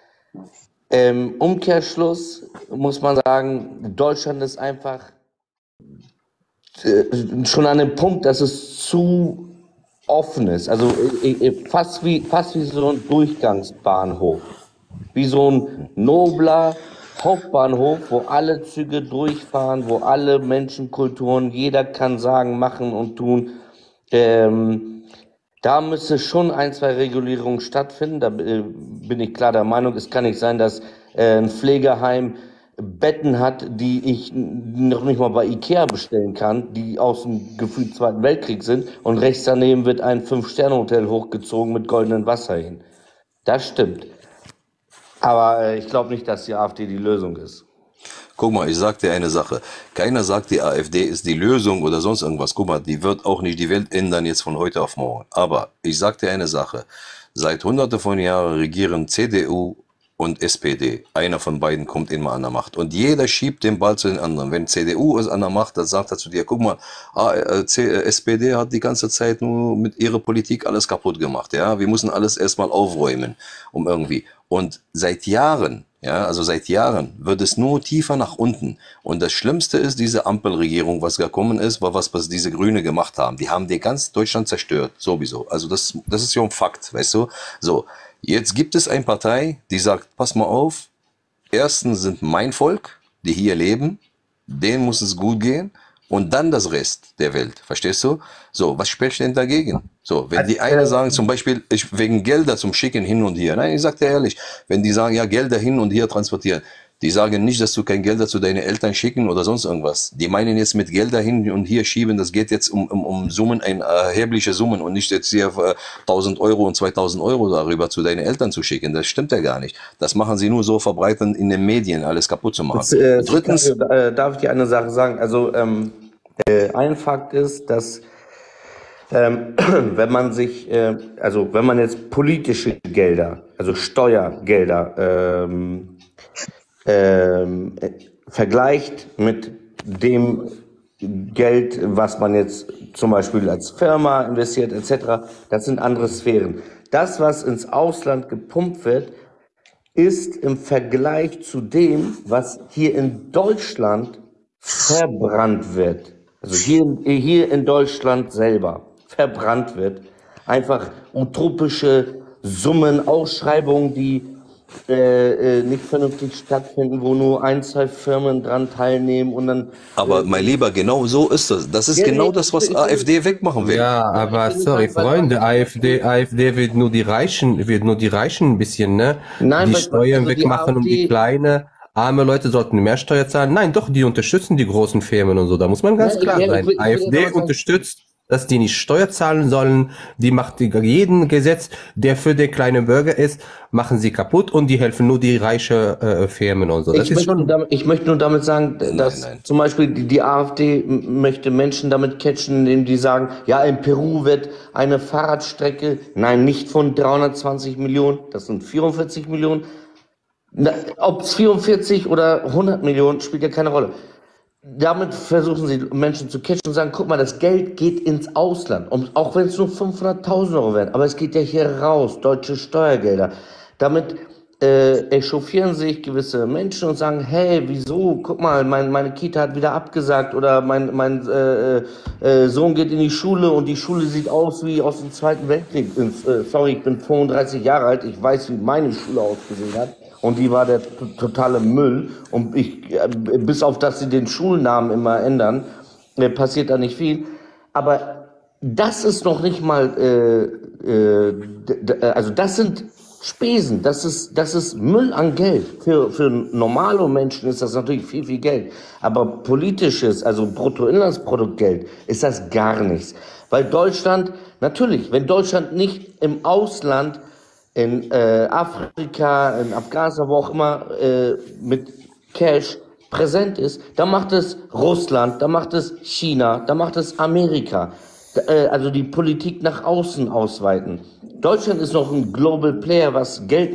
Umkehrschluss muss man sagen, Deutschland ist einfach schon an dem Punkt, dass es zu offen ist. Also fast wie so ein Durchgangsbahnhof. Wie so ein nobler Hauptbahnhof, wo alle Züge durchfahren, wo alle Menschenkulturen, jeder kann sagen, machen und tun. Da müsste schon 1, 2 Regulierungen stattfinden. Da bin ich klar der Meinung, es kann nicht sein, dass ein Pflegeheim Betten hat, die ich noch nicht mal bei Ikea bestellen kann, die aus dem gefühlt Zweiten Weltkrieg sind, und rechts daneben wird ein 5-Sterne-Hotel hochgezogen mit goldenem Wasser hin. Das stimmt. Aber ich glaube nicht, dass die AfD die Lösung ist. Guck mal, ich sag dir eine Sache. Keiner sagt, die AfD ist die Lösung oder sonst irgendwas. Guck mal, die wird auch nicht die Welt ändern jetzt von heute auf morgen. Aber ich sag dir eine Sache. Seit hunderte von Jahren regieren CDU und SPD. Einer von beiden kommt immer an der Macht. Und jeder schiebt den Ball zu den anderen. Wenn CDU ist an der Macht, dann sagt er zu dir, guck mal, SPD hat die ganze Zeit nur mit ihrer Politik alles kaputt gemacht. Ja, wir müssen alles erstmal aufräumen, um irgendwie. Und seit Jahren, ja, also seit Jahren wird es nur tiefer nach unten. Und das Schlimmste ist diese Ampelregierung, was gekommen ist, war was diese Grüne gemacht haben. Die haben dir ganz Deutschland zerstört, sowieso. Also das ist ja ein Fakt, weißt du? So. Jetzt gibt es eine Partei, die sagt, pass mal auf, erstens sind mein Volk, die hier leben, denen muss es gut gehen, und dann das Rest der Welt, verstehst du? So, was spricht denn dagegen? So, wenn die einen sagen, zum Beispiel, wegen Gelder zum Schicken hin und her, nein, ich sag dir ehrlich, wenn die sagen, ja, Gelder hin und her transportieren, die sagen nicht, dass du kein Gelder zu deinen Eltern schicken oder sonst irgendwas. Die meinen jetzt mit Gelder hin und her schieben, das geht jetzt um Summen, erhebliche Summen, und nicht jetzt hier 1.000 Euro und 2.000 Euro darüber zu deinen Eltern zu schicken. Das stimmt ja gar nicht. Das machen sie nur so, verbreiten in den Medien, alles kaputt zu machen. Drittens, darf ich dir eine Sache sagen? Also ein Fakt ist, dass wenn man sich, wenn man jetzt politische Gelder, also Steuergelder, vergleicht mit dem Geld, was man jetzt zum Beispiel als Firma investiert etc., das sind andere Sphären. Das, was ins Ausland gepumpt wird, ist im Vergleich zu dem, was hier in Deutschland verbrannt wird, also hier in Deutschland selber verbrannt wird, einfach utopische Summen, Ausschreibungen, die nicht vernünftig stattfinden, wo nur 1, 2 Firmen dran teilnehmen und dann... Aber mein Lieber, genau so ist das. Das ist ja, genau das, was AfD wegmachen will. Ja, aber sorry, Freunde, AfD wird nur die Reichen ein bisschen, ne? Nein, die Steuern also wegmachen und die kleine... Arme Leute sollten mehr Steuer zahlen. Nein, doch, die unterstützen die großen Firmen und so. Da muss man ganz klar sein. AfD unterstützt, dass die nicht Steuer zahlen sollen. Die macht jeden Gesetz, der für den kleinen Bürger ist, machen sie kaputt, und die helfen nur die reiche Firmen und so. Das ich möchte nur damit sagen, dass zum Beispiel die AfD möchte Menschen damit catchen, indem die sagen, ja, in Peru wird eine Fahrradstrecke, nein, nicht von 320 Millionen, das sind 44 Millionen. Ob es 44 oder 100 Millionen, spielt ja keine Rolle. Damit versuchen sie Menschen zu catchen und sagen, guck mal, das Geld geht ins Ausland. Und auch wenn es nur 500.000 Euro wären, aber es geht ja hier raus, deutsche Steuergelder. Damit echauffieren sich gewisse Menschen und sagen, hey, wieso, guck mal, meine Kita hat wieder abgesagt, oder mein Sohn geht in die Schule und die Schule sieht aus wie aus dem Zweiten Weltkrieg. Sorry, ich bin 35 Jahre alt, ich weiß, wie meine Schule ausgesehen hat. Und die war der totale Müll. Und bis auf dass sie den Schulnamen immer ändern, passiert da nicht viel. Aber das ist noch nicht mal, also das sind Spesen, das ist Müll an Geld. Für normale Menschen ist das natürlich viel, viel Geld. Aber politisches, also Bruttoinlandsproduktgeld, ist das gar nichts. Weil Deutschland, natürlich, wenn Deutschland nicht im Ausland, in Afrika, in Afghanistan, wo auch immer, mit Cash präsent ist, dann macht es Russland, dann macht es China, dann macht es Amerika. also die Politik nach außen ausweiten. Deutschland ist noch ein Global Player, was Geld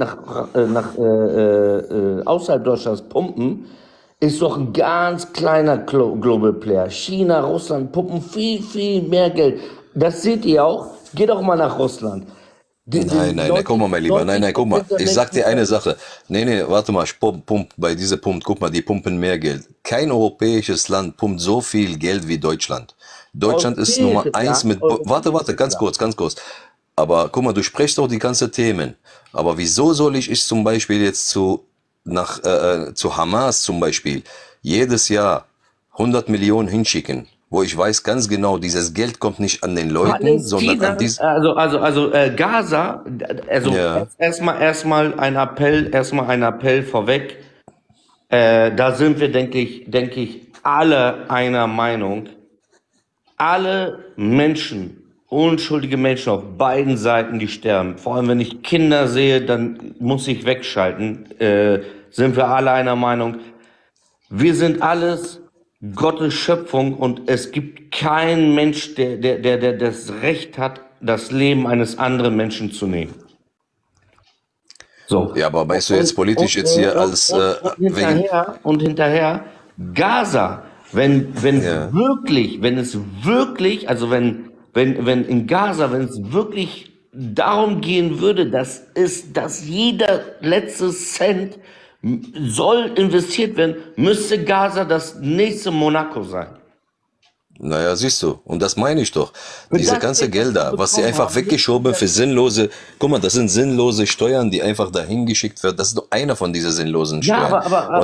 außerhalb Deutschlands pumpen, ist doch ein ganz kleiner Global Player. China, Russland pumpen viel, viel mehr Geld. Das seht ihr auch. Geht auch mal nach Russland. Nein, guck mal, mein Lieber, guck mal, ich sag dir eine Sache. Nee, warte mal, bei dieser Pump, guck mal, die pumpen mehr Geld. Kein europäisches Land pumpt so viel Geld wie Deutschland. Deutschland ist Nummer 1 mit, warte, ganz kurz. Aber guck mal, du sprichst doch die ganzen Themen. Aber wieso soll ich zum Beispiel jetzt zu Hamas zum Beispiel jedes Jahr 100 Millionen hinschicken, wo ich weiß ganz genau, dieses Geld kommt nicht an den Leuten, sondern an diesen... Also Gaza, ja. erstmal ein Appell vorweg. Da sind wir, denke ich, alle einer Meinung. Alle Menschen, unschuldige Menschen auf beiden Seiten, die sterben. Vor allem, wenn ich Kinder sehe, dann muss ich wegschalten. Sind wir alle einer Meinung. Wir sind alles Gottes Schöpfung und es gibt keinen Mensch, der das Recht hat, das Leben eines anderen Menschen zu nehmen. So. Ja, aber weißt du jetzt politisch jetzt hier als... hinterher, Gaza, wenn es wirklich darum gehen würde, dass jeder letzte Cent soll investiert werden, müsste Gaza das nächste Monaco sein. Naja, siehst du, und das meine ich doch. Diese ganzen Gelder, was sie einfach weggeschoben für sinnlose, guck mal, das sind sinnlose Steuern, die einfach dahin geschickt werden. Das ist nur einer von diesen sinnlosen Steuern.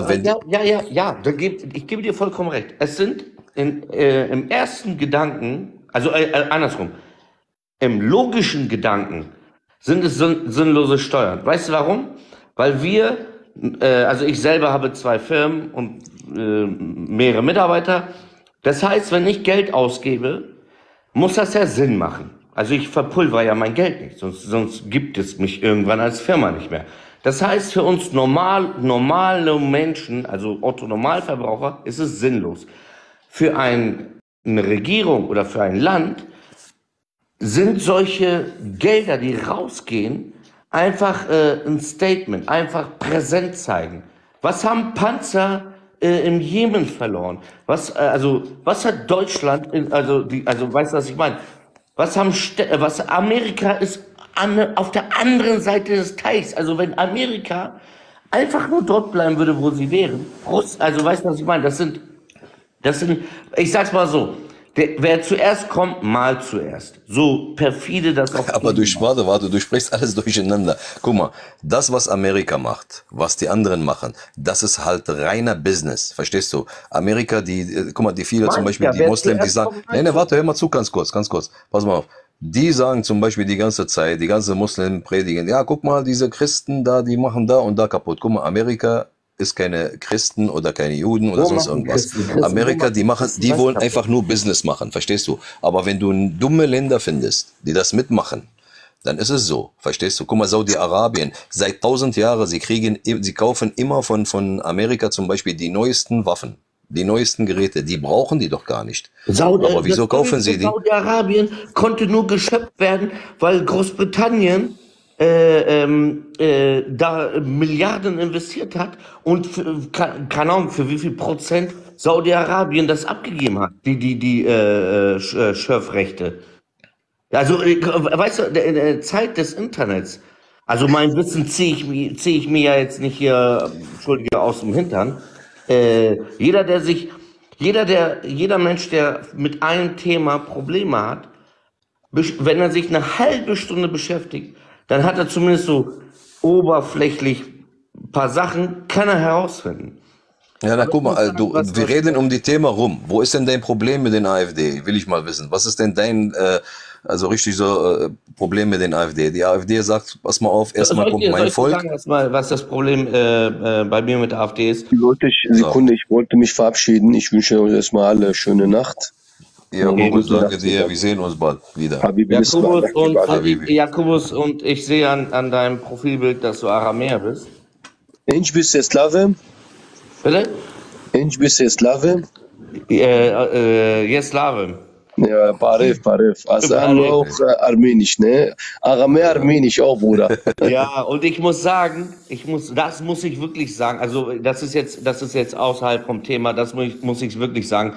Ich gebe dir vollkommen recht. Es sind im ersten Gedanken, also andersrum, im logischen Gedanken sind es sinnlose Steuern. Weißt du warum? Weil also ich selber habe 2 Firmen und mehrere Mitarbeiter. Das heißt, wenn ich Geld ausgebe, muss das ja Sinn machen. Also ich verpulver ja mein Geld nicht, sonst gibt es mich irgendwann als Firma nicht mehr. Das heißt, für uns normale Menschen, also Otto-Normalverbraucher, ist es sinnlos. Für eine Regierung oder für ein Land sind solche Gelder, die rausgehen, einfach ein Statement, einfach präsent zeigen. Was haben Panzer im Jemen verloren? Was hat Deutschland, weißt du, was ich meine? Was Amerika ist auf der anderen Seite des Teichs. Also wenn Amerika einfach nur dort bleiben würde, wo sie wären, weißt du, was ich meine? Das sind, ich sag's mal so, wer zuerst kommt, mal zuerst. So perfide das auch. Aber du sprichst alles durcheinander. Guck mal, das, was Amerika macht, was die anderen machen, das ist halt reiner Business. Verstehst du? Amerika, guck mal, die viele zum Beispiel, die Muslimen, die sagen, warte, hör mal zu, ganz kurz. Pass mal auf. Die sagen zum Beispiel die ganze Zeit, die ganzen Muslimen predigen, ja, guck mal, diese Christen da, die machen da und da kaputt. Guck mal, Amerika ist keine Christen oder keine Juden oder sonst irgendwas. Amerika, die wollen einfach nur Business machen, verstehst du? Aber wenn du dumme Länder findest, die das mitmachen, dann ist es so, verstehst du? Guck mal, Saudi-Arabien, seit 1000 Jahren, sie kaufen immer von Amerika zum Beispiel die neuesten Waffen, die neuesten Geräte, die brauchen die doch gar nicht. Aber wieso kaufen sie die? Saudi-Arabien konnte nur geschöpft werden, weil Großbritannien da Milliarden investiert hat und keine Ahnung, für wie viel Prozent Saudi-Arabien das abgegeben hat, die Schürfrechte. Also, weißt du, in der Zeit des Internets, also mein Wissen ziehe ich mir ja jetzt nicht hier, Entschuldige, aus dem Hintern. Jeder Mensch, der mit einem Thema Probleme hat, wenn er sich eine halbe Stunde beschäftigt, dann hat er zumindest so oberflächlich ein paar Sachen, kann er herausfinden. Ja, na guck mal, wir reden um die Thema rum. Wo ist denn dein Problem mit den AfD? Will ich mal wissen. Was ist denn dein, Problem mit den AfD? Die AfD sagt, pass mal auf, erstmal kommt mein Volk. Sagen erstmal, was das Problem bei mir mit der AfD ist? Sekunde, ich wollte mich verabschieden. Ich wünsche euch erstmal alle schöne Nacht. Ja, danke dir, wir sehen uns bald wieder. Jakobus, und ich sehe an deinem Profilbild, dass du Aramäer bist. Ich bin Slave. Bitte? Ich bin Slave. Slave. Ja, Parif. Also auch Armenisch, ne? Aramä-Armenisch auch, Bruder. Ja, und ich muss sagen, das muss ich wirklich sagen, also das ist jetzt außerhalb vom Thema, das muss ich wirklich sagen,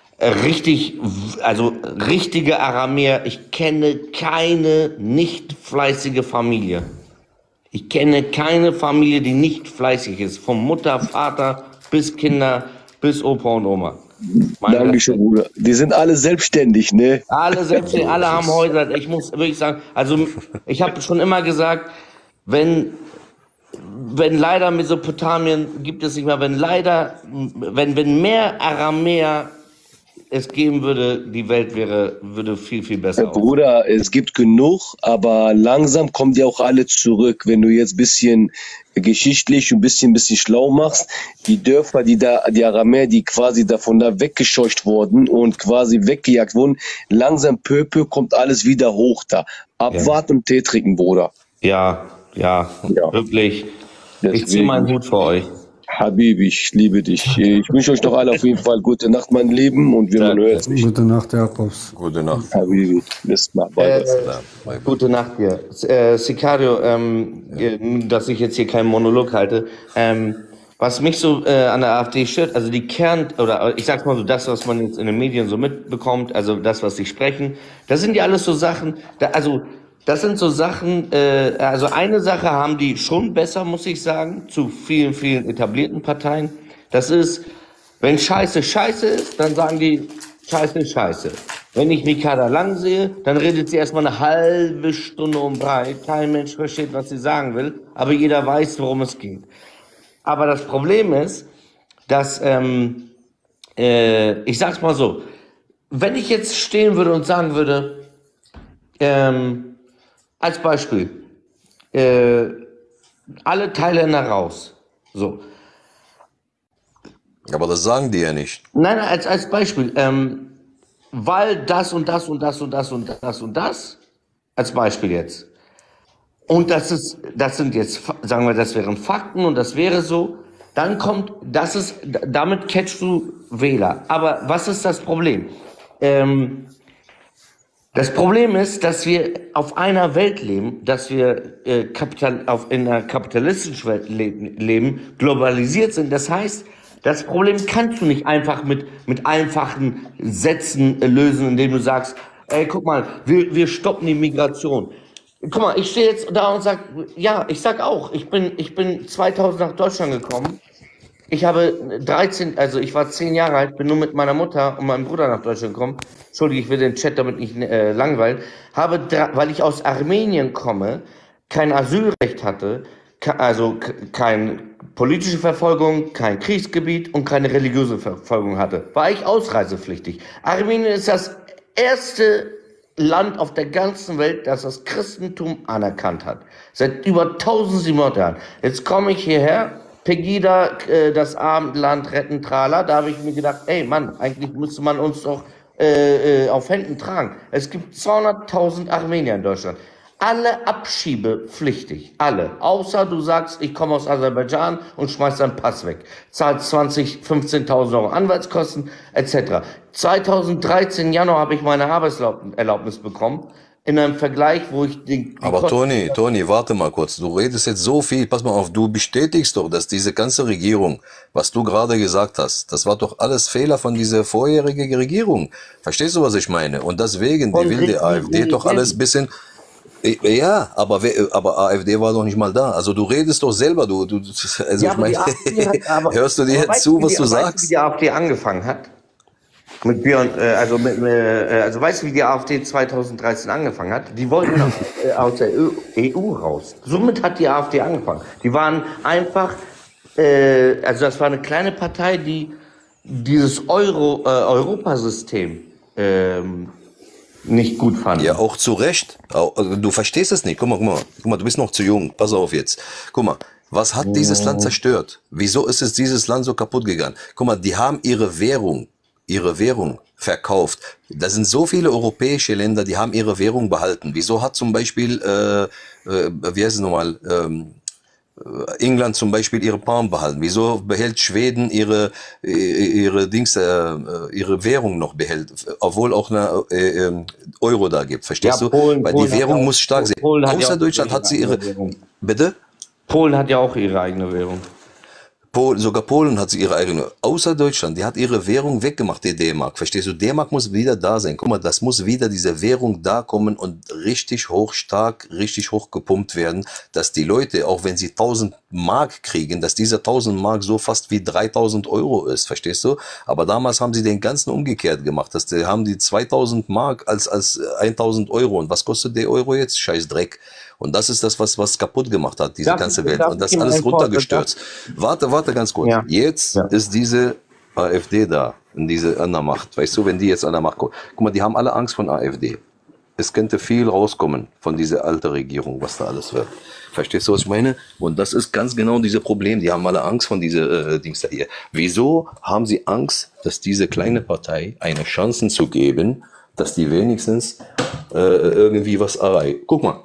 richtige Aramäer, ich kenne keine nicht fleißige Familie. Ich kenne keine Familie, die nicht fleißig ist, von Mutter, Vater bis Kinder, bis Opa und Oma. Dankeschön, Bruder. Die sind alle selbstständig, ne? Alle selbstständig, alle haben Häuser. Ich muss wirklich sagen, also ich habe schon immer gesagt, wenn leider Mesopotamien gibt es nicht mehr, wenn mehr Aramäer es geben würde, die Welt würde viel, viel besser aussehen. Bruder, es gibt genug, aber langsam kommen die auch alle zurück. Wenn du jetzt ein bisschen geschichtlich und ein bisschen schlau machst, die Dörfer, die Aramäer, die quasi davon da weggescheucht wurden und quasi weggejagt wurden, langsam peu à peu kommt alles wieder hoch da. Abwarten und Tee trinken, Bruder. Ja, wirklich. Ich ziehe meinen Hut für euch. Habibi, ich liebe dich. Ich wünsche euch doch alle auf jeden Fall gute Nacht, mein Lieben, und wir hören uns. Gute Nacht, Jakobs. Gute Nacht. Habibi, bis mal. Gute Nacht dir. Sicario, dass ich jetzt hier keinen Monolog halte, was mich so an der AfD stört, also ich sag's mal so, das, was man jetzt in den Medien so mitbekommt, also das, was sie sprechen, das sind ja alles so Sachen, das sind so Sachen, also eine Sache haben die schon besser, muss ich sagen, zu vielen, vielen etablierten Parteien. Das ist, wenn Scheiße Scheiße ist, dann sagen die, Scheiße ist Scheiße. Wenn ich Ricarda Lang sehe, dann redet sie erstmal eine halbe Stunde um breit. Kein Mensch versteht, was sie sagen will, aber jeder weiß, worum es geht. Aber das Problem ist, dass, ich sag's mal so, wenn ich jetzt stehen würde und sagen würde, als Beispiel, alle Thailänder raus. So. Aber das sagen die ja nicht. Nein, als Beispiel, weil das und das und das und das und das und das, als Beispiel jetzt. Und das sind jetzt, sagen wir, das wären Fakten und das wäre so, dann kommt, damit catchst du Wähler. Aber was ist das Problem? Das Problem ist, dass wir auf einer Welt leben, dass wir in einer kapitalistischen Welt leben, globalisiert sind. Das heißt, das Problem kannst du nicht einfach mit einfachen Sätzen lösen, indem du sagst, ey, guck mal, wir stoppen die Migration. Guck mal, ich stehe jetzt da und sag, ja, ich sag auch, ich bin 2000 nach Deutschland gekommen. Ich habe ich war 10 Jahre alt, bin nur mit meiner Mutter und meinem Bruder nach Deutschland gekommen. Entschuldige, ich will den Chat damit nicht langweilen. Weil ich aus Armenien komme, kein Asylrecht hatte, also keine politische Verfolgung, kein Kriegsgebiet und keine religiöse Verfolgung hatte, war ich ausreisepflichtig. Armenien ist das erste Land auf der ganzen Welt, das das Christentum anerkannt hat. Seit über 1700 Jahren. Jetzt komme ich hierher, Pegida, das Abendland retten, Trala. Da habe ich mir gedacht, ey Mann, eigentlich müsste man uns doch auf Händen tragen. Es gibt 200.000 Armenier in Deutschland. Alle abschiebepflichtig, alle. Außer du sagst, ich komme aus Aserbaidschan und schmeiß deinen Pass weg. Zahlst 15.000 Euro Anwaltskosten etc. 2013 Januar habe ich meine Arbeitserlaubnis bekommen. In einem Vergleich, wo ich Aber Toni, warte mal kurz. Du redest jetzt so viel. Pass mal auf, du bestätigst doch, dass diese ganze Regierung, was du gerade gesagt hast, das war doch alles Fehler von dieser vorherigen Regierung. Verstehst du, was ich meine? Und deswegen, die will die AfD doch alles bisschen... Ja, aber AfD war doch nicht mal da. Also du redest doch selber, also ja, ich meine, hörst du dir jetzt zu, was du sagst? Weißt du, wie die AfD angefangen hat? Mit Björn, also weißt du, wie die AfD 2013 angefangen hat? Die wollten aus der EU raus. Somit hat die AfD angefangen. Die waren einfach, also das war eine kleine Partei, die dieses Europasystem nicht gut fand. Ja, auch zu Recht. Du verstehst es nicht. Guck mal, du bist noch zu jung. Pass auf jetzt. Guck mal, was hat dieses Land zerstört? Wieso ist es dieses Land so kaputt gegangen? Guck mal, die haben ihre Währung verkauft. Da sind so viele europäische Länder, die haben ihre Währung behalten. Wieso hat zum Beispiel, wie heißt es nochmal, England zum Beispiel ihre Pound behalten? Wieso behält Schweden ihre Währung noch behält, obwohl auch eine Euro da gibt? Verstehst du? Weil die Währung muss stark sein. Außer Deutschland hat sie ihre. Bitte? Polen hat ja auch ihre eigene Währung. Sogar Polen hat sie ihre eigene. Außer Deutschland, die hat ihre Währung weggemacht, die D-Mark. Verstehst du? D-Mark muss wieder da sein. Guck mal, das muss wieder diese Währung da kommen und richtig hoch, stark, richtig hoch gepumpt werden, dass die Leute, auch wenn sie 1000 Mark kriegen, dass dieser 1000 Mark so fast wie 3000 Euro ist. Verstehst du? Aber damals haben sie den ganzen umgekehrt gemacht. Haben die 2000 Mark als 1000 Euro. Und was kostet der Euro jetzt? Scheiß Dreck. Und das ist das, was kaputt gemacht hat, diese ganze Welt. Und das alles runtergestürzt. Warte ganz kurz. Ja. Jetzt ist diese AfD da, an der Macht. Weißt du, wenn die jetzt an der Macht kommen. Guck mal, die haben alle Angst von AfD. Es könnte viel rauskommen von dieser alten Regierung, was da alles wird. Verstehst du, was ich meine? Und das ist ganz genau dieses Problem. Die haben alle Angst von dieser Dings da hier. Wieso haben sie Angst, dass diese kleine Partei eine Chance zu geben, dass die wenigstens irgendwie was erreichen? Guck mal,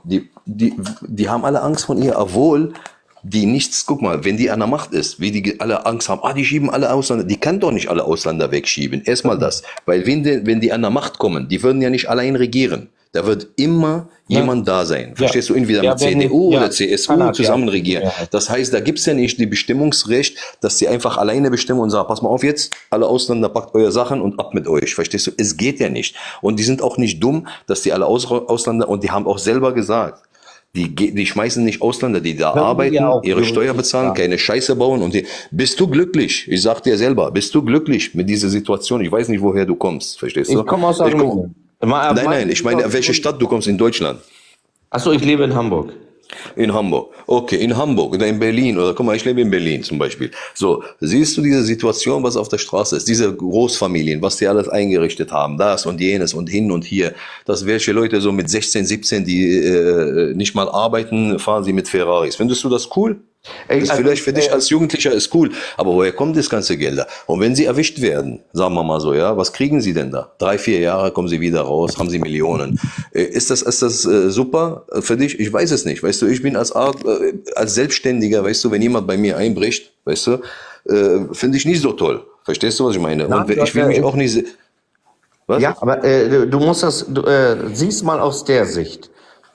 die haben alle Angst von ihr, obwohl die nichts, guck mal, wenn die an der Macht ist, wie die alle Angst haben, die schieben alle Ausländer, die kann doch nicht alle Ausländer wegschieben. Erstmal das, weil wenn die an der Macht kommen, die würden ja nicht allein regieren. Da wird immer jemand da sein. Verstehst du? Entweder mit CDU oder CSU zusammen regieren. Ja. Das heißt, da gibt's ja nicht die Bestimmungsrecht, dass sie einfach alleine bestimmen und sagen, pass mal auf jetzt, alle Ausländer packt eure Sachen und ab mit euch. Verstehst du? Es geht ja nicht. Und die sind auch nicht dumm, dass die alle Ausländer, und die haben auch selber gesagt, die schmeißen nicht Ausländer, die da arbeiten, ihre Steuer bezahlen, keine Scheiße bauen und bist du glücklich? Ich sag dir selber, bist du glücklich mit dieser Situation? Ich weiß nicht, woher du kommst. Verstehst du? Ich komme aus Armenien. Nein, ich meine, welche Stadt du kommst in Deutschland? Achso, ich lebe in Hamburg. In Hamburg. Okay, in Hamburg oder in Berlin oder guck mal, ich lebe in Berlin zum Beispiel. So, siehst du diese Situation, was auf der Straße ist, diese Großfamilien, was die alles eingerichtet haben, das und jenes und hin und hier, dass welche Leute so mit 16, 17, die nicht mal arbeiten, fahren sie mit Ferraris. Findest du das cool? Das vielleicht für dich als Jugendlicher ist cool, aber woher kommt das ganze Geld da? Und wenn sie erwischt werden, sagen wir mal so, ja, was kriegen sie denn da? 3, 4 Jahre kommen sie wieder raus, haben sie Millionen. Ist das super für dich? Ich weiß es nicht, weißt du, ich bin als Selbstständiger, weißt du, wenn jemand bei mir einbricht, weißt du, finde ich nicht so toll. Verstehst du, was ich meine? Und ich will mich auch nicht... Was? Ja, aber du musst das, siehst mal aus der Sicht.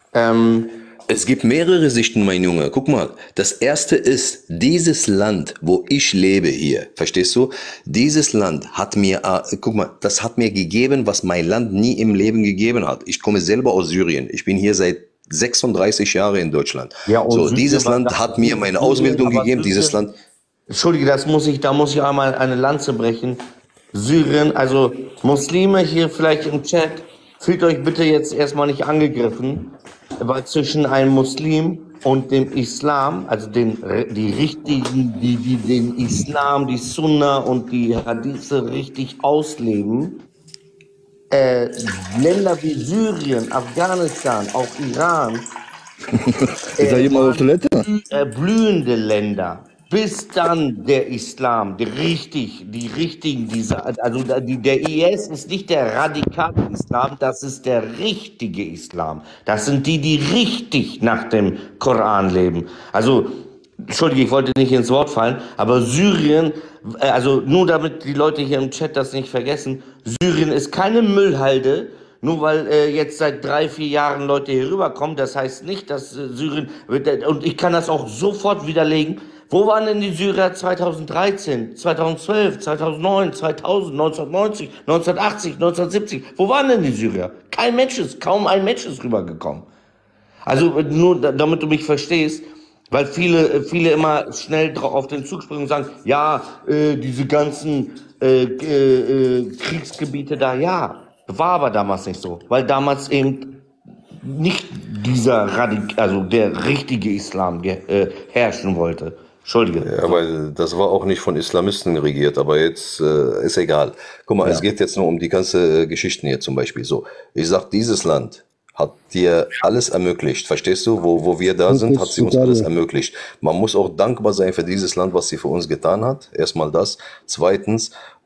Es gibt mehrere Sichten, mein Junge. Guck mal, das erste ist, dieses Land, wo ich lebe hier, verstehst du? Dieses Land hat mir, guck mal, das hat mir gegeben, was mein Land nie im Leben gegeben hat. Ich komme selber aus Syrien. Ich bin hier seit 36 Jahren in Deutschland. Ja, so, dieses Land hat mir meine Ausbildung gegeben, dieses Land. Entschuldige, da muss ich einmal eine Lanze brechen. Syrien, also Muslime hier vielleicht im Chat, fühlt euch bitte jetzt erstmal nicht angegriffen, weil zwischen einem Muslim und dem Islam, also den Islam, die Sunna und die Hadithe richtig ausleben, Länder wie Syrien, Afghanistan, auch Iran, ist da jemand auf Toilette? Blühende Länder. Bis dann der Islam, der IS ist nicht der radikale Islam, das ist der richtige Islam. Das sind die richtig nach dem Koran leben. Also, Entschuldige, ich wollte nicht ins Wort fallen, aber Syrien, also nur damit die Leute hier im Chat das nicht vergessen, Syrien ist keine Müllhalde. Nur weil jetzt seit 3, 4 Jahren Leute hier rüberkommen, das heißt nicht, dass Syrien, und ich kann das auch sofort widerlegen. Wo waren denn die Syrer 2013, 2012, 2009, 2000, 1990, 1980, 1970? Wo waren denn die Syrer? Kaum ein Mensch ist rübergekommen. Also nur damit du mich verstehst, weil viele immer schnell auf den Zug springen und sagen, ja, diese ganzen Kriegsgebiete da, ja. War aber damals nicht so, weil damals eben nicht der richtige Islam herrschen wollte. Entschuldige. Ja, weil das war auch nicht von Islamisten regiert, aber jetzt ist egal. Guck mal, es geht jetzt nur um die ganze Geschichten hier zum Beispiel. So, ich sag, dieses Land hat dir alles ermöglicht, verstehst du? Wo wir da sind, hat sie uns alles ermöglicht. Man muss auch dankbar sein für dieses Land, was sie für uns getan hat. Erstmal das. Zweitens,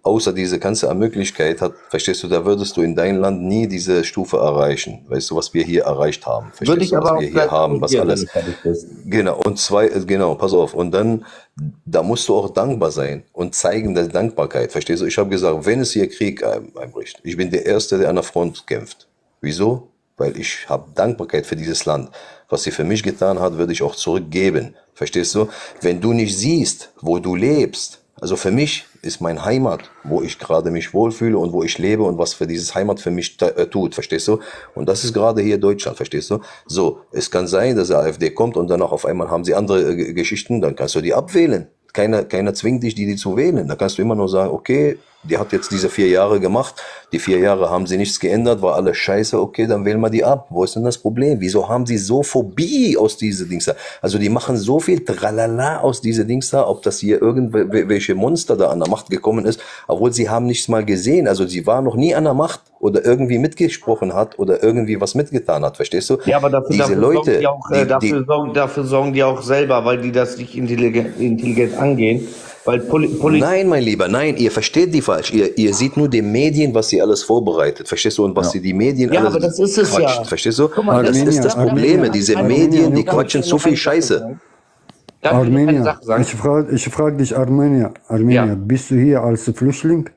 außer diese ganze Möglichkeit hat, verstehst du, da würdest du in deinem Land nie diese Stufe erreichen. Weißt du, was wir hier erreicht haben? Verstehst du, was wir hier haben, was alles. Genau, genau, pass auf. Und dann, da musst du auch dankbar sein und zeigen der Dankbarkeit. Verstehst du? Ich habe gesagt, wenn es hier Krieg einbricht, ich bin der Erste, der an der Front kämpft. Wieso? Weil ich habe Dankbarkeit für dieses Land. Was sie für mich getan hat, würde ich auch zurückgeben. Verstehst du? Wenn du nicht siehst, wo du lebst, also für mich ist mein Heimat, wo ich gerade mich wohlfühle und wo ich lebe und was für dieses Heimat für mich tut, verstehst du? Und das ist gerade hier Deutschland, verstehst du? So, es kann sein, dass die AfD kommt und danach auf einmal haben sie andere Geschichten, dann kannst du die abwählen. Keiner zwingt dich, die zu wählen. Da kannst du immer nur sagen, okay, die hat jetzt diese 4 Jahre gemacht, die 4 Jahre haben sie nichts geändert, war alles scheiße, okay, dann wählen wir die ab. Wo ist denn das Problem? Wieso haben sie so Phobie aus diese Dings da? Also die machen so viel Tralala aus diese Dings da, ob das hier irgendwelche Monster da an der Macht gekommen ist, obwohl sie haben nichts mal gesehen. Also sie war noch nie an der Macht oder irgendwie mitgesprochen hat oder irgendwie was mitgetan hat, verstehst du? Ja, aber dafür Leute, dafür sorgen die auch selber, weil die das nicht intelligent angehen. Weil nein, mein Lieber, nein, ihr versteht die falsch. Ihr seht nur die Medien, was sie alles vorbereitet, verstehst du? Und was sie die Medien alles aber das ist es quatscht, ja. Verstehst du? Mal, das ist das Problem. Diese Medien, die quatschen so viel Scheiße. Armenier, ich frage dich, Armenier, bist du hier als Flüchtling?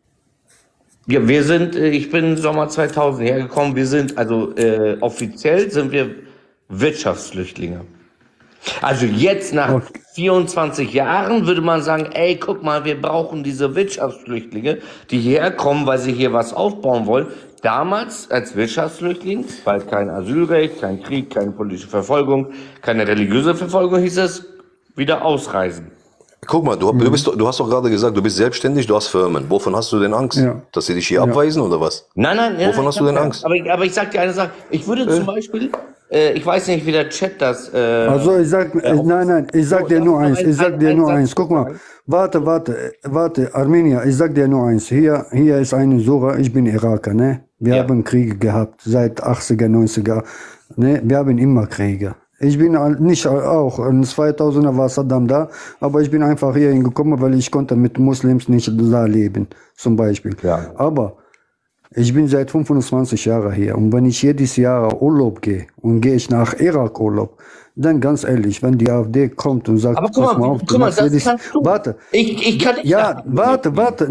Ja, ich bin Sommer 2000 hergekommen. Wir sind, offiziell sind wir Wirtschaftsflüchtlinge. Also jetzt nach 24 Jahren würde man sagen, ey, guck mal, wir brauchen diese Wirtschaftsflüchtlinge, die hierher kommen, weil sie hier was aufbauen wollen. Damals als Wirtschaftsflüchtling, weil kein Asylrecht, kein Krieg, keine politische Verfolgung, keine religiöse Verfolgung, hieß es, wieder ausreisen. Guck mal, du hast doch gerade gesagt, du bist selbstständig, du hast Firmen. Wovon hast du denn Angst? Ja. Dass sie dich hier abweisen oder was? Nein. Wovon hast du denn Angst? Aber ich sag dir eine Sache. Ich würde zum Beispiel, ich weiß nicht, wie der Chat das... also ich sag, ich sag dir nur eins. Guck mal, warte, Armenier, ich sag dir nur eins. Hier ist eine Sura, ich bin Iraker, ne? Wir haben Kriege gehabt, seit 80er, 90er. Ne? Wir haben immer Kriege. Ich bin nicht auch, in 2000er war Saddam da, aber ich bin einfach hier hingekommen, weil ich konnte mit Muslims nicht da leben, zum Beispiel. Ja. Aber ich bin seit 25 Jahren hier und wenn ich jedes Jahr Urlaub gehe und gehe ich nach Irak Urlaub, dann ganz ehrlich, wenn die AfD kommt und sagt, pass mal auf, du machst jedes... Warte, ich kann nicht... Ja, warte,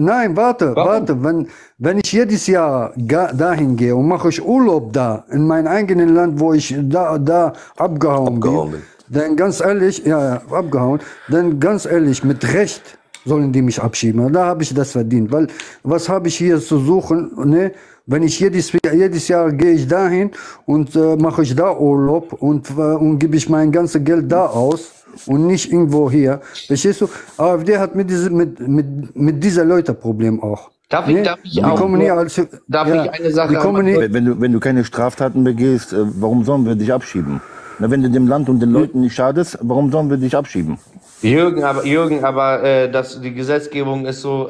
wenn ich jedes Jahr dahin gehe und mache ich Urlaub da, in meinem eigenen Land, wo ich da abgehauen bin, dann ganz ehrlich, abgehauen, dann ganz ehrlich, mit Recht sollen die mich abschieben. Da habe ich das verdient, weil was habe ich hier zu suchen, ne? Wenn ich jedes Jahr gehe ich dahin und mache ich da Urlaub und gebe ich mein ganzes Geld da aus und nicht irgendwo hier. Verstehst du? AfD hat mit dieser Leute Problem auch. Darf ich eine Sache wenn du keine Straftaten begehst, warum sollen wir dich abschieben? Na, wenn du dem Land und den Leuten nicht schadest, warum sollen wir dich abschieben? Jürgen, aber die Gesetzgebung ist so,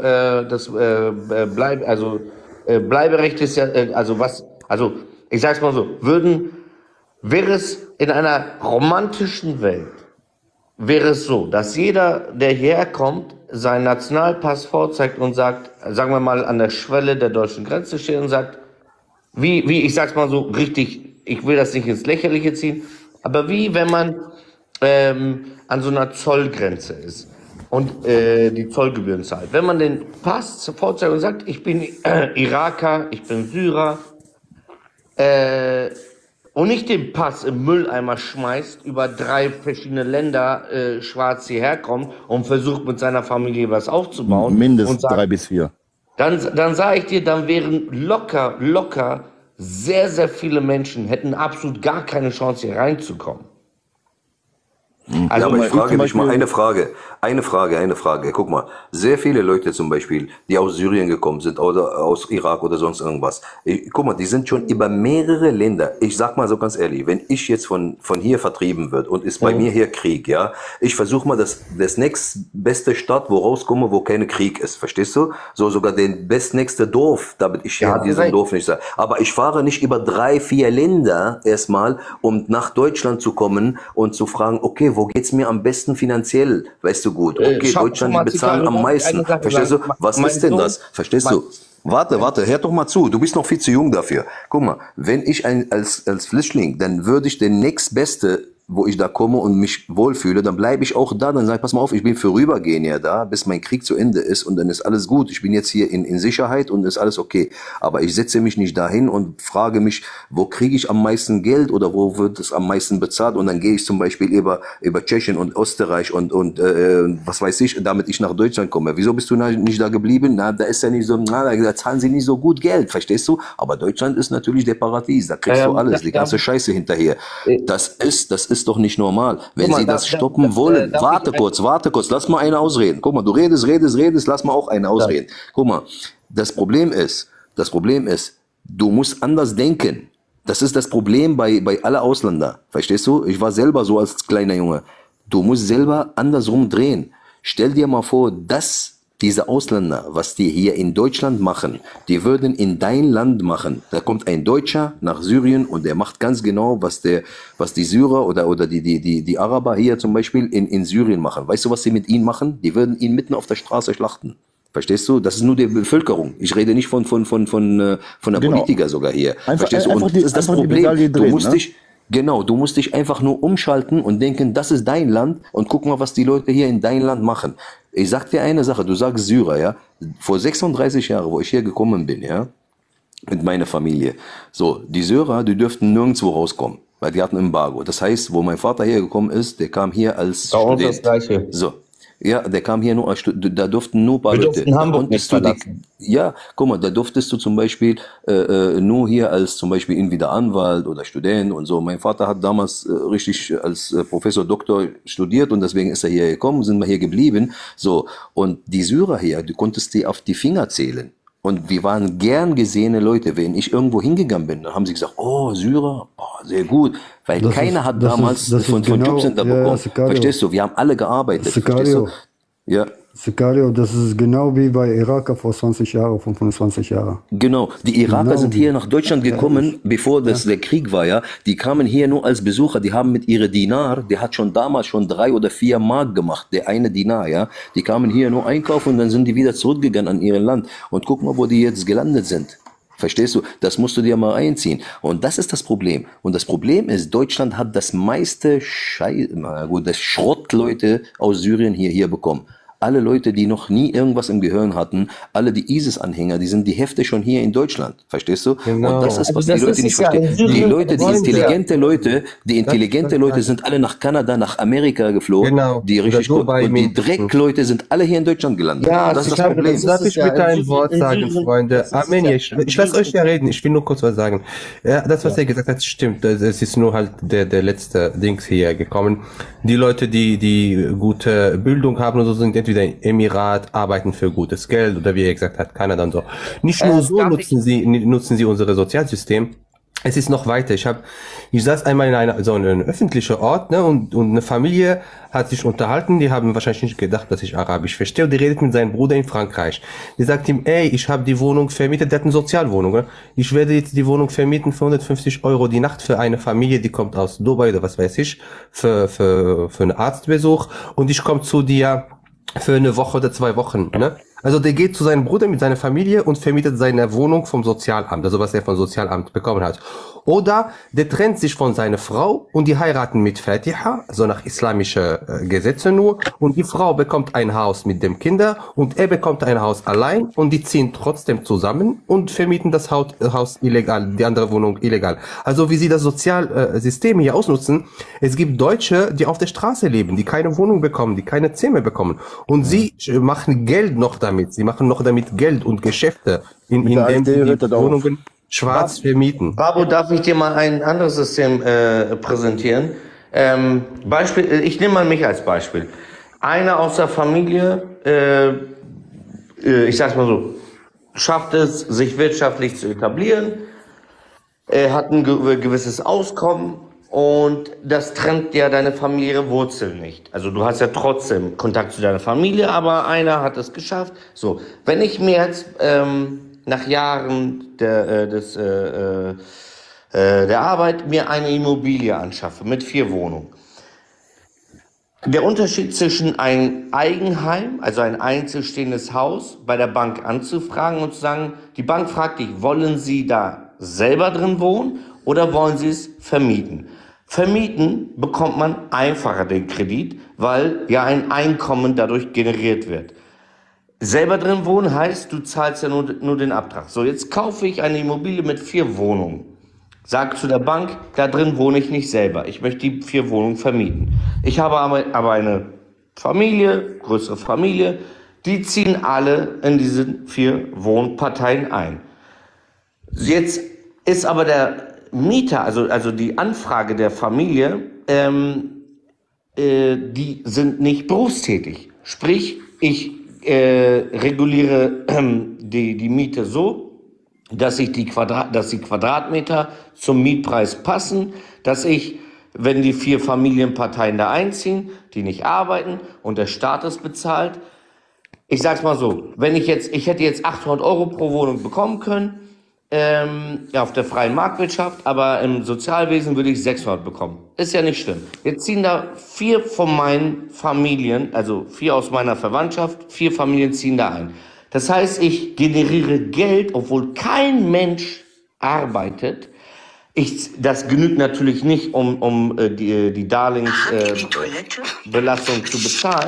Bleiberecht ist ja, ich sag's mal so, wäre es in einer romantischen Welt, wäre es so, dass jeder, der hierher kommt, seinen Nationalpass vorzeigt und sagt, sagen wir mal, an der Schwelle der deutschen Grenze steht und sagt, wie ich sag's mal so richtig, ich will das nicht ins Lächerliche ziehen, aber wie wenn man an so einer Zollgrenze ist und die Zollgebühren zahlt. Wenn man den Pass vorzeigt und sagt, ich bin Iraker, ich bin Syrer, und nicht den Pass im Mülleimer schmeißt, über 3 verschiedene Länder schwarz hierher kommt und versucht mit seiner Familie was aufzubauen. Mindestens 3 bis 4. Dann sage ich dir, dann wären locker sehr, sehr viele Menschen hätten absolut gar keine Chance hier reinzukommen. Also aber ich frage dich mal eine Frage. Guck mal, sehr viele Leute zum Beispiel, die aus Syrien gekommen sind oder aus Irak oder sonst irgendwas. Guck mal, die sind schon über mehrere Länder. Ich sag mal so ganz ehrlich, wenn ich jetzt von hier vertrieben wird und ist bei mir hier Krieg, ja, ich versuche mal das nächstbeste Stadt, wo rauskomme, wo kein Krieg ist, verstehst du? So sogar den bestnächste Dorf, damit ich hier in diesem Dorf nicht sage. Aber ich fahre nicht über 3, 4 Länder erstmal, um nach Deutschland zu kommen und zu fragen, okay, okay, wo geht's mir am besten finanziell? Weißt du gut, okay, Deutschland, die bezahlen am meisten. Verstehst du? Was ist denn das? Verstehst du? Warte, hör doch mal zu. Du bist noch viel zu jung dafür. Guck mal, wenn ich als Flüchtling, dann würde ich den nächstbeste, wo ich da komme und mich wohlfühle, dann bleibe ich auch da, dann sage ich, pass mal auf, ich bin vorübergehend ja da, bis mein Krieg zu Ende ist und dann ist alles gut. Ich bin jetzt hier in Sicherheit und ist alles okay. Aber ich setze mich nicht dahin und frage mich, wo kriege ich am meisten Geld oder wo wird es am meisten bezahlt und dann gehe ich zum Beispiel über Tschechien und Österreich und was weiß ich, damit ich nach Deutschland komme. Wieso bist du nicht da geblieben? Na, da ist ja nicht so, da zahlen sie nicht so gut Geld, verstehst du? Aber Deutschland ist natürlich der Paradies, da kriegst du alles, die ganze Scheiße hinterher. Das ist doch nicht normal. Wenn sie das stoppen wollen, warte kurz, lass mal eine ausreden. Guck mal, du redest, lass mal auch eine ausreden. Guck mal, das Problem ist, du musst anders denken. Das ist das Problem bei aller Ausländer. Verstehst du? Ich war selber so als kleiner Junge. Du musst selber andersrum drehen. Stell dir mal vor, dass diese Ausländer, was die hier in Deutschland machen, die würden in dein Land machen. Da kommt ein Deutscher nach Syrien und der macht ganz genau, was die Syrer oder die Araber hier zum Beispiel in Syrien machen. Weißt du, was sie mit ihnen machen? Die würden ihn mitten auf der Straße schlachten. Verstehst du? Das ist nur die Bevölkerung. Ich rede nicht von der Politiker sogar hier. Verstehst du? Und das ist das Problem. Du musst dich einfach nur umschalten und denken, das ist dein Land und guck mal, was die Leute hier in dein Land machen. Ich sag dir eine Sache, du sagst Syrer, ja. Vor 36 Jahren, wo ich hier gekommen bin, ja, mit meiner Familie. So, die Syrer, die dürften nirgendwo rauskommen, weil die hatten Embargo. Das heißt, wo mein Vater hergekommen ist, der kam hier als Student. Das Gleiche. So. Ja, der kam hier nur als Student, da durften nur ein paar Leute. Hamburg nicht verlassen. Ja, guck mal, da durftest du zum Beispiel nur hier als zum Beispiel entweder Anwalt oder Student und so. Mein Vater hat damals richtig als Professor, Doktor studiert und deswegen ist er hier gekommen, sind wir hier geblieben. So, und die Syrer hier, du konntest die auf die Finger zählen. Und wir waren gern gesehene Leute. Wenn ich irgendwo hingegangen bin, dann haben sie gesagt, oh, Syrer, boah, sehr gut. Weil keiner hat damals von Jobcenter bekommen. Verstehst du? Wir haben alle gearbeitet. Verstehst du? Ja. Sicario, das ist genau wie bei Iraker vor 20 Jahren, 25 Jahren. Genau, die Iraker sind hier nach Deutschland gekommen, bevor der Krieg war, ja. Die kamen hier nur als Besucher, die haben mit ihre Dinar, der hat damals schon 3 oder 4 Mark gemacht, der eine Dinar, ja. Die kamen hier nur einkaufen und dann sind die wieder zurückgegangen an ihr Land. Und guck mal, wo die jetzt gelandet sind. Verstehst du? Das musst du dir mal einziehen. Und das ist das Problem. Und das Problem ist, Deutschland hat das meiste das Schrottleute aus Syrien hier bekommen. Alle Leute, die noch nie irgendwas im Gehirn hatten, alle die ISIS-Anhänger, die sind die Hälfte schon hier in Deutschland. Verstehst du? Genau. Und das ist, was die Leute nicht verstehen. Die Leute, die intelligente Leute sind alle nach Kanada, nach Amerika geflogen. Genau. Die richtig gut. Und die Dreckleute sind alle hier in Deutschland gelandet. Ja, das ist das Problem. Darf ich bitte ein Wort sagen, Freunde? Armenier, ich lasse euch ja reden. Ich will nur kurz was sagen. Ja, das, was er gesagt hat, stimmt. Es ist nur halt der letzte Dings hier gekommen. Die Leute, die gute Bildung haben und so, sind entweder im Emirat, arbeiten für gutes Geld oder wie er gesagt hat, Kanada und so. Nicht nur so nutzen sie unser Sozialsystem. Es ist noch weiter. Ich saß einmal in so einem öffentlichen Ort, ne, und eine Familie hat sich unterhalten. Die haben wahrscheinlich nicht gedacht, dass ich Arabisch verstehe. Und die redet mit seinem Bruder in Frankreich. Die sagt ihm, ey, ich habe die Wohnung vermietet. Der hat eine Sozialwohnung. Ne? Ich werde jetzt die Wohnung vermieten für 150 Euro die Nacht für eine Familie, die kommt aus Dubai oder was weiß ich, für einen Arztbesuch. Und ich komme zu dir für eine Woche oder 2 Wochen, ne? Also der geht zu seinem Bruder mit seiner Familie und vermietet seine Wohnung vom Sozialamt, also was er vom Sozialamt bekommen hat. Oder der trennt sich von seiner Frau und die heiraten mit Fatiha, also nach islamischen Gesetzen nur. Und die Frau bekommt ein Haus mit dem Kinder und er bekommt ein Haus allein und die ziehen trotzdem zusammen und vermieten das Haus illegal, die andere Wohnung illegal. Also wie sie das Sozialsystem hier ausnutzen, es gibt Deutsche, die auf der Straße leben, die keine Wohnung bekommen, die keine Zimmer bekommen. Und sie machen Geld noch damit. Sie machen noch damit Geld und Geschäfte, indem sie die Wohnungen schwarz vermieten. Babu, darf ich dir mal ein anderes System präsentieren? Ich nehme mal mich als Beispiel. Einer aus der Familie, ich sag's mal so, schafft es, sich wirtschaftlich zu etablieren, hat ein gewisses Auskommen und das trennt ja deine familiäre Wurzel nicht. Also du hast ja trotzdem Kontakt zu deiner Familie, aber einer hat es geschafft. So, wenn ich mir jetzt nach Jahren der Arbeit mir eine Immobilie anschaffe mit 4 Wohnungen. Der Unterschied zwischen ein Eigenheim, also ein einzelstehendes Haus, bei der Bank anzufragen und zu sagen, die Bank fragt dich, wollen Sie da selber drin wohnen oder wollen Sie es vermieten? Vermieten bekommt man einfacher den Kredit, weil ja ein Einkommen dadurch generiert wird. Selber drin wohnen heißt, du zahlst ja nur den Abtrag. So, jetzt kaufe ich eine Immobilie mit 4 Wohnungen. Sag zu der Bank, da drin wohne ich nicht selber. Ich möchte die 4 Wohnungen vermieten. Ich habe aber eine Familie, größere Familie, die ziehen alle in diese 4 Wohnparteien ein. Jetzt ist aber der Mieter, also die Anfrage der Familie, die sind nicht berufstätig. Sprich, ich reguliere die Miete so, dass die Quadratmeter zum Mietpreis passen, dass ich, wenn die 4 Familienparteien da einziehen, die nicht arbeiten und der Staat es bezahlt, ich sag's mal so, ich hätte jetzt 800 € pro Wohnung bekommen können, auf der freien Marktwirtschaft, aber im Sozialwesen würde ich 600 bekommen. Ist ja nicht schlimm. Jetzt ziehen da 4 von meinen Familien, also 4 aus meiner Verwandtschaft, 4 Familien ziehen da ein. Das heißt, ich generiere Geld, obwohl kein Mensch arbeitet. Das genügt natürlich nicht, um die Darlehensbelastung zu bezahlen.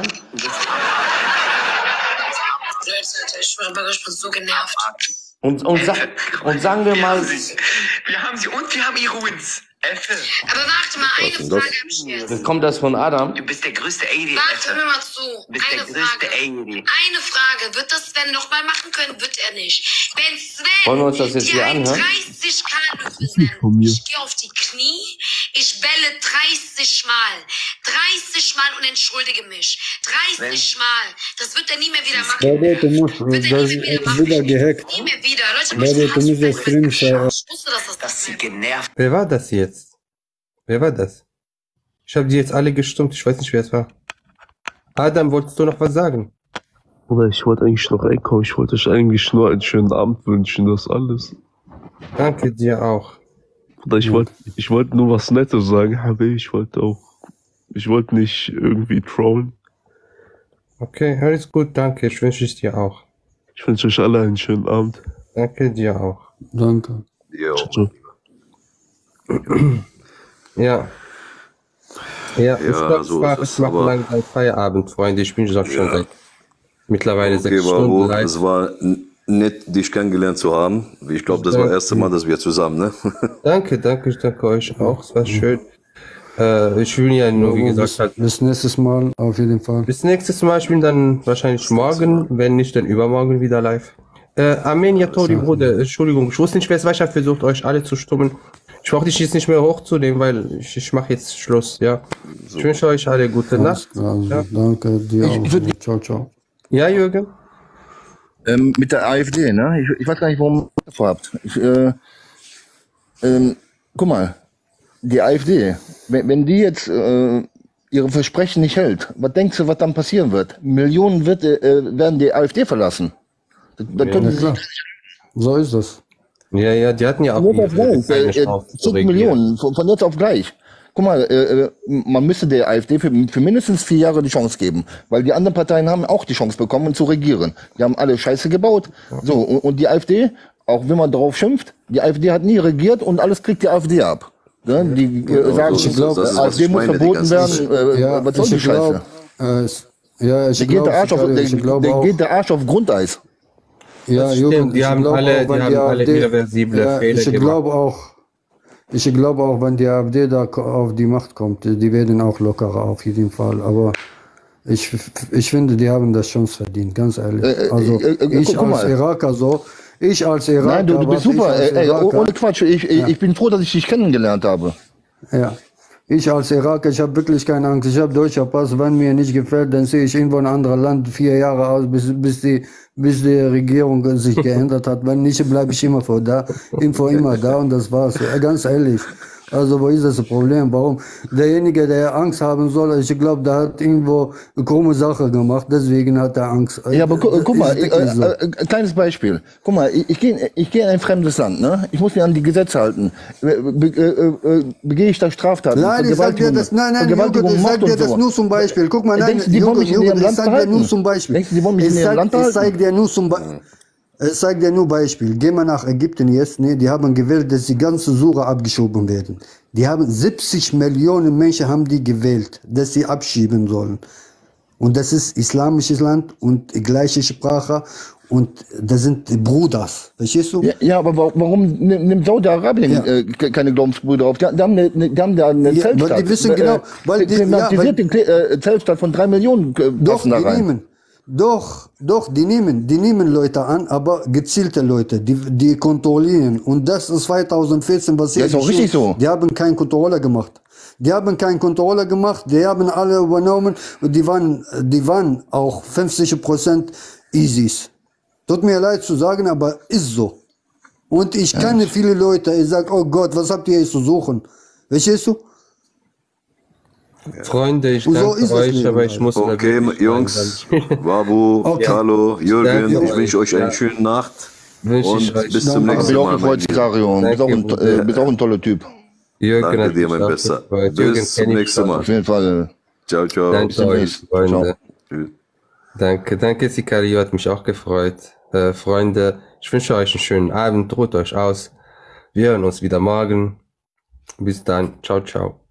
Ich schwöre, ich bin so genervt. Und sagen wir mal... Wir haben sie und wir haben ihre Wins. Aber warte mal, eine Frage habe ich jetzt. Kommt das von Adam? Du bist der größte Alien. Warte mir mal zu. Eine Frage. Wird das Sven nochmal machen können? Wird er nicht. Wenn Sven wollen wir uns das jetzt hier anhören? 30k Löffel sind, ich gehe auf die Knie, ich belle 30 Mal. 30 Mal und entschuldige mich. 30 Mal. Das wird er nie mehr wieder machen. Du musst wieder gehackt. Nie mehr wieder. Leute, du musst das drin sein. dass sie genervt. Wer war das jetzt? Wer war das? Ich habe die jetzt alle gestummt, ich weiß nicht, wer es war. Adam, wolltest du noch was sagen? Oder ich wollte eigentlich noch einkommen, ich wollte euch eigentlich nur einen schönen Abend wünschen, das alles. Danke dir auch. Oder ich wollte nur was Nettes sagen, aber ich wollte nicht irgendwie trollen. Okay, alles gut, danke, ich wünsche es dir auch. Ich wünsche euch alle einen schönen Abend. Danke dir auch. Danke. Jo. Ja. Ja, ich mache langsam Feierabend, Freunde. Ich bin schon seit mittlerweile 6 Stunden live. Es war nett, dich kennengelernt zu haben. Ich glaube, das war das erste Mal, dass wir zusammen, ne? Danke euch auch. Es war schön. Ich will ja nur, wie gesagt, bis nächstes Mal, auf jeden Fall. Bis nächstes Mal. Ich bin dann wahrscheinlich morgen, wenn nicht, dann übermorgen wieder live. Armenia Tori, Bruder, Entschuldigung, ich wusste nicht, wer es war. Ich habe versucht, euch alle zu stummen. Ich brauche dich jetzt nicht mehr hochzunehmen, weil ich mache jetzt Schluss, ja. Ich wünsche euch alle gute Nacht. Ja. Danke dir auch. Ciao, ciao. Ja, Jürgen? Mit der AfD, ne? Ich weiß gar nicht, warum ihr das vorhabt. Guck mal, die AfD, wenn die jetzt ihre Versprechen nicht hält, was denkst du, was dann passieren wird? Millionen werden die AfD verlassen. So ist das. Ja, die hatten ja auch zig Millionen, von jetzt auf gleich. Guck mal, man müsste der AfD für mindestens 4 Jahre die Chance geben, weil die anderen Parteien haben auch die Chance bekommen, zu regieren. Die haben alle Scheiße gebaut. So, und die AfD, auch wenn man darauf schimpft, die AfD hat nie regiert und alles kriegt die AfD ab. Ja, die sagen, AfD muss verboten werden. Was soll die Scheiße? Geht der Arsch auf Grundeis. Ja, Jürgen, die haben alle irreversible Fehler gemacht. Ich glaube auch, wenn die AfD da auf die Macht kommt, die werden auch lockerer auf jeden Fall. Aber ich finde, die haben das schon verdient, ganz ehrlich. Also ich als Iraker Nein, du bist super. Ohne Quatsch. Ich bin froh, dass ich dich kennengelernt habe. Ja. Ich als Iraker, ich habe wirklich keine Angst. Ich habe deutscher Pass. Wenn mir nicht gefällt, dann sehe ich irgendwo in ein anderes Land 4 Jahre aus, bis die Regierung sich geändert hat. Wenn nicht, bleibe ich immer da und das war's. Ganz ehrlich. Also wo ist das Problem? Warum? Derjenige, der Angst haben soll, ich glaube, der hat irgendwo eine krumme Sache gemacht, deswegen hat er Angst. Ja, aber guck mal, kleines Beispiel. Guck mal, ich gehe in ein fremdes Land, ne? Ich muss mich an die Gesetze halten. Begehe ich da Straftaten? Nein, ich sag dir das, nein, Jürgen, ich sag dir das nur zum Beispiel. Guck mal, nein, Jürgen, ich sag dir nur zum Beispiel. Denkst du, die wollen mich in ihrem Land behalten? Ich sag dir nur zum Beispiel. Ich sage dir nur Beispiel. Geh mal nach Ägypten jetzt. Ne? Die haben gewählt, dass die ganze Sura abgeschoben werden. Die haben 70 Millionen Menschen haben die gewählt, dass sie abschieben sollen. Und das ist islamisches Land und gleiche Sprache und das sind Bruders. Verstehst du? Ja, aber warum nimmt Saudi-Arabien keine Glaubensbrüder auf? Die haben da eine Zeltstadt. Weil die wissen genau, weil die Zeltstadt von 3 Millionen passen da rein. Doch, die nehmen Leute an, aber gezielte Leute, die kontrollieren. Und das ist 2014, was ist auch richtig so. Die haben keinen Kontrolle gemacht. Die haben alle übernommen und die waren auch 50% ISIS. Tut mir leid zu sagen, aber ist so. Und ich kenne viele Leute, ich sage, oh Gott, was habt ihr hier zu suchen? Verstehst du? Freunde, ich danke euch, aber ich muss... Okay, Jungs, Babu, Carlo, Jürgen, ich wünsche euch eine schöne Nacht und bis zum nächsten Mal. Bist auch ein toller Typ. Jürgen, danke dir, mein Bester. Bis zum nächsten Mal. Auf jeden Fall. Ciao, ciao. Danke euch, Freunde. Danke, Sicario, hat mich auch gefreut. Freunde, ich wünsche euch einen schönen Abend, ruht euch aus. Wir hören uns wieder morgen. Bis dann, ciao, ciao.